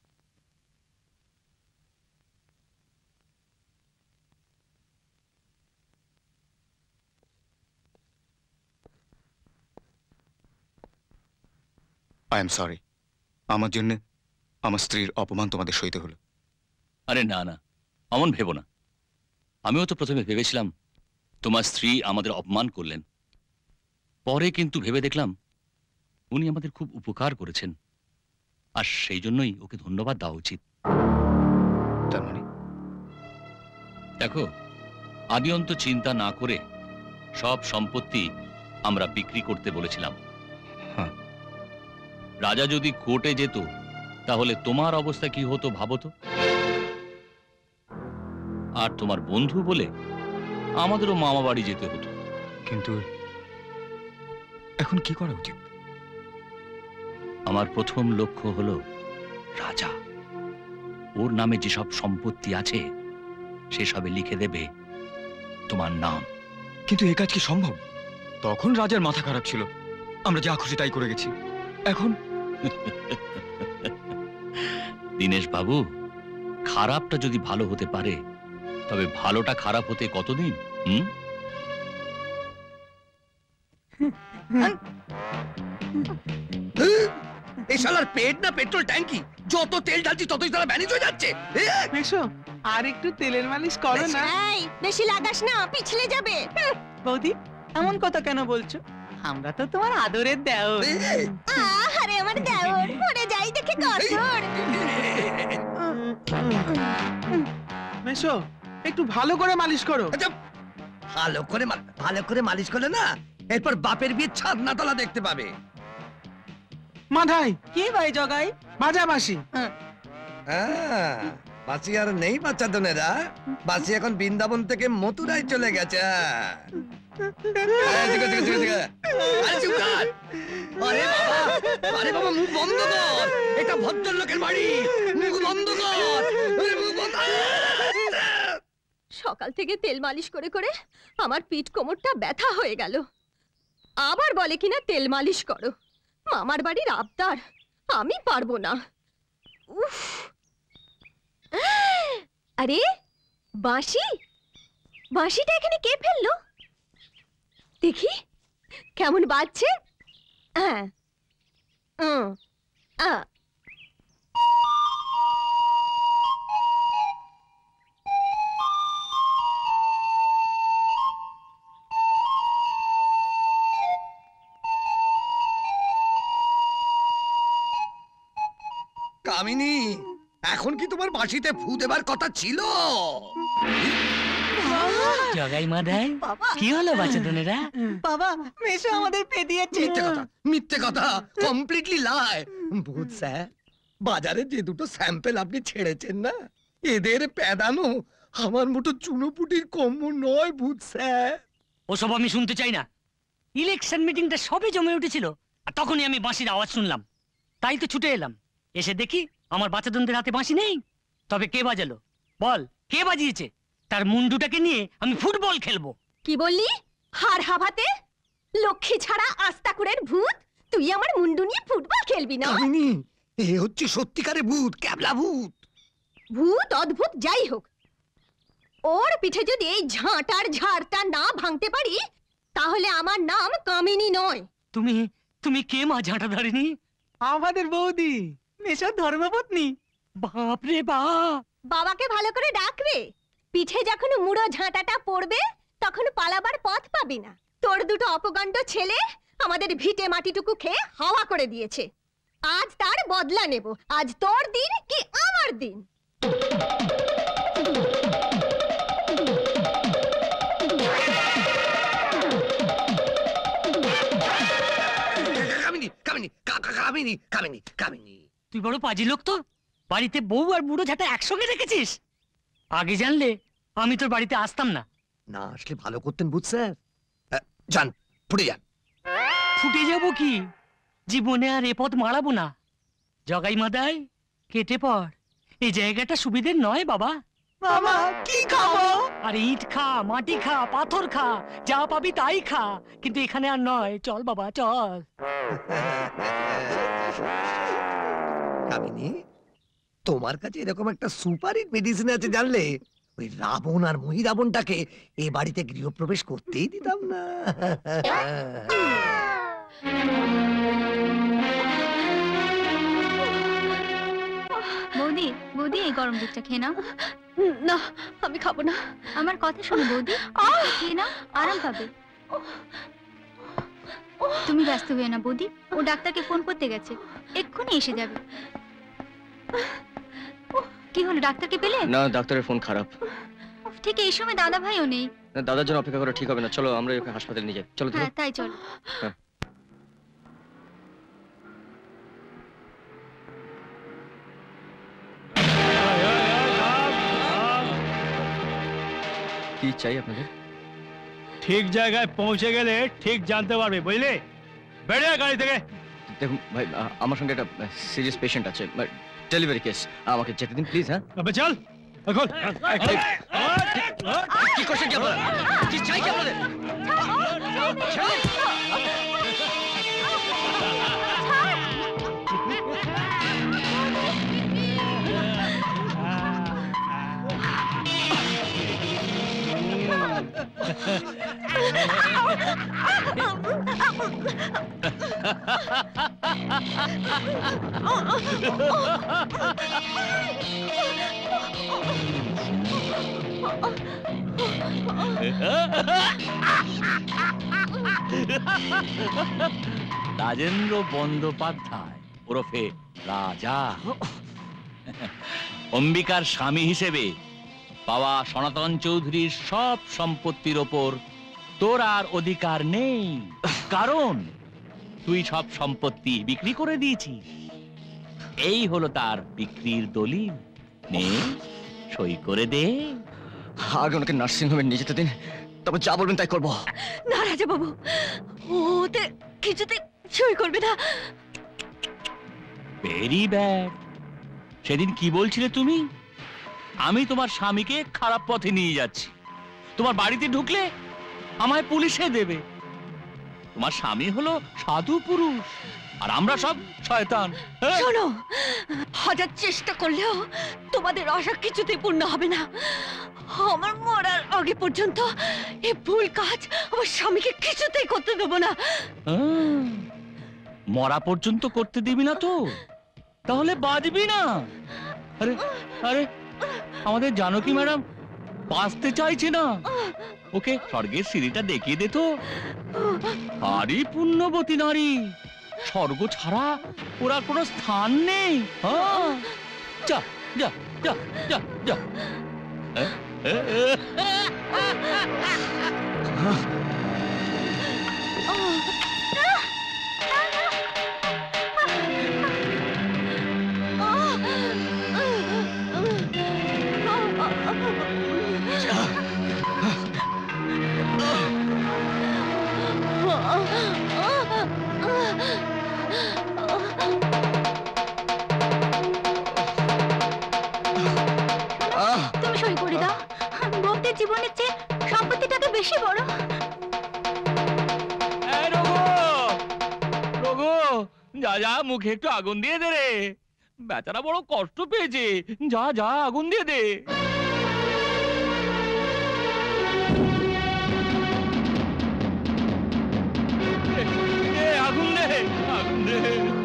আই এম সরি। আমার জন্য আমার স্ত্রীর অপমান তোমাদের সইতে হলো। আরে না না, অমন ভেবো না। আমিও তো প্রথমে ভেবেছিলাম তোমার স্ত্রী আমাদের অপমান করলেন, পরে কিন্তু ভেবে দেখলাম উনি আমাদের খুব উপকার করেছেন, আর সেই জন্যই ওকে ধন্যবাদ দেওয়া উচিত। তার মানে? দেখো, আদিঅন্ত চিন্তা না করে সব সম্পত্তি আমরা বিক্রি করতে বলেছিলাম। রাজা যদি কোর্টে যেত তাহলে তোমার অবস্থা কি হতো ভাবো তো। আর তোমার বন্ধু বলে আমাদেরও মামা বাড়ি যেতে হতো। কিন্তু এখন কি করা উচিত? আমার প্রথম লক্ষ্য হলো রাজা। ওর নামে যেসব সম্পত্তি আছে সেসবে লিখে দেবে তোমার নাম। কিন্তু এ কাজ কি সম্ভব? তখন রাজার মাথা খারাপ ছিল, আমরা যা খুশি তাই করে গেছি। এখন দীনেশ বাবু, খারাপটা যদি ভালো হতে পারে তবে ভালোটা খারাপ হতে কতদিন? হুম এই শালার পেট না পেট্রোল ট্যাঙ্কি, যত তেল ঢালছি ততই তারা ব্যানিজ হয়ে যাচ্ছে। মেশো আর একটু তেলের মালিশ করো না। এই বেশি লাগাস না, পিছলে যাবে। বৌদি এমন কথা কেন বলছো? আমরা তো তোমার আদরের দেওর। আরে আমার দেওর পড়ে যাই দেখে কঠোর। মেশো একটু ভালো করে মালিশ করো। ভালো করে ভালো করে মালিশ করলে না এরপর বাপের বিয়ে ছাদ না তলা দেখতে পাবে। মাধাই কি ভাই জগাই বাজা বাসি। হ্যাঁ, বাসি আর নেই বাচ্চা দনেরা, বাসি এখন বৃন্দাবন থেকে মথুরায় চলে গেছে। আরে ঠিক আছে, ঠিক আছে। আরে চুপ কর। আরে বাবা, আরে বাবা মুখ বন্ধ কর, এটা ভদ্রলোকের বাড়ি, মুখ বন্ধ কর। আরে মুখ বন্ধ। সকাল থেকে তেল মালিশ করে করে আমার পিঠ কোমরটা ব্যথা হয়ে গেল। আবার বলে কিনা তেল মালিশ করো। মামার বাড়ির আবদার, আমি পারবো না। উফ, আরে বাঁশি, বাঁশিটা এখানে কে ফেললো দেখি, কেমন বাজছে। হ্যাঁ, আ কামিনী, এখন কি তোমার বাঁশিতে ফু দেবার কথা ছিল? জগাই মাধাই, কি হলো বাচ্চাদনেরা? বাবা মেশো আমাদের পে দিয়েছে। মিথ্যে কথা, মিথ্যে কথা, কমপ্লিটলি লাই। ভূত স্যার, বাজারে যে দুটো স্যাম্পল আপনি ছেড়েছেন না, এদের প্যাদানো আমার মতো চুনোপুটির কম্য নয় ভূত স্যার। ওসব আমি শুনতে চাই না। ইলেকশন মিটিংটা সবে জমে উঠেছিল আর তখনই আমি বাঁশির আওয়াজ শুনলাম, তাই তো ছুটে এলাম। এসে দেখি আমার বাচ্চাদনদের হাতে বাঁশি নেই। তবে কে বাজালো বল, কে বাজিয়েছে? তার মুন্ডুটাকে নিয়ে আমি ফুটবল খেলবো। কি বললি? হার হাভাতে লক্ষ্মী ছাড়া আস্তাকুরের ভূত, তুই আমার মুন্ডু নিয়ে ফুটবল খেলবি না? কামিনী, এ হচ্ছে সত্যিকারের ভূত, ক্যাবলা ভূত। ভূত অদ্ভুত যাই হোক, ওর পিঠে যদি এই ঝাঁটার ঝাড়টা না ভাঙতে পারি তাহলে আমার নাম কামিনী নয়। তুমি তুমি কে মা ঝাঁটা ধরেনি? আমাদের বৌদি মেশোর ধর্মপত্নী। বাপ রে বাপ, বাবাকে ভালো করে ডাকবে। পিঠে যখন মুড়ো ঝাঁটাটা পড়বে তখন পালাবার পথ পাবি না। তোর দুটো অপগণ্ড ছেলে আমাদের ভিটে মাটিটুকু খেয়ে হাওয়া করে দিয়েছে। আজ তার বদলা নেব। আজ তোর দিন কি আমার দিন? কামিনী, কামিনী, কামিনী, কামিনী, কামিনী। তুই বড় পাজি লোক তো, বাড়িতে বউ আর বুড়ো ঝাঁটা একসঙ্গে রেখেছিস। আগে জানলে আমি তোর বাড়িতে আসতাম না। না আসলে ভালো করতেন ভূত স্যার। যান, ফুটে যান। ফুটে যাবো কি, জীবনে আর এ পথ মারাবো না। জগাই মাদাই, কেটে পড়। এই জায়গাটা সুবিধের নয় বাবা। মামা কি খাবো? আর ইট খা, মাটি খা, পাথর খা, যা পাবি তাই খা, কিন্তু এখানে আর নয়। চল বাবা চল। কামিনী, তোমার কাছে এরকম একটা সুপার হিট মেডিসিন আছে জানলে ওই রাবণ আর মহিরাবণটাকে এ বাড়িতে গৃহপ্রবেশ করতেই দিতাম না। বৌদি, বৌদি এই গরম দুধটা খেয়ে নাও। না, আমি খাবো না। আমার কথা শোনো বৌদি, খেয়ে নাও, আরাম পাবে। তুমি ব্যস্ত হয়ে না বৌদি, ও ডাক্তারকে ফোন করতে গেছে, এক্ষুনি এসে যাবে। কি হলো, ডাক্তারকে পেলে? না, ডাক্তারের ফোন খারাপ। ঠিক এই সময় দাদা ভাইও নেই। না, দাদার জন্য অপেক্ষা করা ঠিক হবে না। চলো আমরা ওকে হাসপাতালে নিয়ে যাই। চলো হ্যাঁ তাই চলো। হ্যাঁ। কি চাই আপনাদের? ঠিক জায়গায় পৌঁছে গেলে ঠিক জানতে পারবে, বুঝলে? বেড়ে গাড়ি থেকে। দেখুন ভাই, আ- আমার সঙ্গে একটা সিরিয়াস পেশেন্ট আছে, ডেলিভারি কেস, আমাকে যেতে দিন প্লিজ। হ্যাঁ আবে চল এখন। কি করছেন কি আপনারা? কি চাই কি আপনাদের? রাজেন্দ্র বন্দ্যোপাধ্যায় ওরফে রাজা, অম্বিকার স্বামী হিসেবে পাওয়া সনাতন চৌধুরীর সব সম্পত্তির ওপর তোর আর অধিকার নেই, কারণ তুই সব সম্পত্তি বিক্রি করে দিয়েছিস। এই হলো তার বিক্রির দলিল, নে সই করে দে। আগে ওনাকে নার্সিং হোমে নিয়ে যেতে দিন, তবে যা বলবেন তাই করবো। না রাজা বাবু, ওতে কিছুতে সই করবে না। Very bad. সেদিন কি বলছিলে তুমি? আমি তোমার স্বামীকে খারাপ পথে নিয়ে যাচ্ছি, তোমার বাড়িতে ঢুকলে আমায় পুলিশে দেবে। তোমার স্বামী হলো সাধু পুরুষ আর আমরা সব শয়তান। শোনো, হাজার চেষ্টা করলেও তোমাদের আশা কিছুতেই পূর্ণ হবে না। আমার মরার আগে পর্যন্ত এই ভুল কাজ আমার স্বামীকে কিছুতেই করতে দেবো না। আহ, মরা পর্যন্ত করতে দিবি না তো? তাহলে বাজবি না। আরে আরে আমাদের জানকী ম্যাডাম বাঁচতে চাইছে না, ওকে স্বর্গের সিঁড়িটা দেখিয়ে দে তো। আরে পুণ্যবতী নারী, স্বর্গ ছাড়া ওরা কোনো স্থান নেই। হ্যাঁ, যা যা যা যা যা। তুমি সই করে দাও, বউদের জীবনের চেয়ে সম্পত্তিটাকে বেশি বড়। এই রঘু, রঘু, যা যা মুখে একটু আগুন দিয়ে দে রে, বেচারা বড় কষ্ট পেয়েছে। যা যা আগুন দিয়ে দে। এ, আগুন দে, আগুন দে।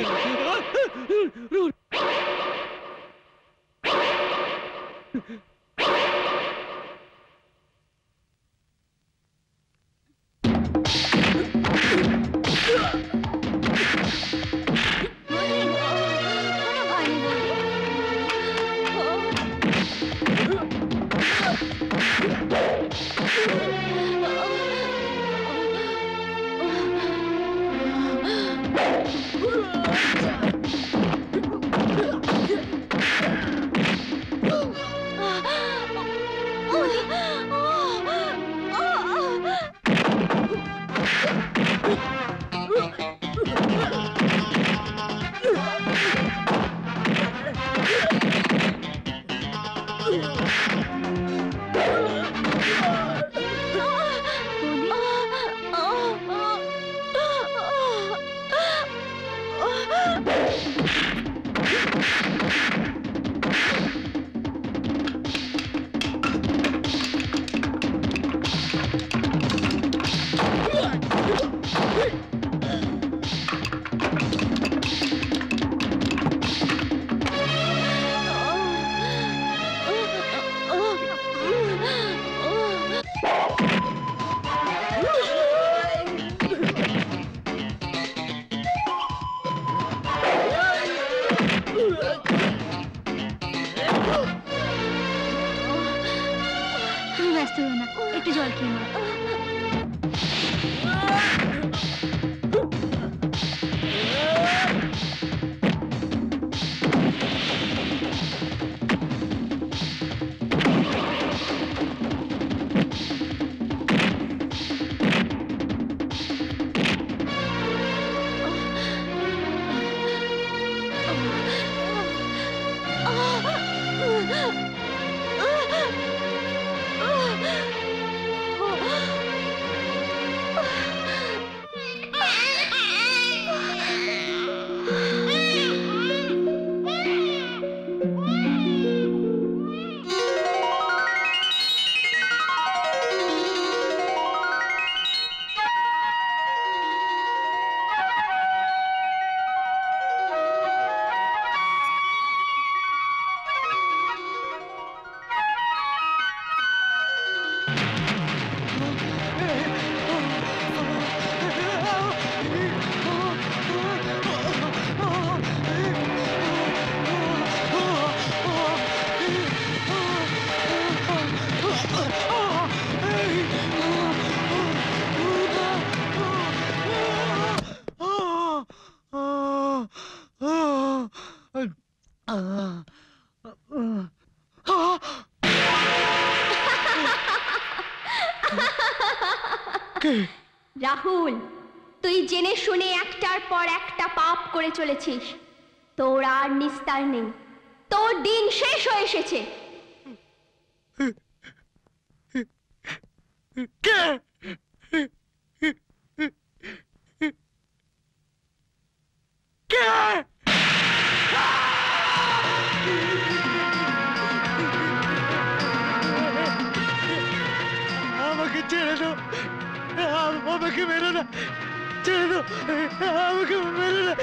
তুমি ব্যস্ত হও না, একটু জল খেয়ে নাও। রাহুল, তুই জেনে শুনে একটার পর একটা পাপ করে চলেছিস। তোর আর নিস্তার নেই, তোর দিন শেষ হয়ে এসেছে। আমাকে ছেড়ে দাও, আমাকে মেরো না, ছেড়ে দাও, আমাকে মেরো না।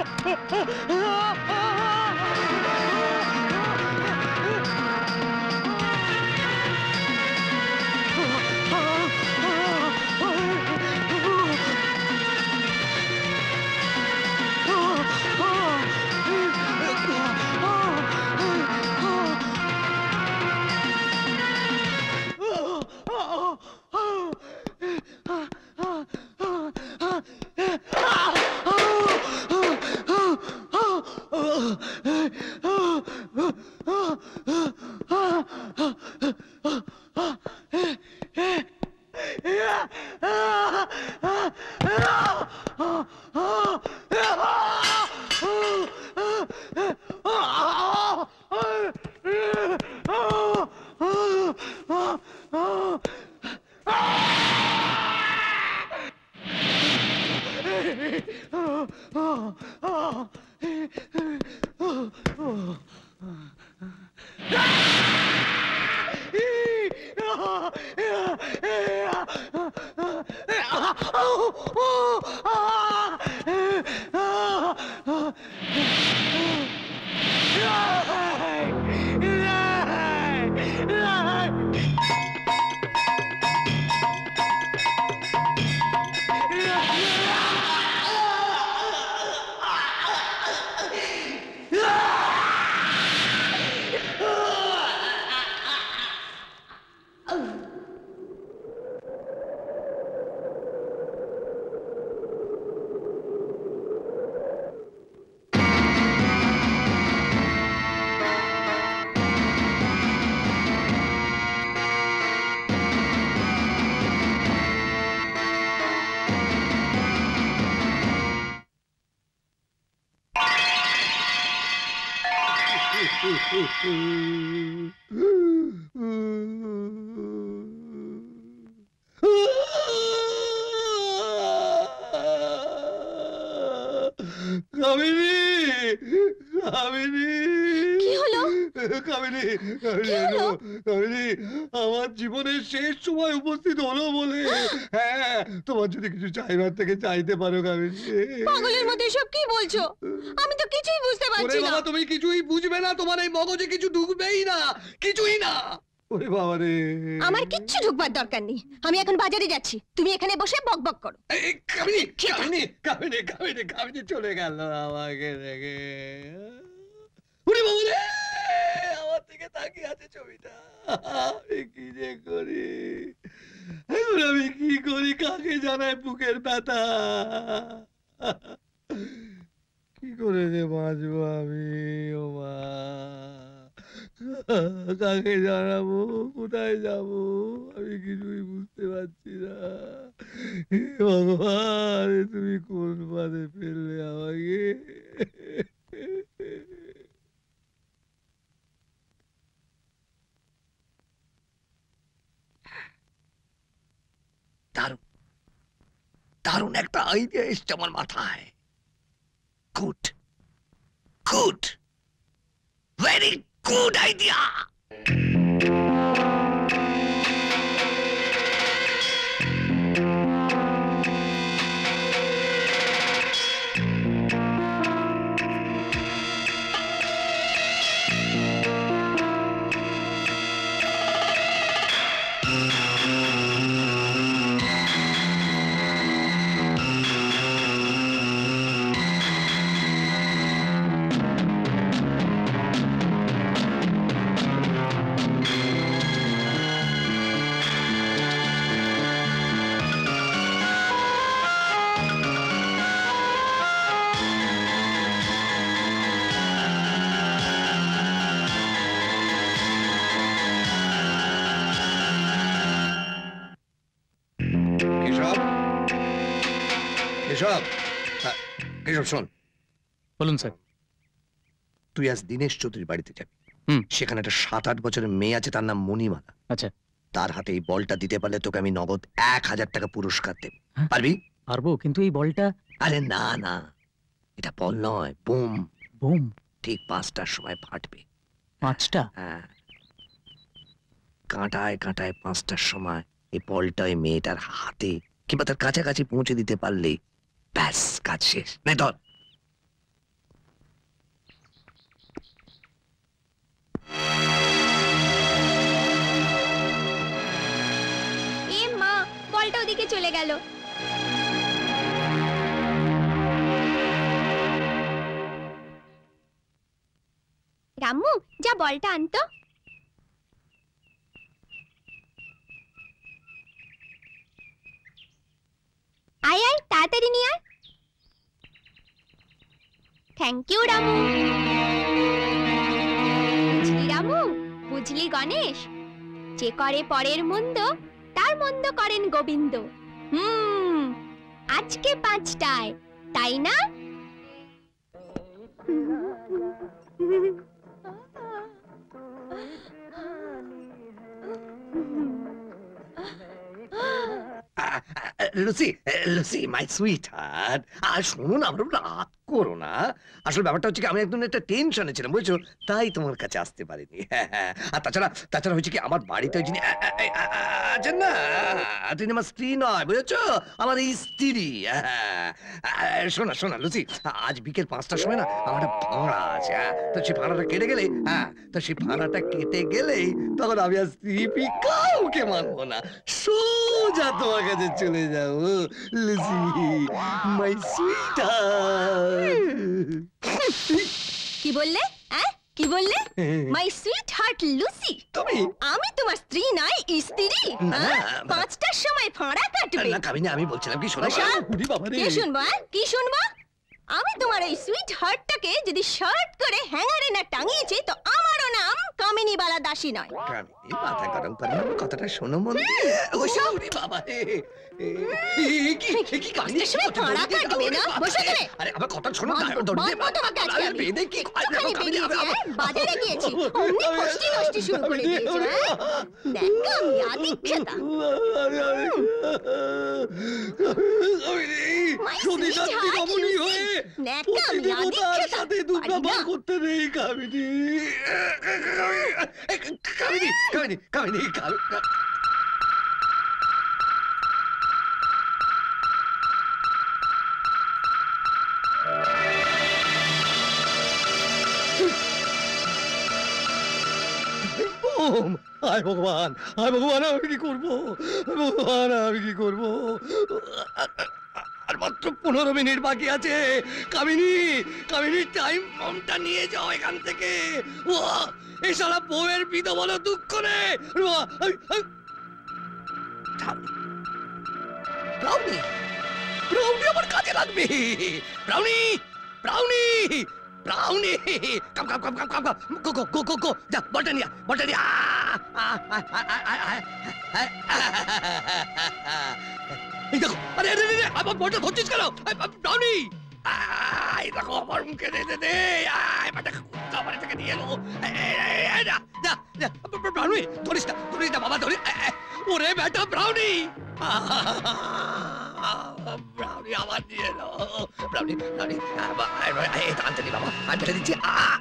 কামিনী, কামিনী, কি হলো? কামিনী, কামিনী, কি হলো? কামিনী, আমার জীবনের শেষ সময় উপস্থিত হলো বলে। হ্যাঁ, তোমার যদি কিছু চাইবার থেকে চাইতে পারো কামিনী। পাগলের মতো এসব কি বলছো? আমি তো কিছুই বুঝতে ওরে পারছি না। বাবা, তুমি কিছুই বুঝবে না, তোমার এই মগজে কিছু ঢুকবেই না, কিছুই না। ওরে বাবা রে, আমার কিচ্ছু ঢুকবার দরকার নেই। আমি এখন বাজারে যাচ্ছি, তুমি এখানে বসে বক বক করো। এই কামিনী, কামিনী, কামিনী, কামিনী, কামিনী চলে গেল আমাকে রেখে। ওরে বাবা রে, আমার থেকে তাকিয়ে আছে ছবিটা। আমি কি যে করি এখন, আমি কি করি, কাকে জানাই বুকের ব্যথা? কি করে যে বাঁচবো আমি? ও মা, কাকে জানাবো, কোথায় যাবো, আমি কিছুই বুঝতে পারছি না। হে ভগবান, তুমি কোন বাদে ফেললে আমাকে? দারুণ, দারুণ একটা আইডিয়া এসছে আমার মাথায়। Good, good, very good idea. Keshab, আহ, কেশব শোন, বলুন স্যার। তুই আজ দীনেশ চৌধুরীর বাড়িতে যাবি। হুম। সেখানে একটা সাত আট বছরের মেয়ে আছে, তার নাম মণিমালা। আচ্ছা। তার হাতে এই বলটা দিতে পারলে তোকে আমি নগদ এক হাজার টাকা পুরস্কার দেব। পারবি? পারবো, কিন্তু এই বলটা। আরে না না, এটা বল নয়, বুম। বুম? ঠিক পাঁচটার সময় ফাটবে। পাঁচটা? হ্যাঁ, কাঁটায় কাঁটায় পাঁচটার সময় এই বলটা ওই মেয়েটার হাতে কিংবা তার কাছাকাছি পৌঁছে দিতে পারলে ব্যাস, কাজ শেষ। নে ধর। এ মা, বলটা ওদিকে চলে গেল। রামু, যা বলটা আনতো। আয় আয়, তাড়াতাড়ি নিয়ে আয়। Thank you Ramu. বুঝলি রামু, বুঝলি গণেশ, যে করে পরের মন্দ তার মন্দ করেন গোবিন্দ। হুম, আজকে পাঁচটায়, তাই না? Lucy, Lucy my sweetheart, আর শোনো না, আমরা রাগ করো না। আসলে ব্যাপারটা হচ্ছে কি, আমি একদম একটা টেনশনে ছিলাম, বুঝছো, তাই তোমার কাছে আসতে পারিনি। হ্যাঁ হ্যাঁ, আর তাছাড়া তাছাড়া হয়েছে কি, আমার বাড়িতে ওই যিনি আছেন না, তিনি আমার স্ত্রী নয়, বুঝেছো, আমার স্ত্রী। শোনা শোনা লুসি, আজ বিকেল পাঁচটার সময় না আমার একটা ভাড়া আছে। হ্যাঁ, তো সেই ভাড়াটা কেটে গেলে, হ্যাঁ, তো সেই ভাড়াটা কেটে গেলেই তখন আমি আর স্ত্রী কাউকে মানবো না, সোজা তোমার কাছে চলে যাবো লুসি, মাই সুইট কি বললে? হ্যাঁ, কি বললে? My sweetheart Lucy? তুমি? আমি তোমার স্ত্রী নয়, স্ত্রী। হ্যাঁ? পাঁচটার সময় ভাড়া কাটবে? না কামিনী, আমি বলছিলাম কি, শোনো। কি শুনবো? কি শুনবো? আমি তোমার এই সুইট হার্টটাকে যদি শর্ট করে হ্যাঙ্গারে না টাঙিয়েছি, তো আমারও নাম কামিনী বালা দাসী নয়। কামিনী, মাথা গরম করে আমার কথাটা শোনো মন দিয়ে। ওরে বাবা রে, কি কামিনী সময় ভাড়া কাটবে না? বসে গেলে। আরে আমার কথা শোনো না, বলবো তোমাকে আজকে আমি। একটুখানি বেরিয়েছি, হ্যাঁ? বাজারে গিয়েছি, অমনি কষ্টি নষ্টি শুরু করে দিয়েছি। হ্যাঁ, দেখো আমি আদিক্ষেতা। করতে নেই কামিনী, কামিনী, কামিনী, কামিনী, হায় ভগবান, হায় ভগবান, আমি কি করবো? ভগবান, আমি কি করবো? আর মাত্র পনেরো মিনিট বাকি আছে। কামিনী, কামিনী, টাইম বমটা নিয়ে যাও এখান থেকে। এই সারা বউয়ের বিধ বলো দুঃখ রে। ব্রাউনি, ব্রাউনি আমার কাজে লাগবে। Brownie, Brownie, Brownie, come come come come come come, go go go go go, যা বলটা নিয়া, বলটা নিয়া। এই দেখো, আরে আরে আরে, আমার বলটা ধরছিস কেন? ব্রাউনি, এই দেখো আমার মুখে দে দে দে, আয় বাটা কুত্তা আমার থেকে নিয়ে এলো। যা যা যা, ব্রাউনি, ধরিস না, ধরিস না বাবা, ধরি। ওরে বেটা ব্রাউনি, ব্রাউনি আমার নিয়ে এলো। ব্রাউনি, ব্রাউনি, আনতে বাবা, আমি ফেলে দিচ্ছি।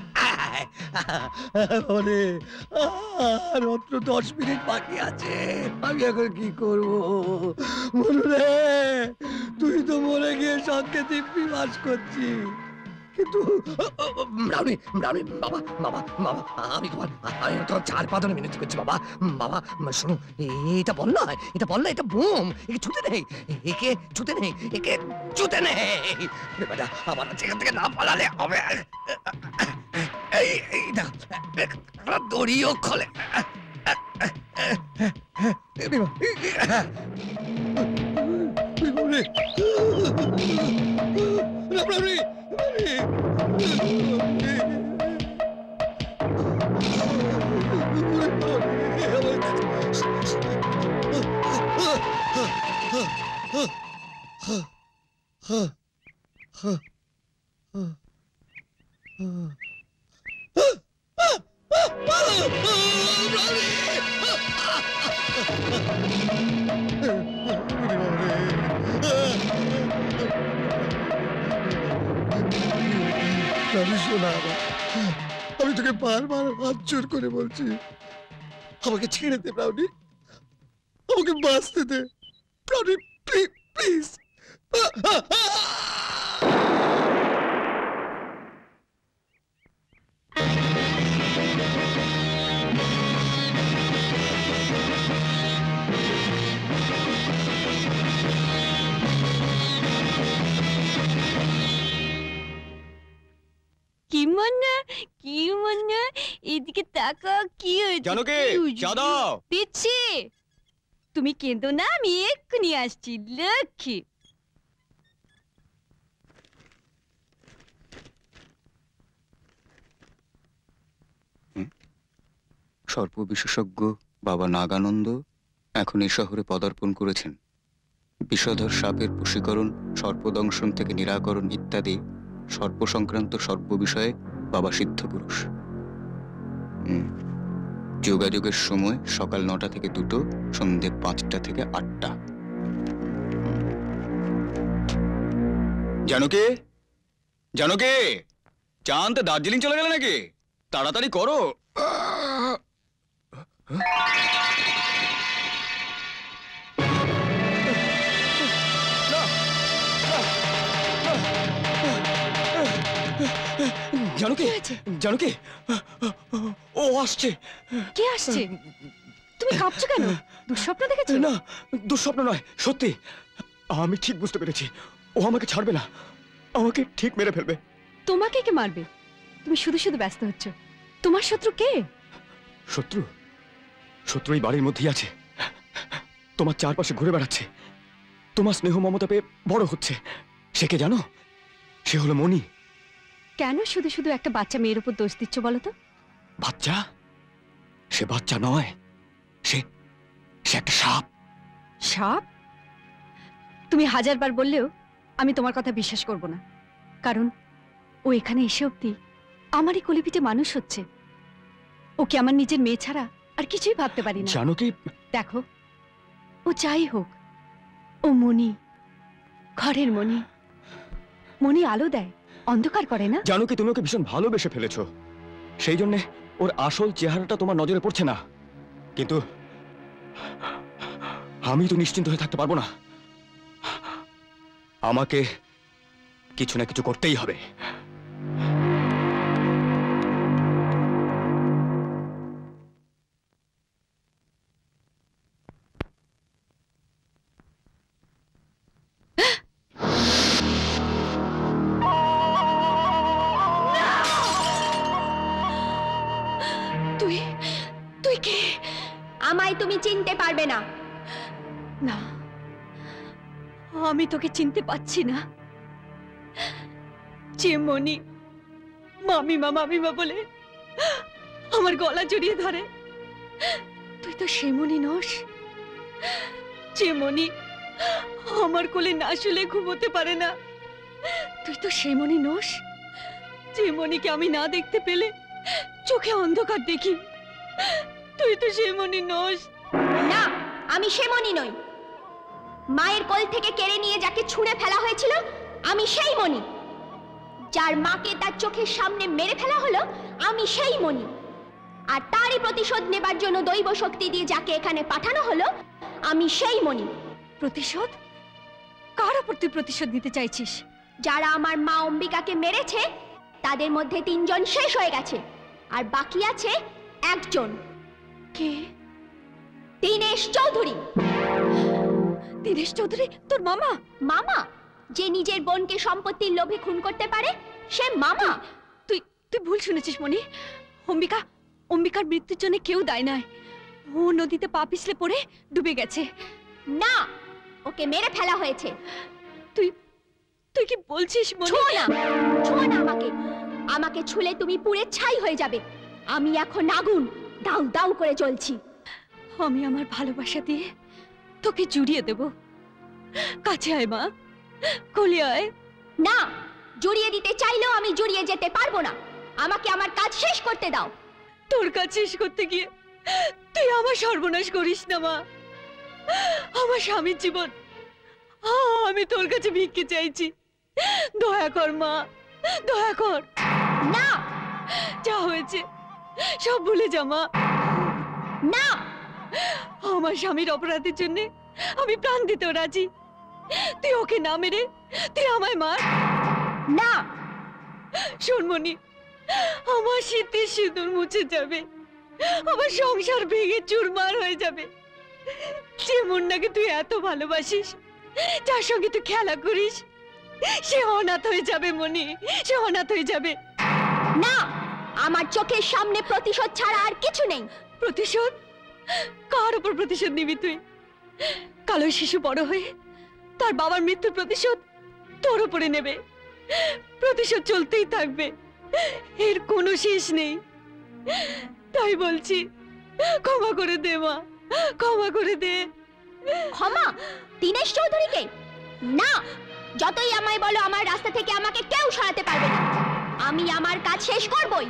ওরে, আর মাত্র দশ মিনিট বাকি আছে, আমি এখন কি করবো? মনুরে, তুই তো মরে গিয়ে সঙ্গে দিব্যি বাস করছিস, কিন্তু ব্রাউনি, ব্রাউনি, বাবা, বাবা, বাবা, আমি তোমার, আমি তোমার চার পা ধরে মিনতি করছি বাবা। বাবা শোনো, এটা বল না, এটা বল না, এটা বোম, একে ছুতে নেই, একে ছুতে নেই, একে ছুতে নেই। বেটা, আমার যেখান থেকে না পালালে হবে। এই এই দেখো, দড়িও খোলে। আমি তোকে বারবার হাত জোর করে বলছি, আমাকে ছেড়ে দে ব্রাউনি, আমাকে বাঁচতে দে ব্রাউনি, প্লিজ। কি মনে কি মনে এদিকে তাকা, কি হয়েছে? জানকি, চা দাও। দিচ্ছি, তুমি কেঁদো না, আমি এক্ষুনি আসছি। লক্ষ্মী, সর্প বিশেষজ্ঞ বাবা নাগানন্দ এখন এই শহরে পদার্পণ করেছেন। বিষধর সাপের বশীকরণ, সর্পদংশন থেকে নিরাকরণ ইত্যাদি সর্প সংক্রান্ত সর্প বিষয়ে বাবা সিদ্ধ পুরুষ। যোগাযোগের সময় সকাল নটা থেকে দুটো, সন্ধ্যে পাঁচটা থেকে আটটা। জানকি, জানকি, চাঁদ দার্জিলিং চলে গেলে নাকি? তাড়াতাড়ি করো। জানকি, জানকি, ও আসছে। কে আসছে? তুমি কাঁপছো কেন? দুঃস্বপ্ন দেখেছো? না, দুঃস্বপ্ন নয়, সত্যি। আমি ঠিক বুঝতে পেরেছি, ও আমাকে ছাড়বে না, আমাকে ঠিক মেরে ফেলবে। তোমাকে কে মারবে? তুমি শুধু শুধু ব্যস্ত হচ্ছ। তোমার শত্রু কে? শত্রু? শত্রু এই বাড়ির মধ্যেই আছে, তোমার চারপাশে ঘুরে বেড়াচ্ছে, তোমার স্নেহ মমতা পেয়ে বড় হচ্ছে। সে কে জানো? সে হলো মণি। কেন শুধু শুধু একটা বাচ্চা মেয়ের উপর দোষ দিচ্ছ বলো তো? বাচ্চা? সে বাচ্চা নয়, সে সে একটা সাপ। সাপ? তুমি হাজারবার বললেও আমি তোমার কথা বিশ্বাস করব না, কারণ ও এখানে এসে অবধি আমারই কোলে মানুষ হচ্ছে। ওকে আমার নিজের মেয়ে ছাড়া আর কিছুই ভাবতে পারি না। জানো কি, দেখো, ও যাই হোক, ও মণি, ঘরের মণি। মণি আলো দেয়, অন্ধকার করে না। জানো কি, তুমি ওকে ভীষণ ভালোবেসে ফেলেছো, সেই জন্য ওর আসল চেহারাটা তোমার নজরে পড়ছে না। কিন্তু আমি তো নিশ্চিন্ত হয়ে থাকতে পারবো না, আমাকে কিছু না কিছু করতেই হবে। তুই তুই কে? আমায় তুমি চিনতে পারবে না। না, আমি তোকে চিনতে পাচ্ছি না। যে মণি মামিমা মামিমা বলে আমার গলা জড়িয়ে ধরে, তুই তো সে মণি নস। যে মণি আমার কোলে না শুলে ঘুমোতে পারে না, তুই তো সে মণি নস। যে মণিকে আমি না দেখতে পেলে চোখে অন্ধকার দেখি, তুই তো সে মণি নস। না, আমি সে মণি নই। মায়ের কোল থেকে কেড়ে নিয়ে যাকে ছুঁড়ে ফেলা হয়েছিল, আমি সেই মণি। যার মাকে তার চোখের সামনে মেরে ফেলা হলো, আমি সেই মণি। আর তারই প্রতিশোধ নেবার জন্য দৈব শক্তি দিয়ে যাকে এখানে পাঠানো হলো, আমি সেই মণি। প্রতিশোধ? কার উপর তুই প্রতিশোধ নিতে চাইছিস? যারা আমার মা অম্বিকাকে মেরেছে তাদের মধ্যে তিনজন শেষ হয়ে গেছে, আর বাকি আছে একজন। কে? দীনেশ চৌধুরী। দীনেশ চৌধুরী তোর মামা? মামা? যে নিজের বোনকে সম্পত্তির লোভে খুন করতে পারে, সে মামা? তুই তুই ভুল শুনেছিস মনি। অম্বিকা অম্বিকার মৃত্যুর জন্য কেউ দায় নয়। ও নদীতে পা পিছলে পড়ে ডুবে গেছে। না, ওকে মেরে ফেলা হয়েছে। তুই তুই কি বলছিস মনি? ছুঁয়ো না, ছুঁয়ো না আমাকে। আমাকে ছুলে তুমি পুড়ে ছাই হয়ে যাবে। আমি এখন আগুন, দাউ দাউ করে জ্বলছি। আমি আমার ভালোবাসা দিয়ে তোকে জুড়িয়ে দেব। কাছে আয় মা, কোলে আয়। না, জড়িয়ে দিতে চাইলেও আমি জড়িয়ে যেতে পারবো না। আমাকে আমার কাজ শেষ করতে দাও। তোর কাজ শেষ করতে গিয়ে তুই আমার সর্বনাশ করিস না মা। আমার স্বামীর জীবন আমি তোর কাছে ভিক্ষে চাইছি, দয়া কর মা, দয়া কর। না, যা হয়েছে সব ভুলে যা মা। না, আমার স্বামীর অপরাধের জন্য আমি প্রাণ দিতেও রাজি। তুই ওকে না মেরে তুই আমায় মার। না, শোন মনি, আমার শীতের সিঁদুর মুছে যাবে, আমার সংসার ভেঙে চুরমার হয়ে যাবে। যে মুন্নাকে তুই এত ভালোবাসিস, যার সঙ্গে তুই খেলা করিস, সে অনাথ হয়ে যাবে মনি, সে অনাথ হয়ে যাবে। না, আমার চোখের সামনে প্রতিশোধ ছাড়া আর কিছু নেই। প্রতিশোধ? কার উপর প্রতিশোধ নিবি তুই? কালো শিশু বড় হয়ে তার বাবার মৃত্যুর প্রতিশোধ তোর উপরে নেবে। প্রতিশোধ চলতেই থাকবে, এর কোনো শেষ নেই। তাই বলছি, ক্ষমা করে দে মা, ক্ষমা করে দে। ক্ষমা দীনেশ চৌধুরীকে? না, যতই আমায় বলো আমার রাস্তা থেকে আমাকে কেউ সরাতে পারবে না। আমি আমার কাজ শেষ করবই।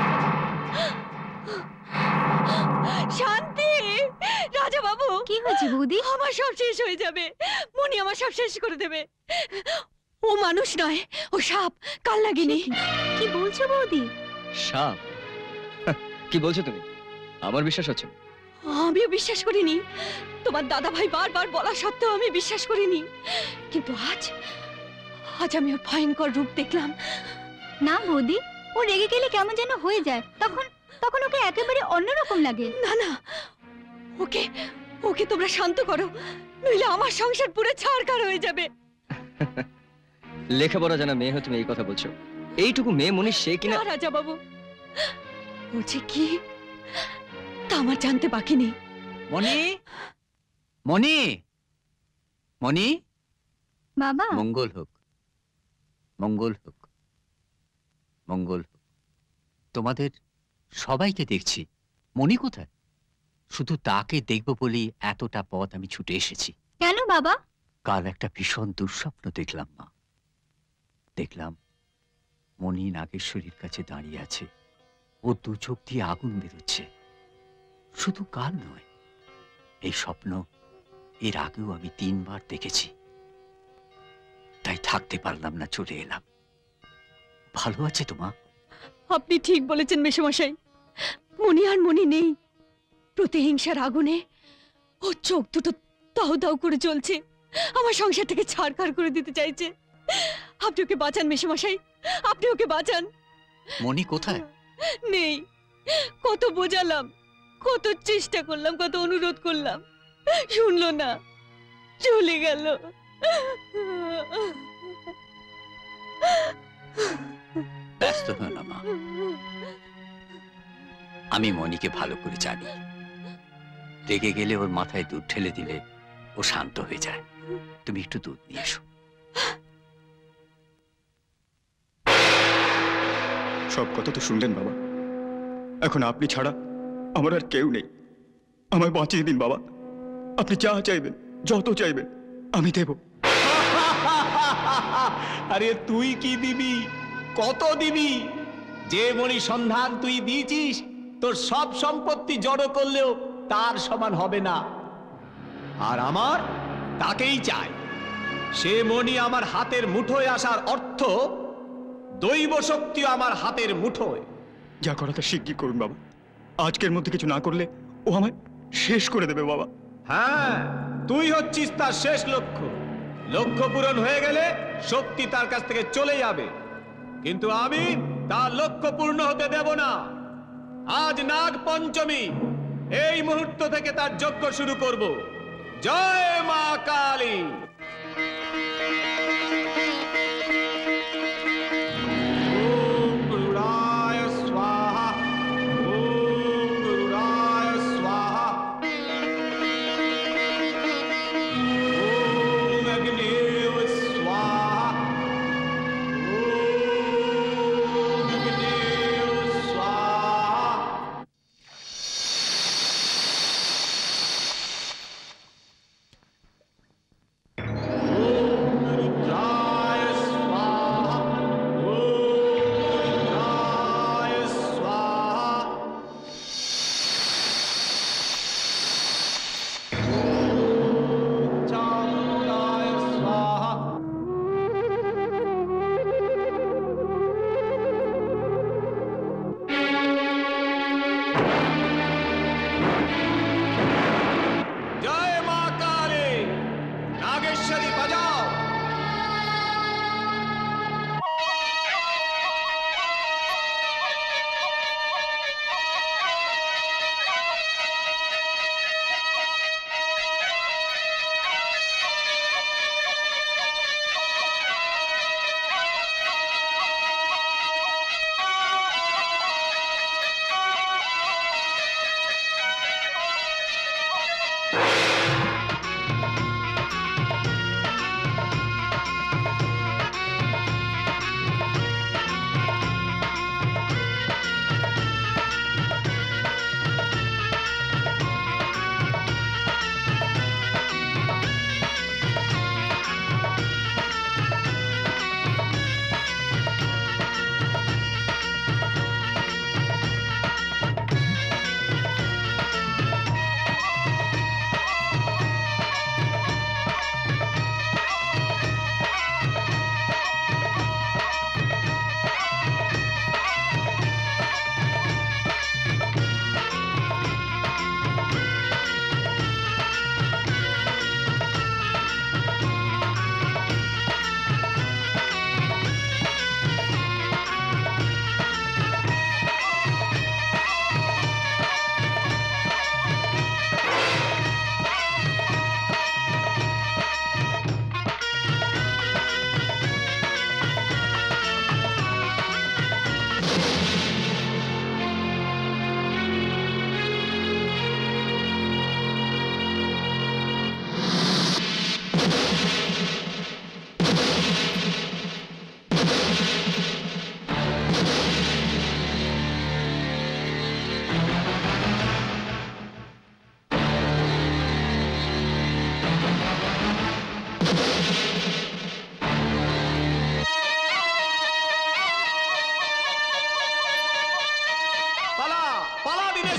শান্তি, রাজা বাবু। কি হয়েছে বৌদি? আমার সব শেষ হয়ে যাবে, মনি আমার সব শেষ করে দেবে। ও মানুষ নয়, ও সাপ, কাল লাগেনি। কি বলছো বৌদি? সাপ? কি বলছো তুমি? আমার বিশ্বাস হচ্ছে না। আমিও বিশ্বাস করিনি, তোমার দাদা ভাই বারবার বলা সত্ত্বেও আমি বিশ্বাস করিনি। কিন্তু আজ আজ আমি ওর ভয়ঙ্কর রূপ দেখলাম। না বৌদি, ও রেগে গেলে কেমন যেন হয়ে যায়, তখন তখন ওকে একেবারে অন্যরকম লাগে। না না, ওকে ওকে তোমরা শান্ত করো, নইলে আমার সংসার পুরো ছাড়খাড় হয়ে যাবে। লেখাপড়া জানা মেয়ে হয়ে তুমি এই কথা বলছো? এইটুকু মেয়ে মনীষ সে কিনা। না রাজা বাবু, ও যে কি তা আমার জানতে বাকি নেই। মনি, মনি, মনি। বাবা, মঙ্গল হোক, মঙ্গল হোক, মঙ্গল হোক। তোমাদের সবাইকে দেখছি, মনি কোথায়? শুধু তাকে দেখবো বলেই এতটা পথ আমি ছুটে এসেছি। কেন বাবা? কাল একটা ভীষণ দুঃস্বপ্ন দেখলাম মা। দেখলাম মনি নাগেশ্বরীর কাছে দাঁড়িয়ে আছে, ও দু চোখ দিয়ে আগুন বেরোচ্ছে। শুধু কাল নয়, এই স্বপ্ন এর আগেও আমি তিনবার দেখেছি। তাই থাকতে পারলাম না, চলে এলাম। ভালো আছে তো মা? আপনি ঠিক বলেছেন মেশমশাই, মনি আর মনি নেই। প্রতিহিংসার আগুনে ও চোখ দুটো দাউ দাউ করে জ্বলছে, আমার সংসার থেকে ছাড়খাড় করে দিতে চাইছে। আপনি ওকে বাঁচান মেশমশাই, আপনি ওকে বাঁচান। মনি কোথায়? নেই, কত বোঝালাম, কত চেষ্টা করলাম, কত অনুরোধ করলাম, শুনলো না, চলে গেল। ব্যস্ত হও না মা, আমি মনিকে ভালো করে জানি। রেগে গেলে ওর মাথায় দুধ ঢেলে দিলে ও শান্ত হয়ে যায়। তুমি একটু দুধ নিয়ে এসো। সব কথা তো শুনলেন বাবা, এখন আপনি ছাড়া আমার আর কেউ নেই। আমায় বাঁচিয়ে দিন বাবা, আপনি যা চাইবেন, যত চাইবেন আমি দেব। আরে তুই কি দিবি, কত দিবি? যে মনি সন্ধান তুই দিয়েছিস, তোর সব সম্পত্তি জড়ো করলেও তার সমান হবে না। আর আমার তাকেই চাই। সে মনি আমার হাতের মুঠোয় আসার অর্থ দৈব শক্তি আমার হাতের মুঠোয়। যা করা তা শিগগির করুন বাবা, আজকের মধ্যে কিছু না করলে ও আমায় শেষ করে দেবে বাবা। হ্যাঁ, তুই হচ্ছিস তার শেষ লক্ষ্য। লক্ষ্য পূরণ হয়ে গেলে শক্তি তার কাছ থেকে চলে যাবে, কিন্তু আমি তার লক্ষ্য পূর্ণ হতে দেব না। আজ নাগ পঞ্চমী, এই মুহূর্ত থেকে তার যজ্ঞ শুরু করব। জয় মা কালী। ওম গুরুরায় স্বাহা, ওম গুরুরায় স্বাহা, ওম অগ্নেয় স্বাহা, ওম অগ্নেয় স্বাহা।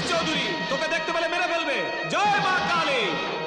চৌধুরী তোকে দেখতে পেলে মেরে ফেলবে। জয় মা কালী।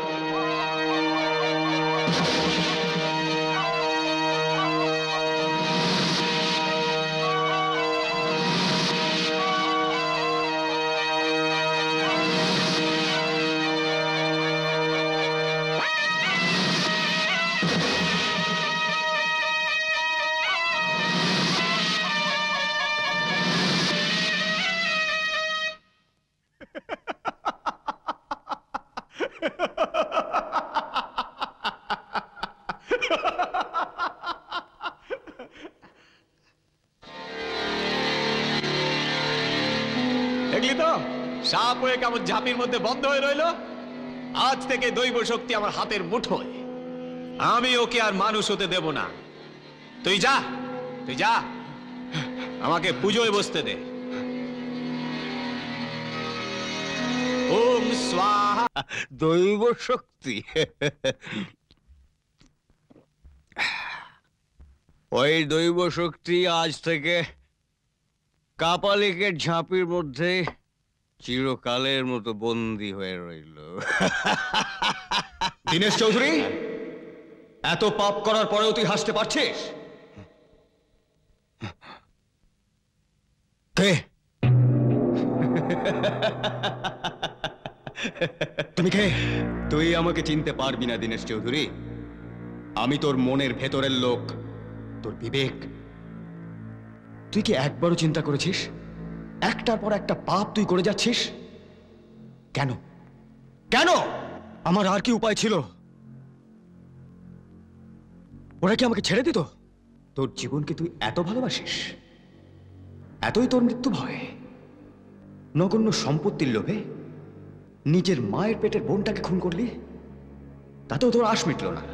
দেখলি তো সাপ হয়ে কেমন ঝাঁপির মধ্যে বন্ধ হয়ে রইলো। আজ থেকে দৈব শক্তি আমার হাতের মুঠোয়। আমি ওকে আর মানুষ হতে দেব না। তুই যা, তুই যা, আমাকে পুজোয় বসতে দে। ওম স্বাহা। দৈব শক্তি, ওই দৈব শক্তি আজ থেকে কাপালিকের ঝাঁপির মধ্যে চিরকালের মতো বন্দী হয়ে রইল। দীনেশ চৌধুরী, এত পাপ করার পরেও তুই হাসতে পারছিস? কে তুমি কে? তুই আমাকে চিনতে পারবি না দীনেশ চৌধুরী। আমি তোর মনের ভেতরের লোক, তোর বিবেক। তুই কি একবারও চিন্তা করেছিস একটার পর একটা পাপ তুই করে যাচ্ছিস? কেন কেন? আমার আর কি উপায় ছিল? ওরা কি আমাকে ছেড়ে দিত? তোর জীবনকে তুই এত ভালোবাসিস? এতই তোর মৃত্যু ভয়? নগণ্য সম্পত্তির লোভে নিজের মায়ের পেটের বোনটাকে খুন করলি, তাতেও তোর আশ মিটল না।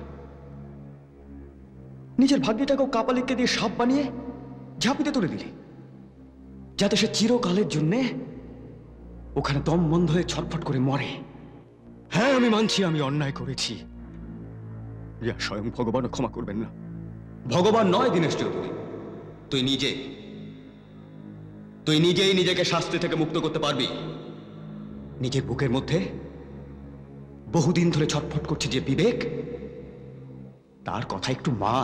নিজের ভাগ্যটাকেও কাপালিককে দিয়ে সাপ বানিয়ে ঝাঁপিতে তুলে দিলি, যাতে সে চিরকালের জন্যে ওখানে দম বন্ধ হয়ে ছটফট করে মরে। হ্যাঁ, আমি মানছি আমি অন্যায় করেছি, যা স্বয়ং ভগবানও ক্ষমা করবেন না। ভগবান নয় দীনেশ চৌধুরী, তুই নিজে তুই নিজেই নিজেকে শাস্তি থেকে মুক্ত করতে পারবি। নিজের বুকের মধ্যে বহুদিন ধরে ছটফট করছে যে বিবেক, তার কথা একটু মান।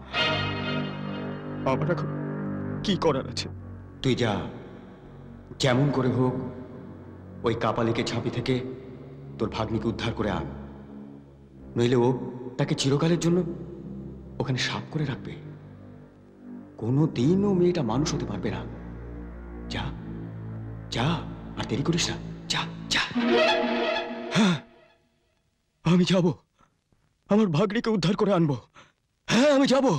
আমার এখন কি করার আছে? তুই যা, যেমন করে হোক ওই কাপালিকে ঝাঁপি থেকে তোর ভাগ্নিকে উদ্ধার করে আন, নইলে ও তাকে চিরকালের জন্য ওখানে সাপ করে রাখবে। কোনো দিনও মেয়েটা মানুষ হতে পারবে না। যা যা, আর দেরি করিস না, যা যা। হ্যাঁ, আমি যাব, আমার ভাগ্নিকে উদ্ধার করে আনবো। হ্যাঁ, আমি যাব।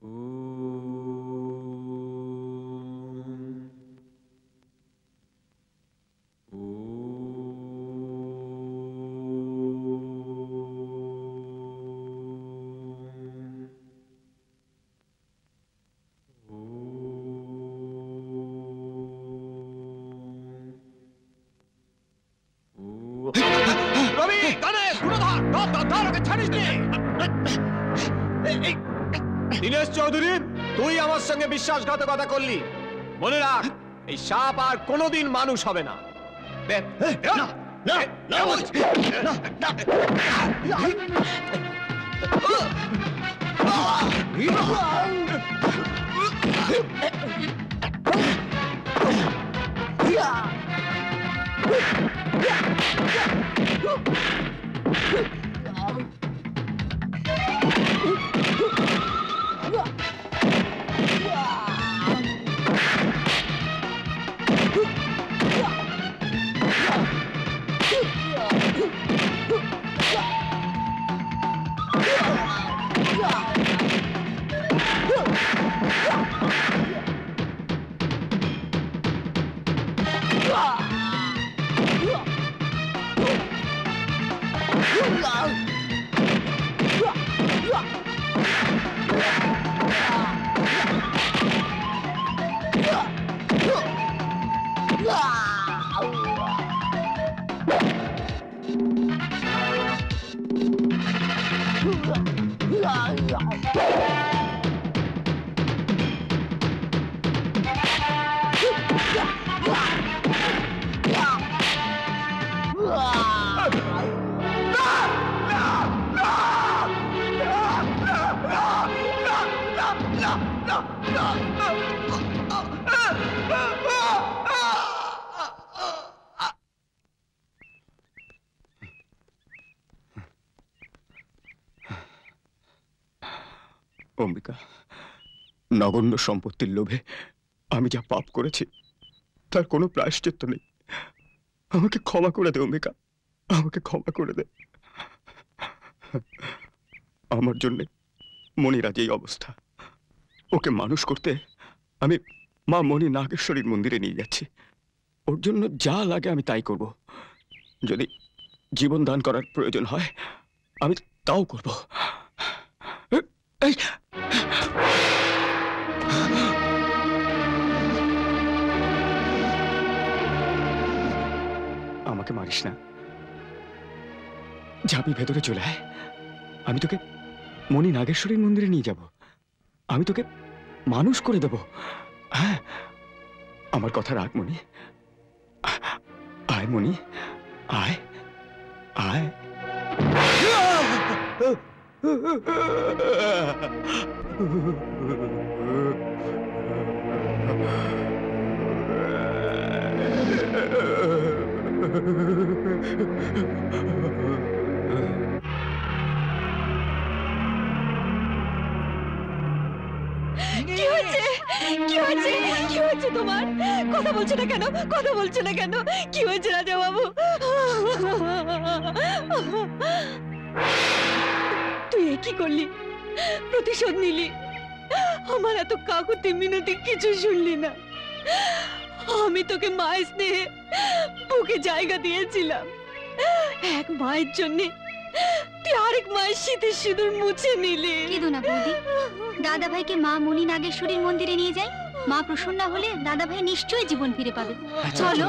দীনেশ চৌধুরী, তুই আমার সঙ্গে বিশ্বাসঘাতকতা করলি। মনে রাখ, এই সাপ আর কোনোদিন মানুষ হবে না। অম্বিকা, নগণ্য সম্পত্তির লোভে আমি যা পাপ করেছি তার কোনো প্রায়শ্চিত্ত নেই। আমাকে ক্ষমা করে দে অম্বিকা, আমাকে ক্ষমা করে দে। আমার জন্যে মনির আজ এই অবস্থা। ওকে মানুষ করতে আমি মা মণি নাগেশ্বরীর মন্দিরে নিয়ে যাচ্ছি। ওর জন্য যা লাগে আমি তাই করব। যদি জীবন দান করার প্রয়োজন হয় আমি তাও করব। আমাকে মারিস না, যাবি ভেতরে চলে আয়। আমি তোকে মণি নাগেশ্বরীর মন্দিরে নিয়ে যাব। আমি তোকে মানুষ করে দেব। হ্যাঁ, আমার কথা রাখ মণি। আয় মণি, আয় আয়। কি হয়েছে? কি হয়েছে? কি হয়েছে তোমার? কথা বলছো না কেন? কথা বলছো না কেন? কি হয়েছে রাজা বাবু? তুই এ কি করলি? প্রতিশোধ নিলি? আমার এত কাকুতি মিনতি কিছু শুনলি না। আমি তোকে মায়ের স্নেহে বুকে জায়গা দিয়েছিলাম। এক মায়ের জন্য তুই আরেক মায়ের শীতের সিঁদুর মুছে নিলি। কেঁদো না বৌদি, দাদা ভাইকে মা মণি নাগেশ্বরীর মন্দিরে নিয়ে যাই। মা প্রসন্ন হলে দাদা ভাই নিশ্চয়ই জীবন ফিরে পাবে। চলো।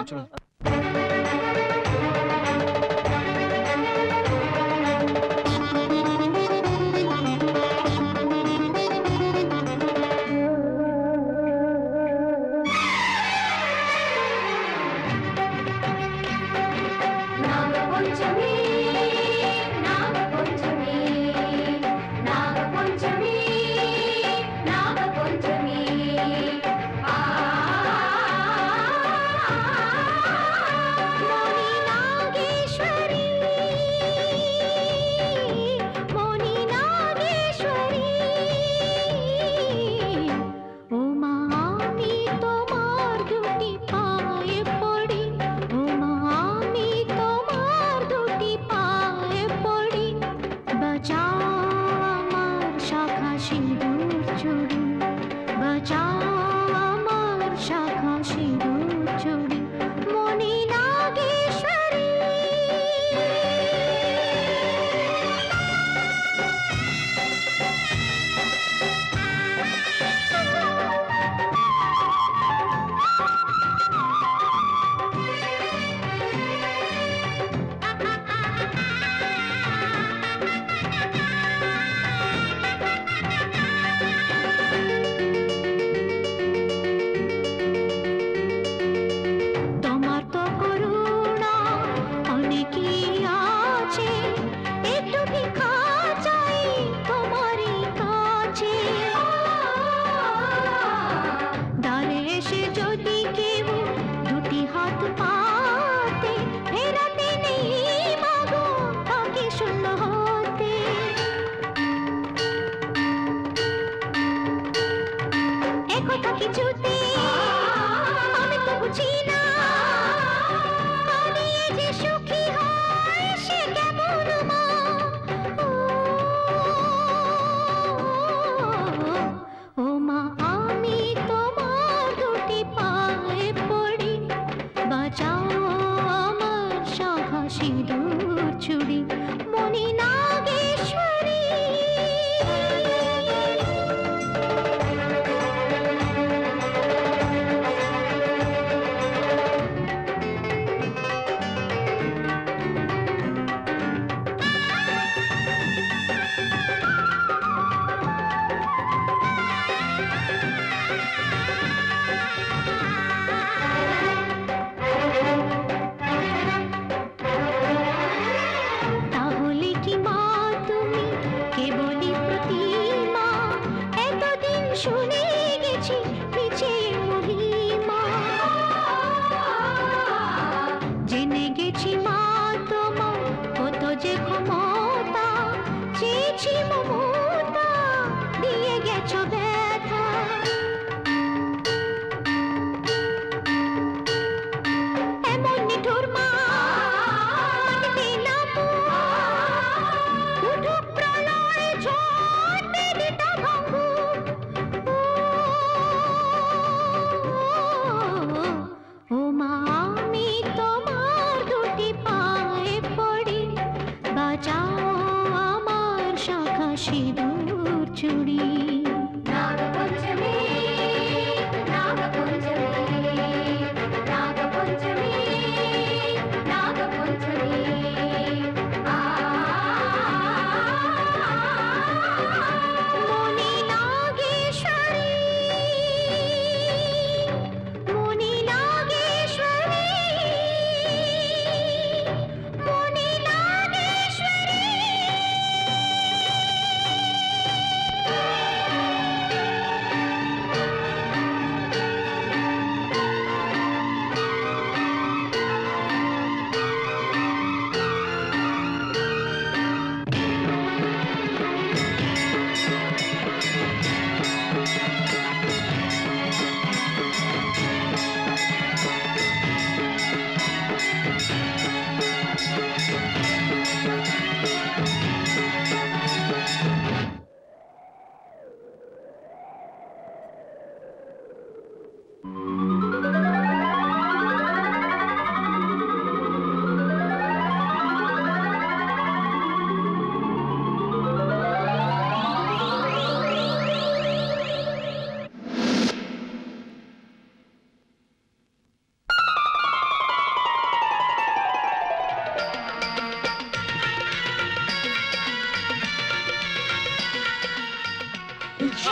যে ক্ষমতা চেয়েছি মমতা দিয়ে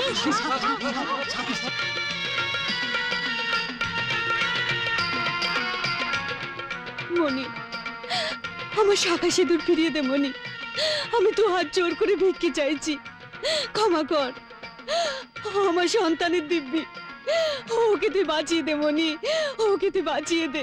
মনি, আমার শাখা সিঁদুর ফিরিয়ে দে মনি। আমি তো হাত জোর করে ভিক্ষে চাইছি, ক্ষমা কর। আমার সন্তানের দিব্যি, ওকে তুই বাঁচিয়ে দে মনি, ওকে তুই বাঁচিয়ে দে।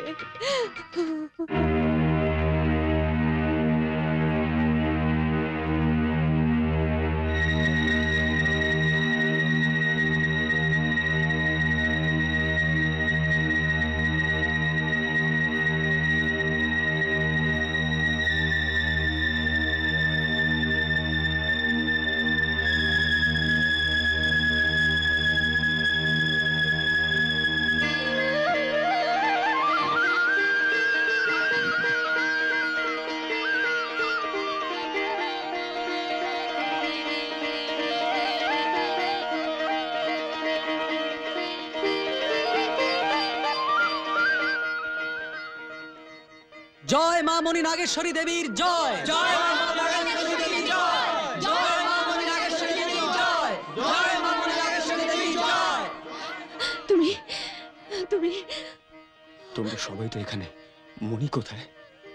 জয় মা মণি নাগেশ্বরী দেবীর জয়। জয় মা নাগেশ্বরী দেবীর জয়। জয় মা মণি নাগেশ্বরী দেবীর জয়। জয় মা মণি নাগেশ্বরী দেবীর জয়। তুমি তুমি তোমরা সবাই তো এখানে, মণি কোথায়?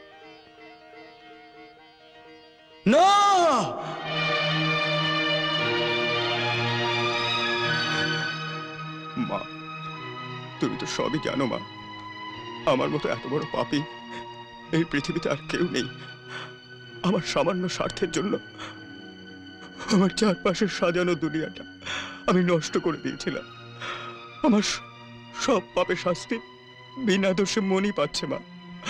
না, মা তুমি তো সবই জানো মা, আমার মতো এত বড় পাপী এই পৃথিবীতে আর কেউ নেই। আমার সামান্য স্বার্থের জন্য আমার চারপাশের সাজানো দুনিয়াটা আমি নষ্ট করে দিয়েছিলাম। আমার স- সব পাপের শাস্তি বিনা দোষে মনি পাচ্ছে মা।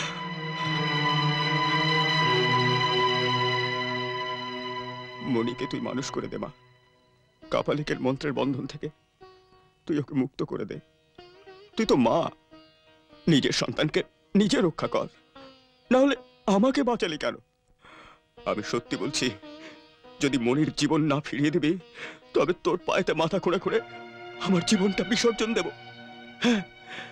মনিকে তুই মানুষ করে দে মা, কাপালিকের মন্ত্রের বন্ধন থেকে তুই ওকে মুক্ত করে দে। তুই তো মা, নিজের সন্তানকে নিজে রক্ষা কর, না হলে আমাকে বাঁচালি কেন? আমি সত্যি বলছি, যদি মনির জীবন না ফিরিয়ে দিবি তবে তোর পায়েতে মাথা খুঁড়ে খুঁড়ে আমার জীবনটা বিসর্জন দেব। হ্যাঁ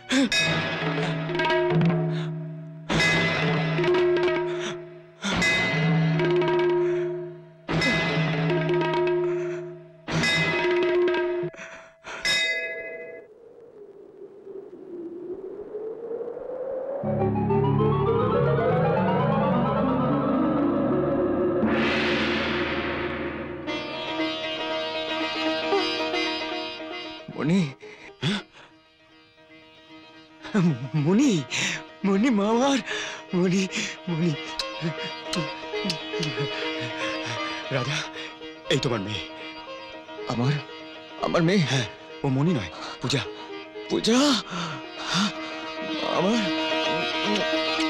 মণি, মণি, মণি মামার, মণি, মণি। রাজা, এই তোমার মেয়ে। আমার আমার মেয়ে? হ্যাঁ, ও মণি নয়, পূজা। পূজা আমার